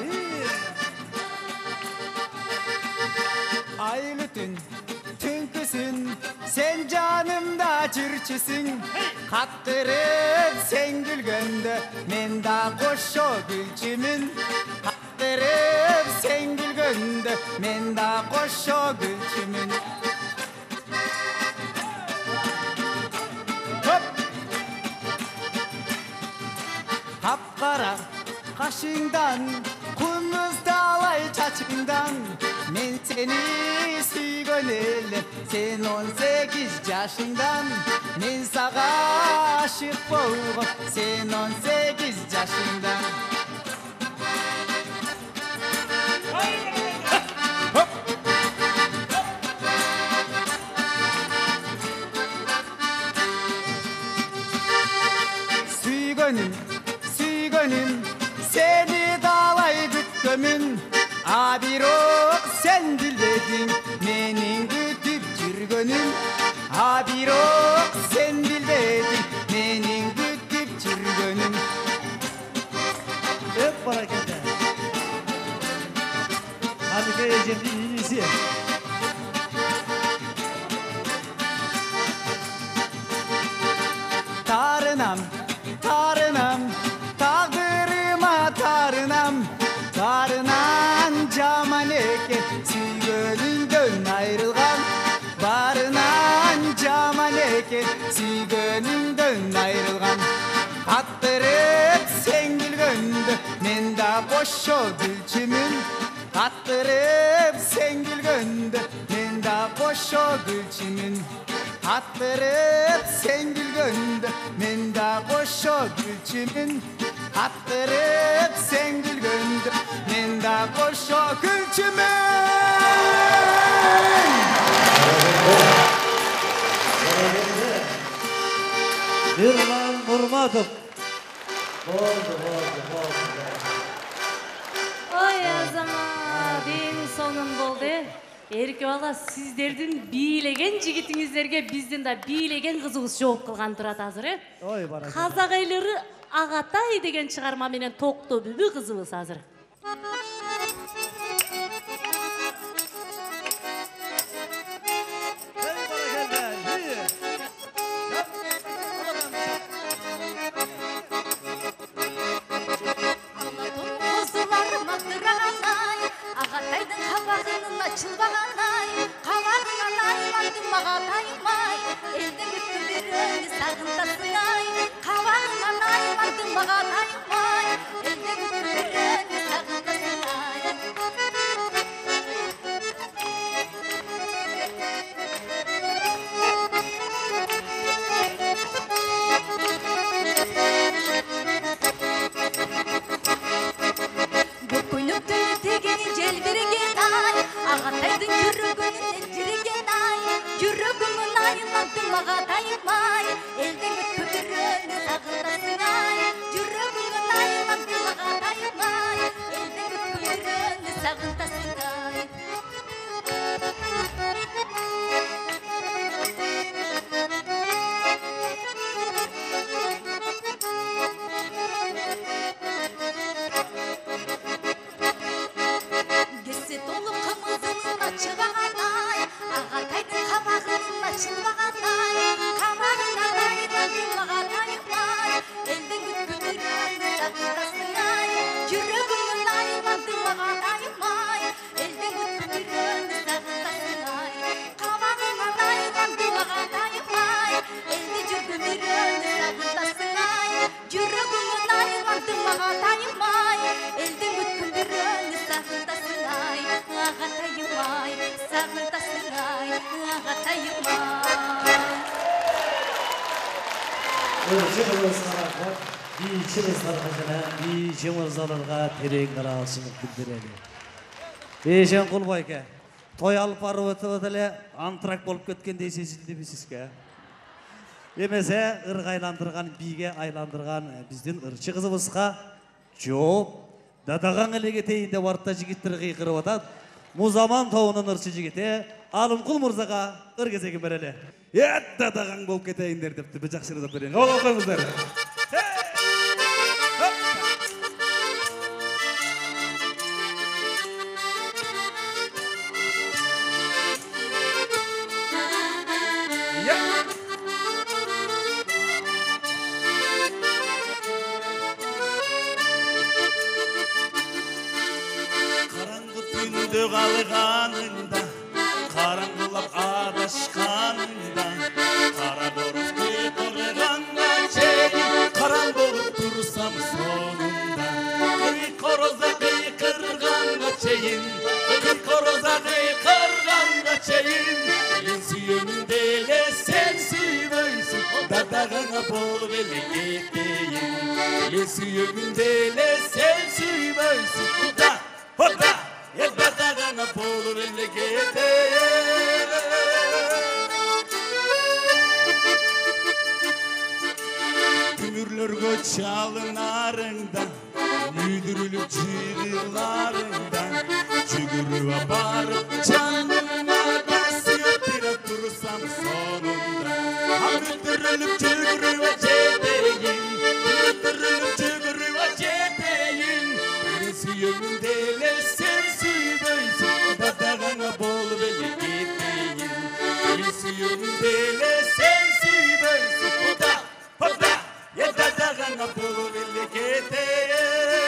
Aylı tün, tünküsün, sen canımda çürçüsün. Kattırıp sen gülgönde, men da koşo gülçümün. Kattırıp sen gülgönde, men da koşo gülçümün. Hop! Kapkara kaşından, kumuz dağlay çaçından. Men seni suygun elem, sen on sekiz yaşından. Men sağa aşık bolğum, sen on sekiz yaşından. Hop! Suygunum, suygunum, seni dağlay bütkümün. Abirok sen bilbedin menin gütüp жүргөнүм. Abirok sen bilbedin menin gütüp жүргөнүm. Hep barakende. Kanike ejemnin inisi. Tarınam, tarınam, tağdırıma tarınam. Barınan caman eken, süygönünden ayrılgan. Barınan caman eken, süygönünden ayrılgan. Kattırıp sen gülgönde, men da koşo gülçümün. Kattırıp sen gülgönde, men da koşo gülçümün. Kattırıp sen gülgönde, men da koşo gülçümün. Attırıp sen gülgöndü, men da koşo gülçümün. Mирlan Nurmatov. Oldu, oldu, oldu. Ой азамат, эң сонун болду. Эрке бала, сиздердин бийлеген жигитиңиздерге биздин да бийлеген кызыбыз жооп кылган турат азыр, э? Ой, баракалла. Казак элleri Ағатай деген шығарма менен тоқты бүбі қызыбыз азыр. Ағатайдың қабағының açılбағанай, қабағынан айландым Ағатайым-ай, елдің бүткілдерін сағындасың-ай, қабағынан айландым Ағатайым-ай, елдің бүткілдерін сағындасың-ай. Ағатайдың жүрегінен жүреген ай, жүрегімін айналдым Ағатайым-ай, елдің өткілдерін сағындасың ай, жүрегімін айналдым Ағатайым-ай, елдің өткілдерін сағындасың ай. Açılбағанай, Ағатайдың қабағының açылбағанай, қабағынан айландым Ағатайым-ай, елдің бүткілдерін сағындасың-ай, жүрегімін айландым Ағатайым-ай, елдің бүткілдерін сағындасың-ай, қабағынан айландым Ағатайым-ай, елді жүргендерін сағындасың-ай, жүрегімін айландым Ағатайым-ай, елдің бүткілдерін сағындасың-ай, Ағатайым-ай, сағындасың-ай, Ағатайым-ай. Ölçümüz sarıqlar, biçimiz sarıqına, biçimiz alırğa tereң qarasını bildireli. Бейшен Құлбайке, той алып барып өтіп эле антрак болып кеткендей сезилди бизге. Эмесе ырга айландырган, биге айландырган биздин ырчы кызыбызга жооп дадаган эле кетейин деп артта жигиттер кыйкырып атат. Музаман тобунун ырчы жигити Алымкул мырзага ыр кезегин берели. Эт дадаган болуп кетейиндер депти. Бир жакшы ырдап берейин. Ого коюңуздар. Kalганында, караңгылап адашканында, кара боруз кыйкырганга чейин, караң болуп турсам сонунда. Кый короза кыйкырганга чейин, кый короза кыйкырганга чейин, мен сүйөмүн деле сен сүйбөйсүн, дадагаңа болуп эле кетейин. Мен сүйөмүн деле сен сүйбөйсүн, да, хода. Elbette bolu belli giteyim. Tümürlerge çalınarında, müdürülüp çığırlarında, çığırıva barıp canıma da sütüre dursam sonunda. Ha müdürülüp çığırıva cedeyim, müdürülüp çığırıva cedeyim. Ben süyümün dele dadagana bol belli gitmeyin. Ben süyümün dele sen süyböysün. Oda, oda, ya dadagana bol belli gitmeyin.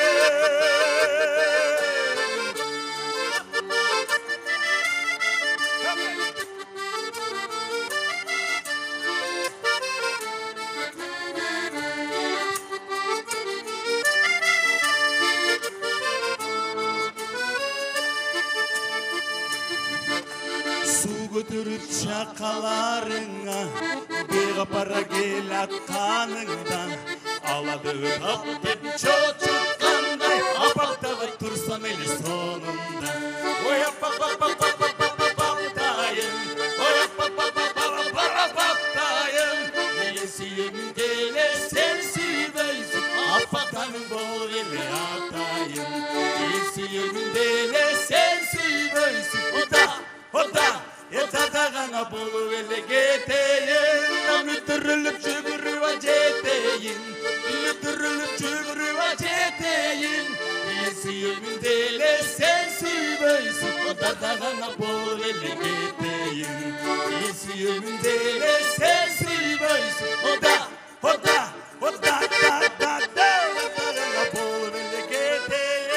Götürüp çakalarına bir para gel atkanından aladığı haptep çocukkanday apaktava tursam eli sonunda. Oy apapapapapapapapaptayım, oy apapapapapapaptayım. Niye süyümün dele sen süyböysün, apaktanın bol eli atayım. Niye süyümün dele sen süyböysün, oda, oda. Yatadagana bolu vele geteyim, müdürülüp çığırıva ceteyim, müdürülüp çığırıva ceteyim. Süyümün dele sen süyböysün, yatadagana bolu vele geteyim. Süyümün dele sen süyböysün, oda, oda, oda, da, da, da, yatadagana bolu vele geteyim.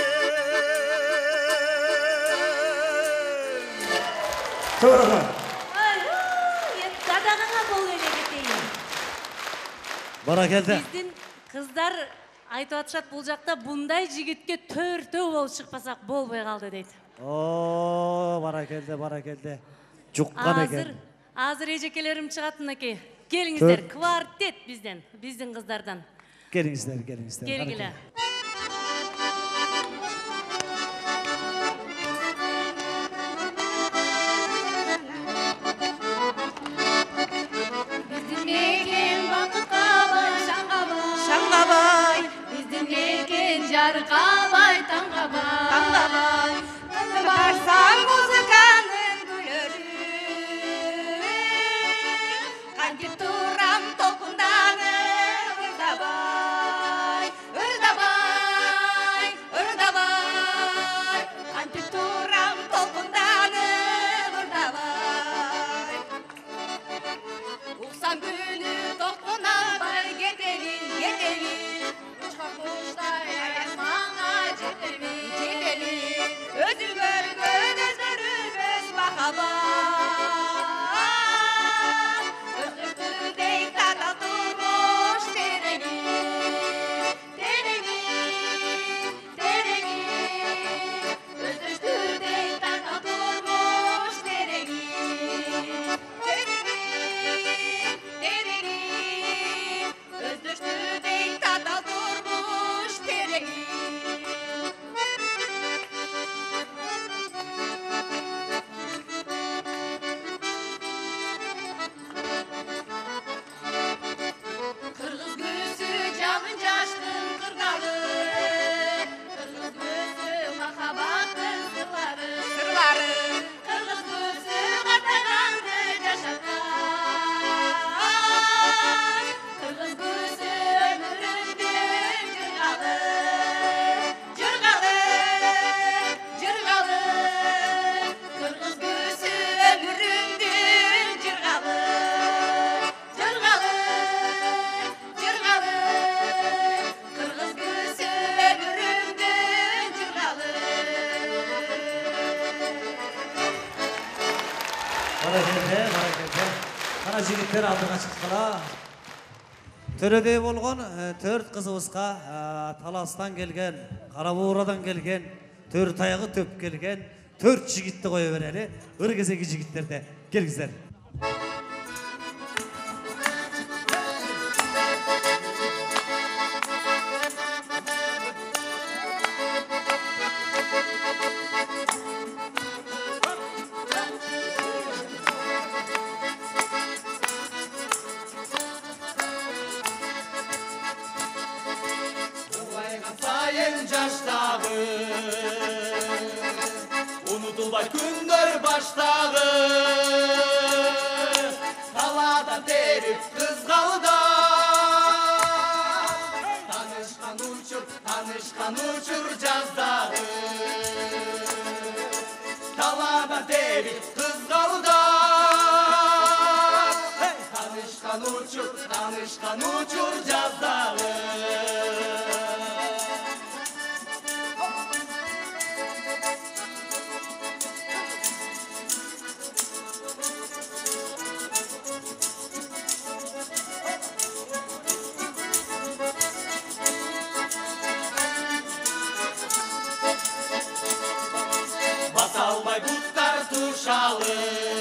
Doğru. Dadagana bol ele keteyim. Barakelде. Биздин кыздар айтып атышат, бул жакта bunday жигитке төртөө болуп чыкпасак болбой калды дейт. О, баракелде, баракелде. Жуккан экен. Азыр, азыр эжекелерим чыгат мынакей. Келиңиздер, квартет бизден, биздин кыздардан. Келиңиздер, келиңиздер. Келгиле. Жарқабай, таңғабай, таңғабай, барсам музыканың гүлөрү, кантип турам толкунданып, ырдабай, ырдабай. Barakete, barakete. Kana jigitler aldığa çıktılar. Törede bolğan dört kızımızga Talastan gelgen, Karabuğradan gelgen, dört ayağı töp gelgen, dört jigitni koya bereli. Bir keseki jigitler kelgizler. Sayın caştağı Unutulmay gündür baştağı Taladan terip kız kaldı Tanışkan uçur, tanışkan uçur cazdağı Taladan terip kız kaldı Tanışkan uçur, tanışkan uçur cazdağı Basalmay butlar tuşalı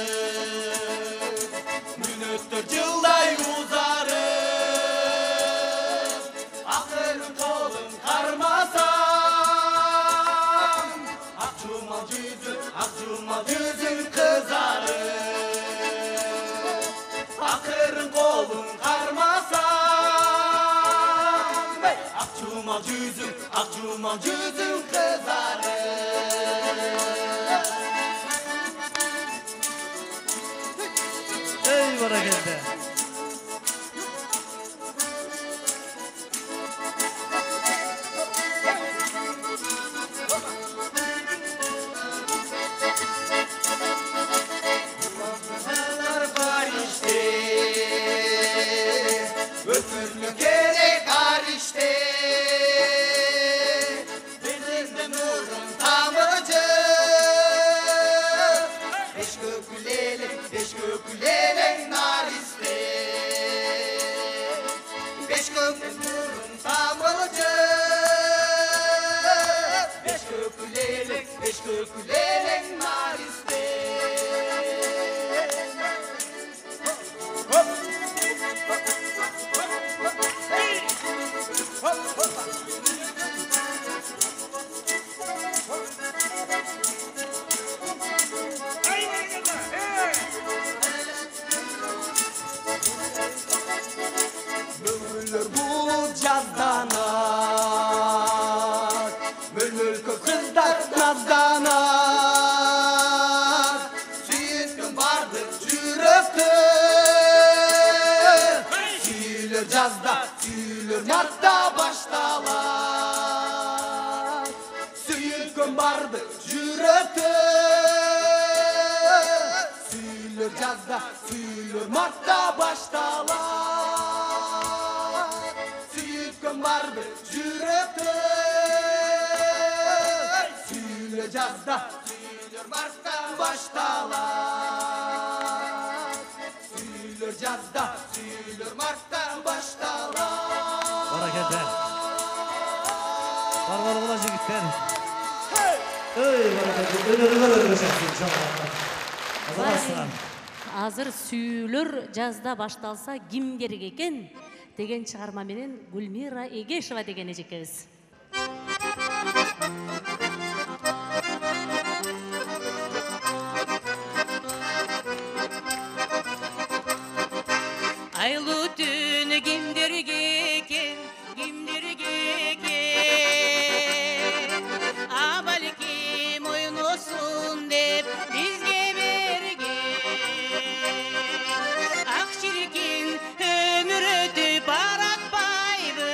Minüttür yılday uzarı Akırın kolun karmasam Akçumal yüzün, akçumal yüzün kızarı Akırın kolun karmasam Akçumal yüzün, akçumal yüzün kızarı Ey barakete. var işte Öpürlü gerek var işte Denizde nurun tamıcı Beş gökülele, beş gökülele nar iste Beş gökülele nurun tamıcı Beş gökülele, beş gökülele nar iste Mülmüller bu cazdanat Mülmül kızlar nazdanat Süyütkün vardır cürekte Süyülür cazda, süyülür martta baştalar Süyütkün vardır cürekte Süyülür cazda, süyülür martta baştalar Süyütkün vardır cürekte Süyülür cazda, süyülür martta baştalar Süyülür cazda, süyülür martta baştalar Barakete. Var var ula jigitler. Ey barakete. Öneriler öğreneceksin inşallah. Hazırlasınlar. Азыр сүйүлөр жазда башталса ким керек экен деген чыгарма менен Гүлмира Эгешева деген эжекебиз. Айлуу түнү кимдерге экен, кимдерге экен. А балким ойносун деп бизге ömür ötüp aratmaydı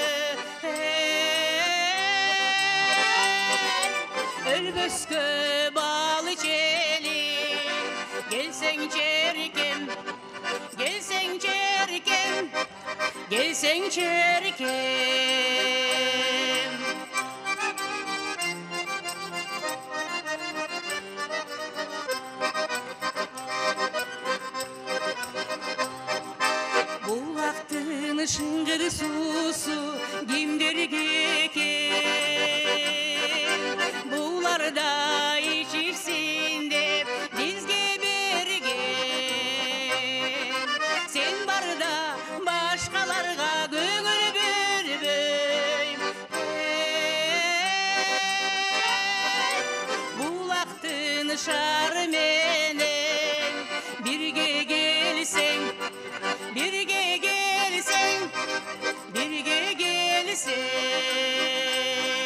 Ölbüskü bağlı çelim Gelsen çerkem Gelsen çerkem Gelsen çerkem barda içirsin de bizge bergen. Sen barda başkalarga göңүл bölbөйм. Bulактын шары менен бирге келсең, бирге келсең, бирге келсең.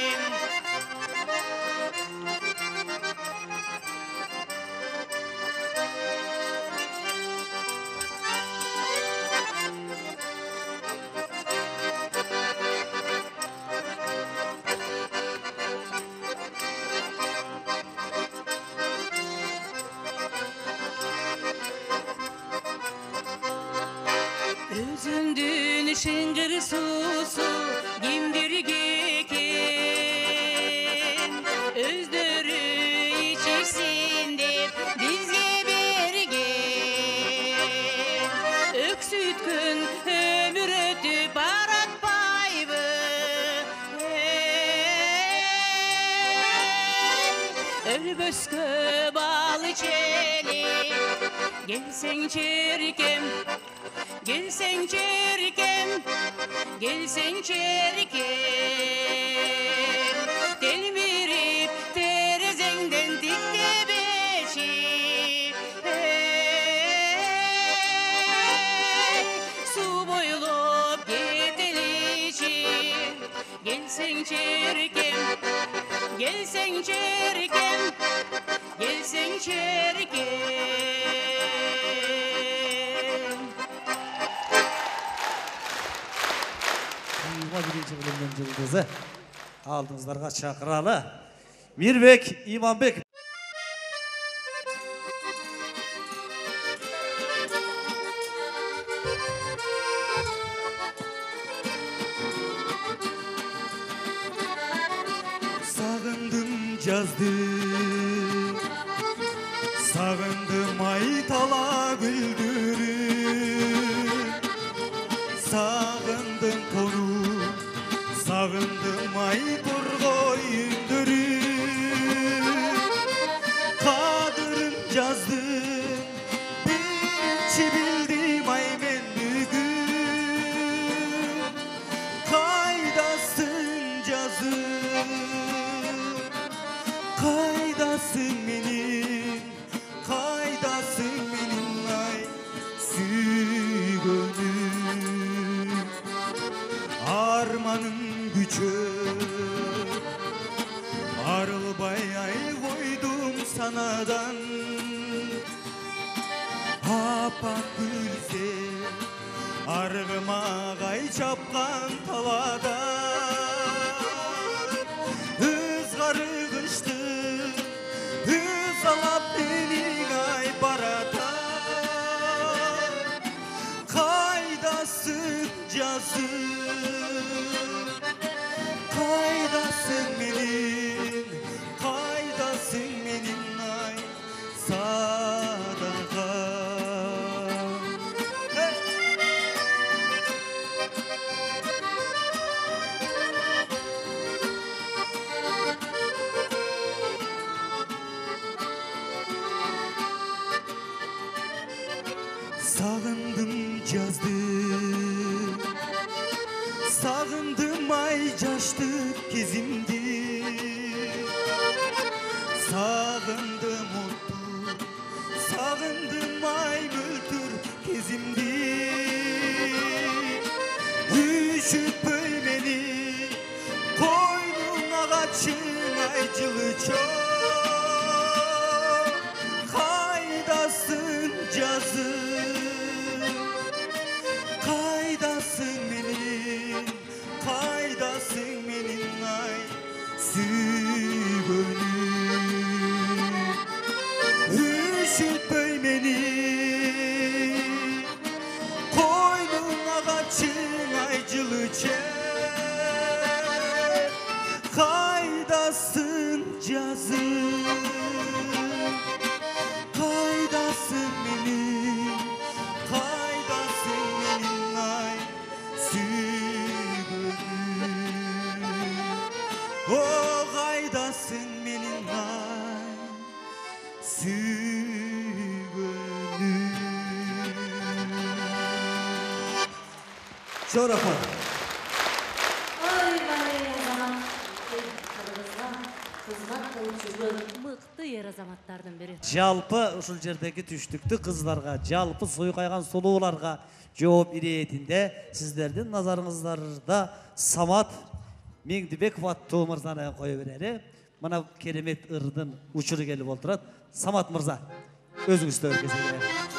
Özündün şıngır susu kimdirge eken. Özdörü içirsin dep bizge bergen. Öksütkün ömür ötüp baratpayбы. Ölböskö bal içeli gelseň çerkem. Gelseň çerkem, gelseň çerkem. Telmirip terezengden dikte beşip. Su boylup getelişi. Gelseň çerkem, gelseň çerkem, gelseň çerkem. Birinci bölümün yıldızı aldığınızlarga çakıralı Mirbek İmanbek. Sağındım жазды, sağındım aytala güldürü, sağındım tonu, sağındım ay turgoyundurü, kadırın жазdım, birinci bildim ay men bugün, kaydasın жазым, kaydasın benim, kaydasın benim ay sügönüm. Armanım gücü, arılbay ay koydum sanadan. Apak gülse, argıma ay çapkan taladan. Hızgarı kıştı, hız alap beni ay baratan. Kaydasın жазым, kaydasın benim, kaydasın benim ay sadaka. Sağındım жазdım, sağındım ay жаштык кезимди, sağındım ottu, sağındım ay mөлтүр кезимди. Üşütpөй meni koynuna kaçın ay жылы çok. Kaydasın жазым, kaydasın benim, kaydasın benim ay sügönüm. Üşütpöy meni koynuna kaçın ay жылы çek. Kaydasın жазым, kaydasın benim, kaydasın benim ay sügönüm. O kaydasın benim ay сүйгөнүм. Жорапа. Ойбай, азамат. Кыргызга кызмат кылып жүргөн мыкты ер азаматтардын бири. Жалпы ушул жердеги түштүктү кыздарга, жалпы суйкайган сулууларга жооп иретинде сиздердин назарыңыздарда Самат Меңдибеков аттуу мырзаны кое берели. Мына керемет ырдын учуру келип отурат. Самат мырза, өзүңүз төркесиңер.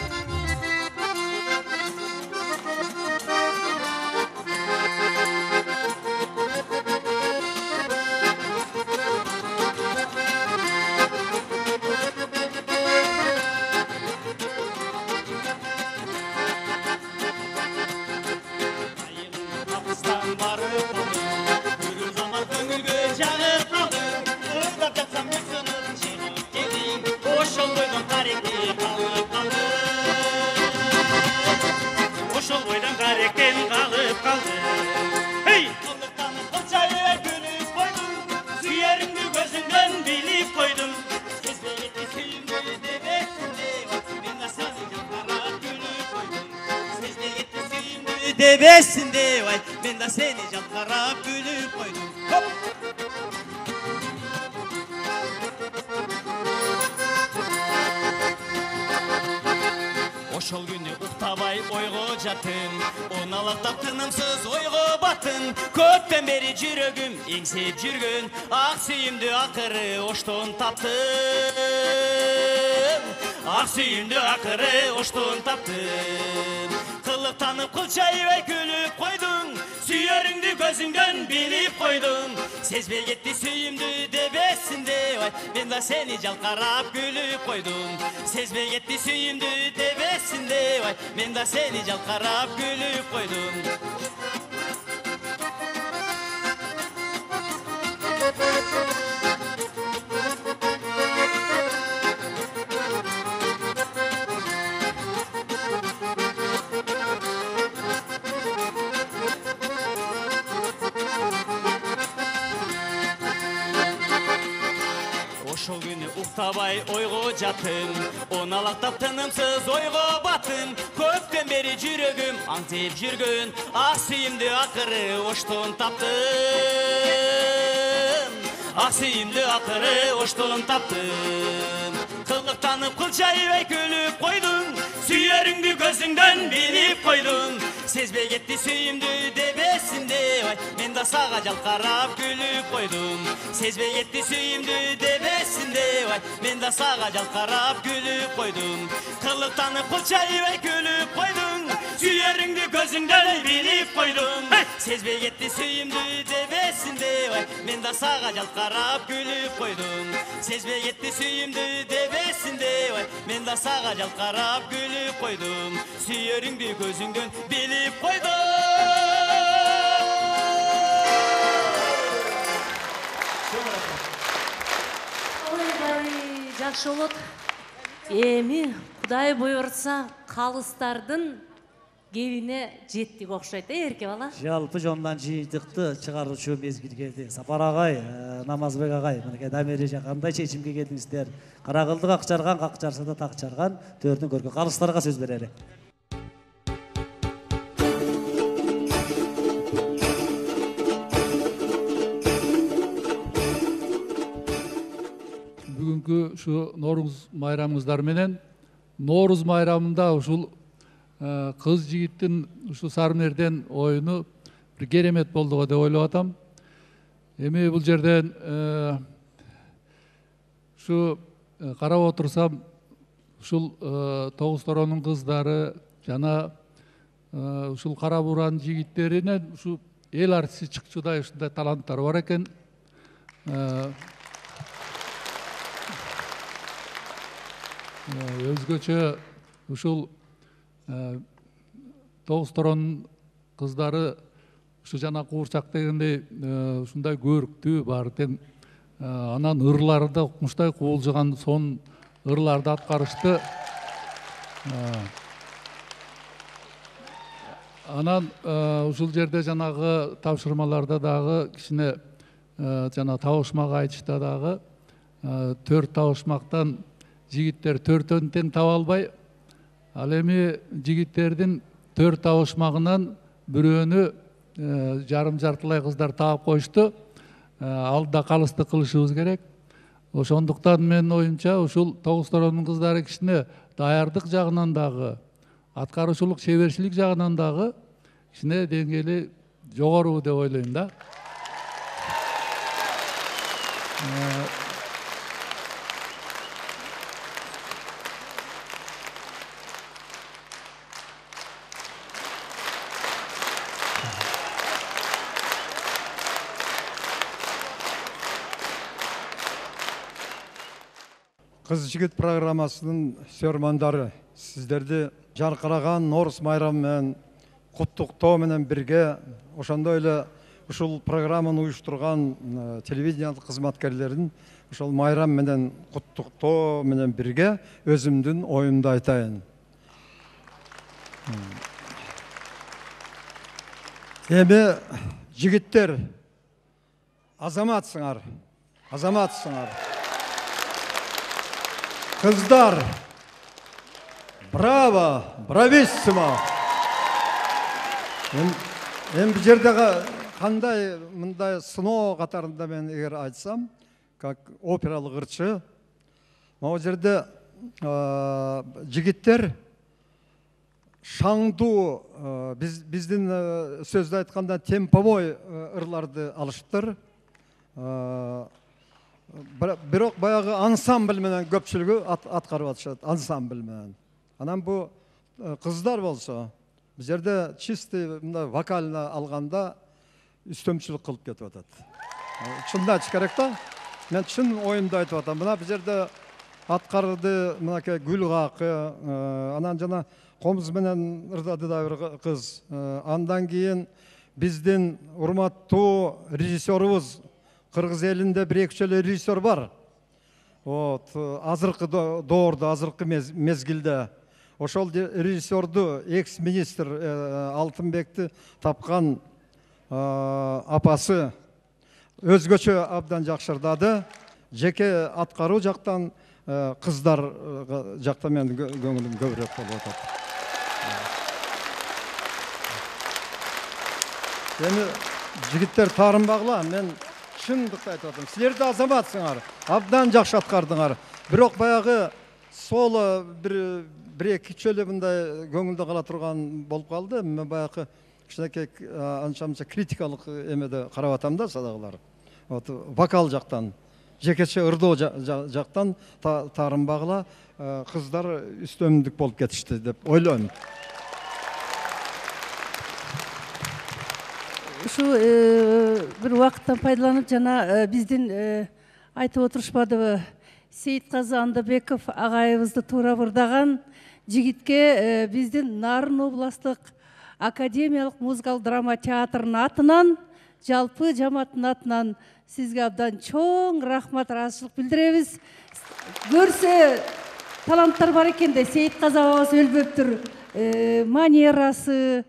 Debesin de vay, ben de seni jalkarap gülüp koydum. Hop! Oşol günü uktavay oygo jatın, onalaqtap tınımsız oygo batın. Köpten beri жүрөгүм engsep жүргөн, ак сүйүмдү акыры оштон таптым. Ак сүйүмдү акыры оштон таптым. Кылык танып кылчайбай күлүп койдуң, сүйөрүңдү көзүңдөн билип койдуң. Сезбей кетти сүйүмдү дебесин деп ай, мен да сени жалкарап күлүп койдум. Сезбей кетти сүйүмдү дебесин деп ай, мен да сени жалкарап күлүп койдум. Ошол күнү уктабай ойго жаттым, оналактап тынымсыз ойго баттым. Көптөн бери жүрөгүм аңтеп жүргөн, ак сүйүмдү акыры оштон таптым. Ак сүйүмдү акыры оштон таптым. Кылык танып кылчайбай күлүп койдуң, сүйөрүңдү көзүңдөн билип койдуң. Сезбей кетти сүйүмдү дебесин деп ай, мен да сага жалкарап күлүп койдум. Сезбей кетти сүйүмдү дебесин деп ай, мен да сага жалкарап күлүп койдум. Кылык танып кылчайбай күлүп койдуң, сүйөрүңдү көзүңдөн билип койдуң. Сезбей кетти сүйүмдү дебесин деп ай, мен да сага жалкарап күлүп койдум. Сезбей кетти сүйүмдү дебесин деп ай, мен да сага жалкарап күлүп койдум. Сүйөрүңдү көзүңдөн билип койдум. Ойбай, жакшы болот. Эми Кудай буйрса, калыстардын кебине жеттик окшойт, эрке бала. Жалпы жондан жыйынтыкты чыгаруучу мезгил келди. Сапар агай, Намазбек агай, мынакей дамереже кандай чечимге келдиңиздер? Каракылды какчарган, какчарса да такчарган, төрдүн көркө калыстарга сөз берели. Бүгүнкү ушу Норуз майрамыңыздар менен Норуз майрамында ушул кыз жигиттин ушу Сармерден оюну бир керемет болду деп ойлоп атам. Эми бул жерден ушу карап отурсам, ушул тогуз торонун кыздары жана ушул кара буранын жигиттеринен ушу эл артисти чыкчудай ушундай таланттар бар экен. Өзгөчө ушул тогуз торонун кыздары ушу жана куурчак дегендей ушундай көрүктүү бар тең. Анан ырлары да укмуштай куулжуган сон ырларды аткарышты. Анан ушул жерде жанагы тапшырмаларда дагы кичине жана табышмак айтышта дагы төрт табышмактан жигиттер төртөн тең таба албай, ал эми жигиттердин төрт табышмагынан бирөөнү жарым жартылай кыздар таап коюшту. Алда калысты кылышыбыз керек. Ошондуктан менин оюмча ушул тогуз торонун кыздары кичине даярдык жагынан дагы, аткаруучулук чеберчилик жагынан дагы кичине деңгээли жогору деп ойлойм да. Кыз жигит программасынын сөрмандары, сиздерди жаркыраган Норус майрамы менен куттуктоо менен бирге, ошондой эле ушул программаны уюштурган телевидениялык кызматкерлерин ошол майрам менен куттуктоо менен бирге өзүмдүн оюмду айтайын. Эми жигиттер, азаматсыңар, азаматсыңар. Кыздар, браво, брависсимо. Эми бул жердеги кандай мындай сыноо катарында мен эгер айтсам, как опералык ырчы, могу жерде жигиттер шаңдуу, биздин сөздө айтканда темповой ырларды алыштыр. Бирок баягы ансамбль менен көпчүлүгү аткарып атышат, ансамбль менен. Анан бу кыздар болсо, бул жерде чисто мындай вокально алганда үстөмчүлүк кылып кетип атат. Чынын айтыш керек да. Мен чын оюмду айтып атам. Мына бул жерде аткарды мынакей Гүлгакы, анан жана комуз менен ырдады да бир кыз. Андан кийин биздин урматтуу режиссерубуз, Кыргыз элинде бир эки эле режиссер бар. Вот, азыркы доордо, азыркы мезгилде ошол режиссерду экс-министр Алтынбекти тапкан апасы өзгөчө абдан жакшырдады. Жеке аткаруу жактан кыздар жакта менин көңүлүм көбүрөөк болуп атат. Эми жигиттер таарынбагыла, мен чындыкты айтып атам. Силер да азаматсыңар, абдан жакшы аткардыңар. Бирок баягы соло бир бир эки эле мындай көңүлдө кала турган болуп калды. Мен баягы кичинекей анча-мынча критикалык эмеде карап атам да садагылар. Вот вокал жактан, жекече ырдоо жактан таарынбагыла кыздар үстөмдүк болуп кетишти деп ойлойм. Ушу бир убакыттан пайдаланып жана биздин айтып отурушпадыбы, Сейитказы Андабеков агайыбызды туура бурдаган жигитке биздин Нарын областтык академиялык музыкалык драма театрынын атынан, жалпы жамааттын атынан сизге абдан чоң рахмат, ыраазычылык билдиребиз. Көрсө таланттар бар экен да, Сейитказы абабыз өлбөптүр. Манерасы,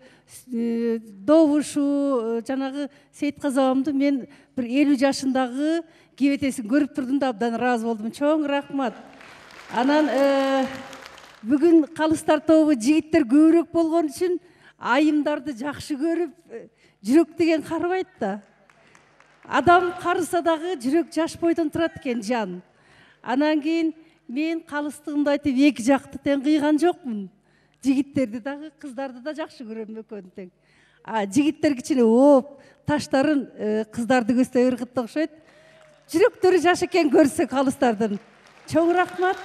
добушу, жанагы Сейитказы абамды мен бир элүү жашындагы кебетесин көрүп турдум да абдан ыраазы болдум. Чоң рахмат. Анан бүгүн калыстар тобу жигиттер көбүрөөк болгон үчүн айымдарды жакшы көрүп, жүрөк деген карыбайт да. Адам карыса дагы жүрөк жаш бойдон турат экен, жан. Анан кийин мен калыстыгымды айтып эки жакты тең кыйган жокмун. Жигиттерди дагы, кыздарды да жакшы көрөм экөөнү тең. А жигиттер кичине ооп, таштарын кыздарды көздөй ыргытты окшойт. Жүрөктөрү жаш экен көрсө калыстардын. Чоң рахмат.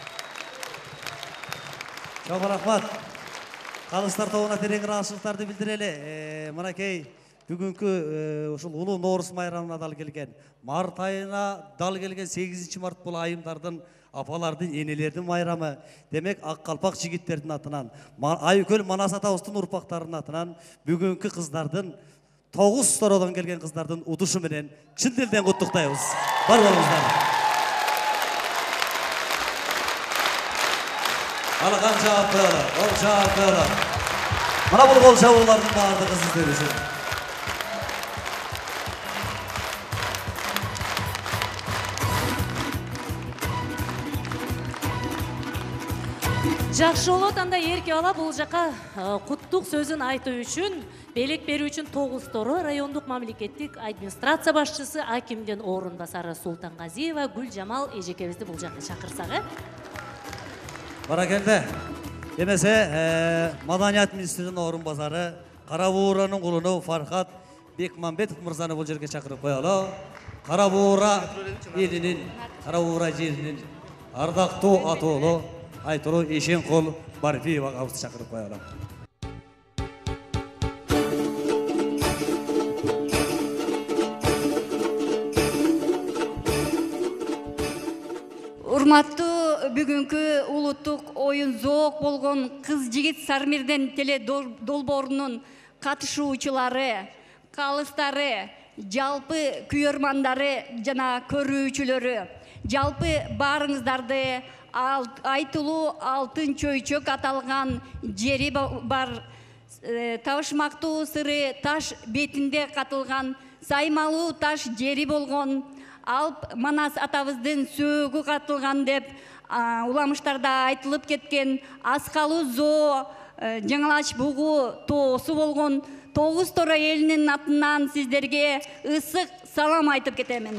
Чоң рахмат. Калыстар тобуна терең ыраазычылыктарды билдирели. Мынакей бүгүнкү ушул улуу Норус майрамына дал келген, март айына дал келген сегизинчи март бул айымдардын, апалардын, энелердин майрамы. Демек, ак калпак жигиттердин атынан, Айкөл Манас атабыздын урпактарынын атынан бүгүнкү кыздардын, тогуз тородон келген кыздардын удушу менен чын дилден куттуктайбыз. Бар болуңуздар. Алган жаап коелу, кол жаап коелу. Мына бул кол жабуулардын баардыгы сиздер үчүн. Жакшы болот, анда эрке бала бул жака куттук сөзүн айтуу үчүн, белек берүү үчүн Тогуз-Тороо райондук мамлекеттик администрация башчысы акимдин орун басары Султангазиева Гүлжамал эжекебизди бул жака чакырсак, э? Баракелде. Демесе, Маданият министринин орун басары Кара Бууранын кулуну Фархат Бекмамбетов мырзаны бул жерге чакырып коелу. Кара Буура элинин, Кара Буура жеринин ардактуу атоолу Айтуру Ишенкул Барфиева агабызды чакырып коелу. Урматтуу бүгүнкү улуттук оюн зоок болгон кыз-жигит Сармерден теле долбоорунун катышуучулары, калыстары, жалпы күйөрмандары жана көрүүчүлөрү, жалпы баарыңыздарды айтылуу алтын чөйчөк аталган жери бар табышмактуу сыры таш бетинде катылган саймалуу таш жери болгон Алп Манас атабыздын сөөгү катылган деп уламыштарда айтылып кеткен Аскалуу Zoo Жаңылач бугу тоосу болгон Тогуз-Тороо элинин атынан сиздерге ысык салам айтып кетемин.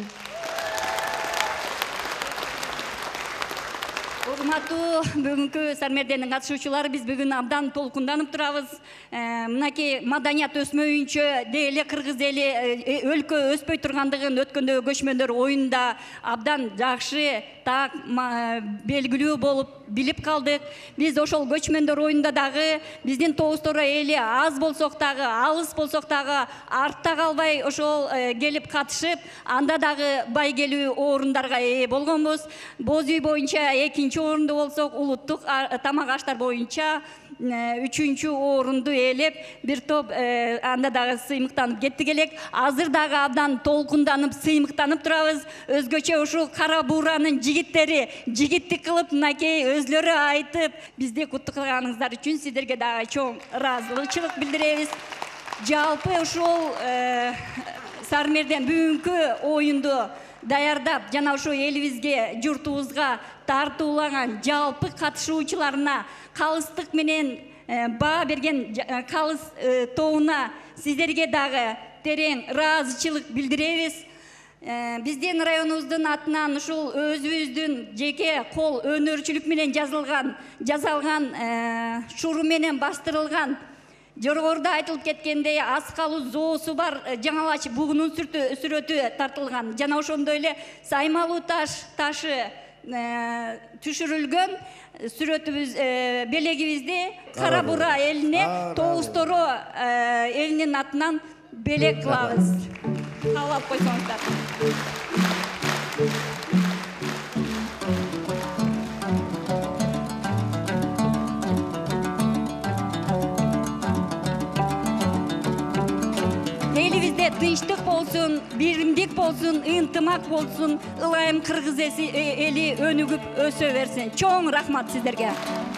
Урматтуу бүгүнкү Сармерденин катышуучулары, биз бүгүн абдан толкунданып турабыз. Мынакей маданият өсмөйүнчө деле кыргыз эли өлкө өспөй тургандыгын өткөндө көчмөндөр оюнда абдан жакшы так белгилүү болуп билип калдык. Биз ошол көчмөндөр оюнда дагы биздин Тогуз-Тороо эли аз болсок дагы, алыс болсок дагы артта калбай ошол келип катышып, анда дагы байгелүү орундарга ээ болгонбуз. Боз үй боюнча экинчи орунду болсок, улуттук тамак аштар боюнча үчүнчү орунду ээлеп, бир топ анда дагы сыймыктанып кеттик элек. Азыр дагы абдан толкунданып, сыймыктанып турабыз. Өзгөчө ушул Кара Бууранын жигиттери жигиттик кылып, мынакей өзлөрү айтып, бизди куттуктаганыңыздар үчүн сиздерге дагы чоң ыраазычылык билдиребиз. Жалпы ушул Сармерден бүгүнкү оюнду даярдап, жана ошо элибизге, журтубузга тартуулаган жалпы катышуучуларына, калыстык менен баа берген калыс тобуна сиздерге дагы терең ыраазычылык билдиребиз. Биздин районубуздун атынан ушул өзүбүздүн жеке кол өнөрчүлүк менен жазылган, жазалган, шуру менен бастырылган, жогоруда айтылып кеткендей Аскалуу Зоосу бар Жаңылач бугунун сүрөтү тартылган. Жана ошондой эле саймалуу таш ташы түшүрүлгөн сүрөтүбүз, белегибизди Кара Буура элине, Тогуз-Тороо элинин атынан белек кылабыз. Кабыл алып койсоңуздар. Элибизде тынчтык болсун, биримдик болсун, ынтымак болсун, ылайым кыргыз эли өнүгүп өсө берсин. Чоң рахмат сиздерге.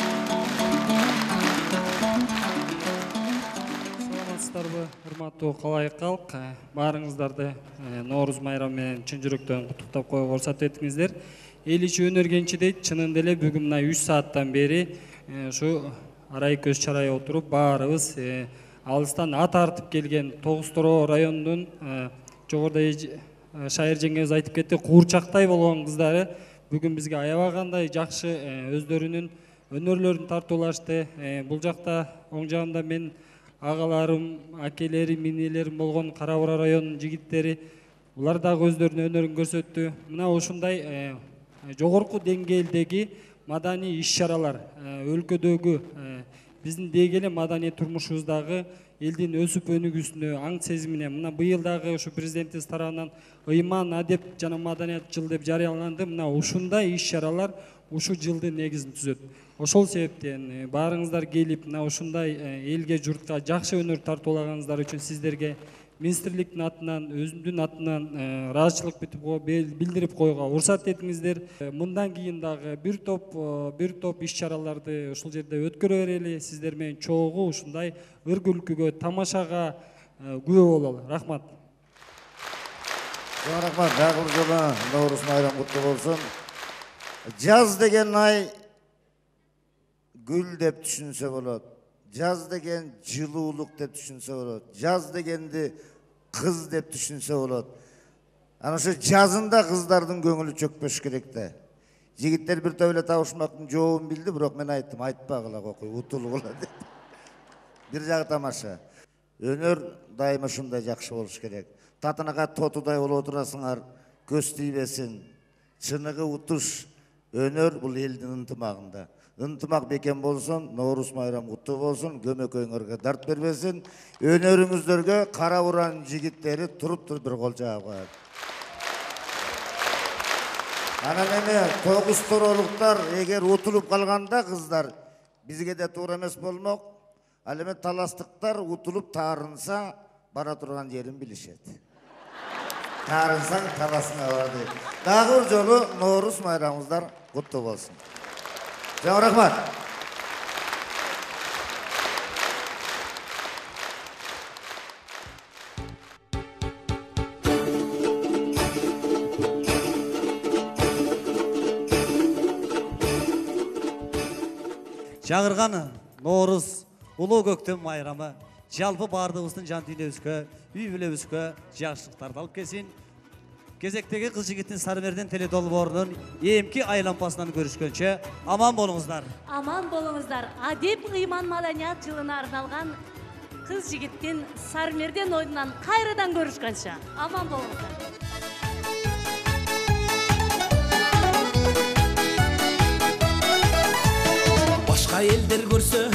Саламатсыздарбы, урматтуу калайык калк, баарыңыздарды Нооруз майрамы менен чын жүрөктөн куттуктап коюуга уруксат этиңиздер. Эл ичи өнөргенчи дейт, чынында эле бүгүн мына үч сааттан бери ушу арай көз чарай отуруп баарыбыз алыстан ат артып келген Тогуз-Тороо районунун жогоруда шайыр жеңгебиз айтып кетти, куурчактай болгон кыздары бүгүн бизге аябагандай жакшы өздөрүнүн өнөрлөрүн тартуулашты. Бул жакта оң жагымда мен агаларым, акелерим, инелерим болгон Кара Буура районунун жигиттери, улар дагы өздөрүнүн өнөрүн көрсөттү. Мына ушундай жогорку деңгээлдеги маданий иш-чаралар өлкөдөгү биздин дегеле маданий турмушубуздагы элдин өсүп өнүгүүсүнө аң сезимине мына быйыл дагы ушу президентибиз тарабынан ыйман адеп жана маданият жыл деп жарыяланды. Мына ушундай иш-чаралар ушу жылдын негизин түзөт. Ошол себептен баарыңыздар келип мына ушундай элге, журтка жакшы өнөр тартуулаганыңыздар үчүн сиздерге министрликтин атынан, өзүмдүн атынан ыраазычылык билдирип коюуга уруксат этиңиздер. Мындан кийин дагы бир топ бир топ иш-чараларды ушул жерде өткөрө берели. Сиздер менен чогуу ушундай ыр күлкүгө, тамашага күбө бололу. Рахмат. Рахмат. Дагы бир жолу Нооруз майрамы куттуу болсун. Жаз деген ай gül деп düşünse bolot. Jaz degen жылуулук деп düşünse bolot. Jaz degendi kız деп düşünse bolot. Ana şu жазында kızlardın көңүлү çökpöş керек да. Жигиттер бир төбөлө табышмактын жообун билди, бирок мен айттым, айтпагыла кокуй, утулгула деп. Бир жагы тамаша. Өнөр дайыма ушундай жакшы болуш керек. Татынага тотудай болуп отурасыңар, көз тийбесин. Чыныгы утуш. Өнөр бул элдин ынтымагында. Ынтымак бекем болсун, Nooruz майрам куттуу болсун, көмөкөйүңөргө дарт бербесин. Өнөрүңүздөргө кара уран жигиттери туруп туруп бир кол жаап коет. Анан эме тогуз торолуктар эгер утулуп калганда кыздар бизге да туура эмес болмок. Ал эме таластыктар утулуп таарынса бара турган жерин билишет. Таарынсаң таласыңа бар дейт. Дагы бир жолу Nooruz майрамыңыздар куттуу болсун. Жок рахмат. Чагырган Nooruz улуу көктөм майрамы жалпы бардыгыбыздын жан дүйнөбүзгө, үй бүлөбүзгө жакшылыктарды алып келсин. Кезектеги кыз жигиттин Сармерден теледолбоорунун эмки айлампасынан көрүшкөнчө аман болуңуздар. Аман болуңуздар. Адип ыйман маданият жылына арналган кыз жигиттин Сармерден ойунунан кайрадан көрүшкөнчө аман болуңуздар. Башка элдер көрсө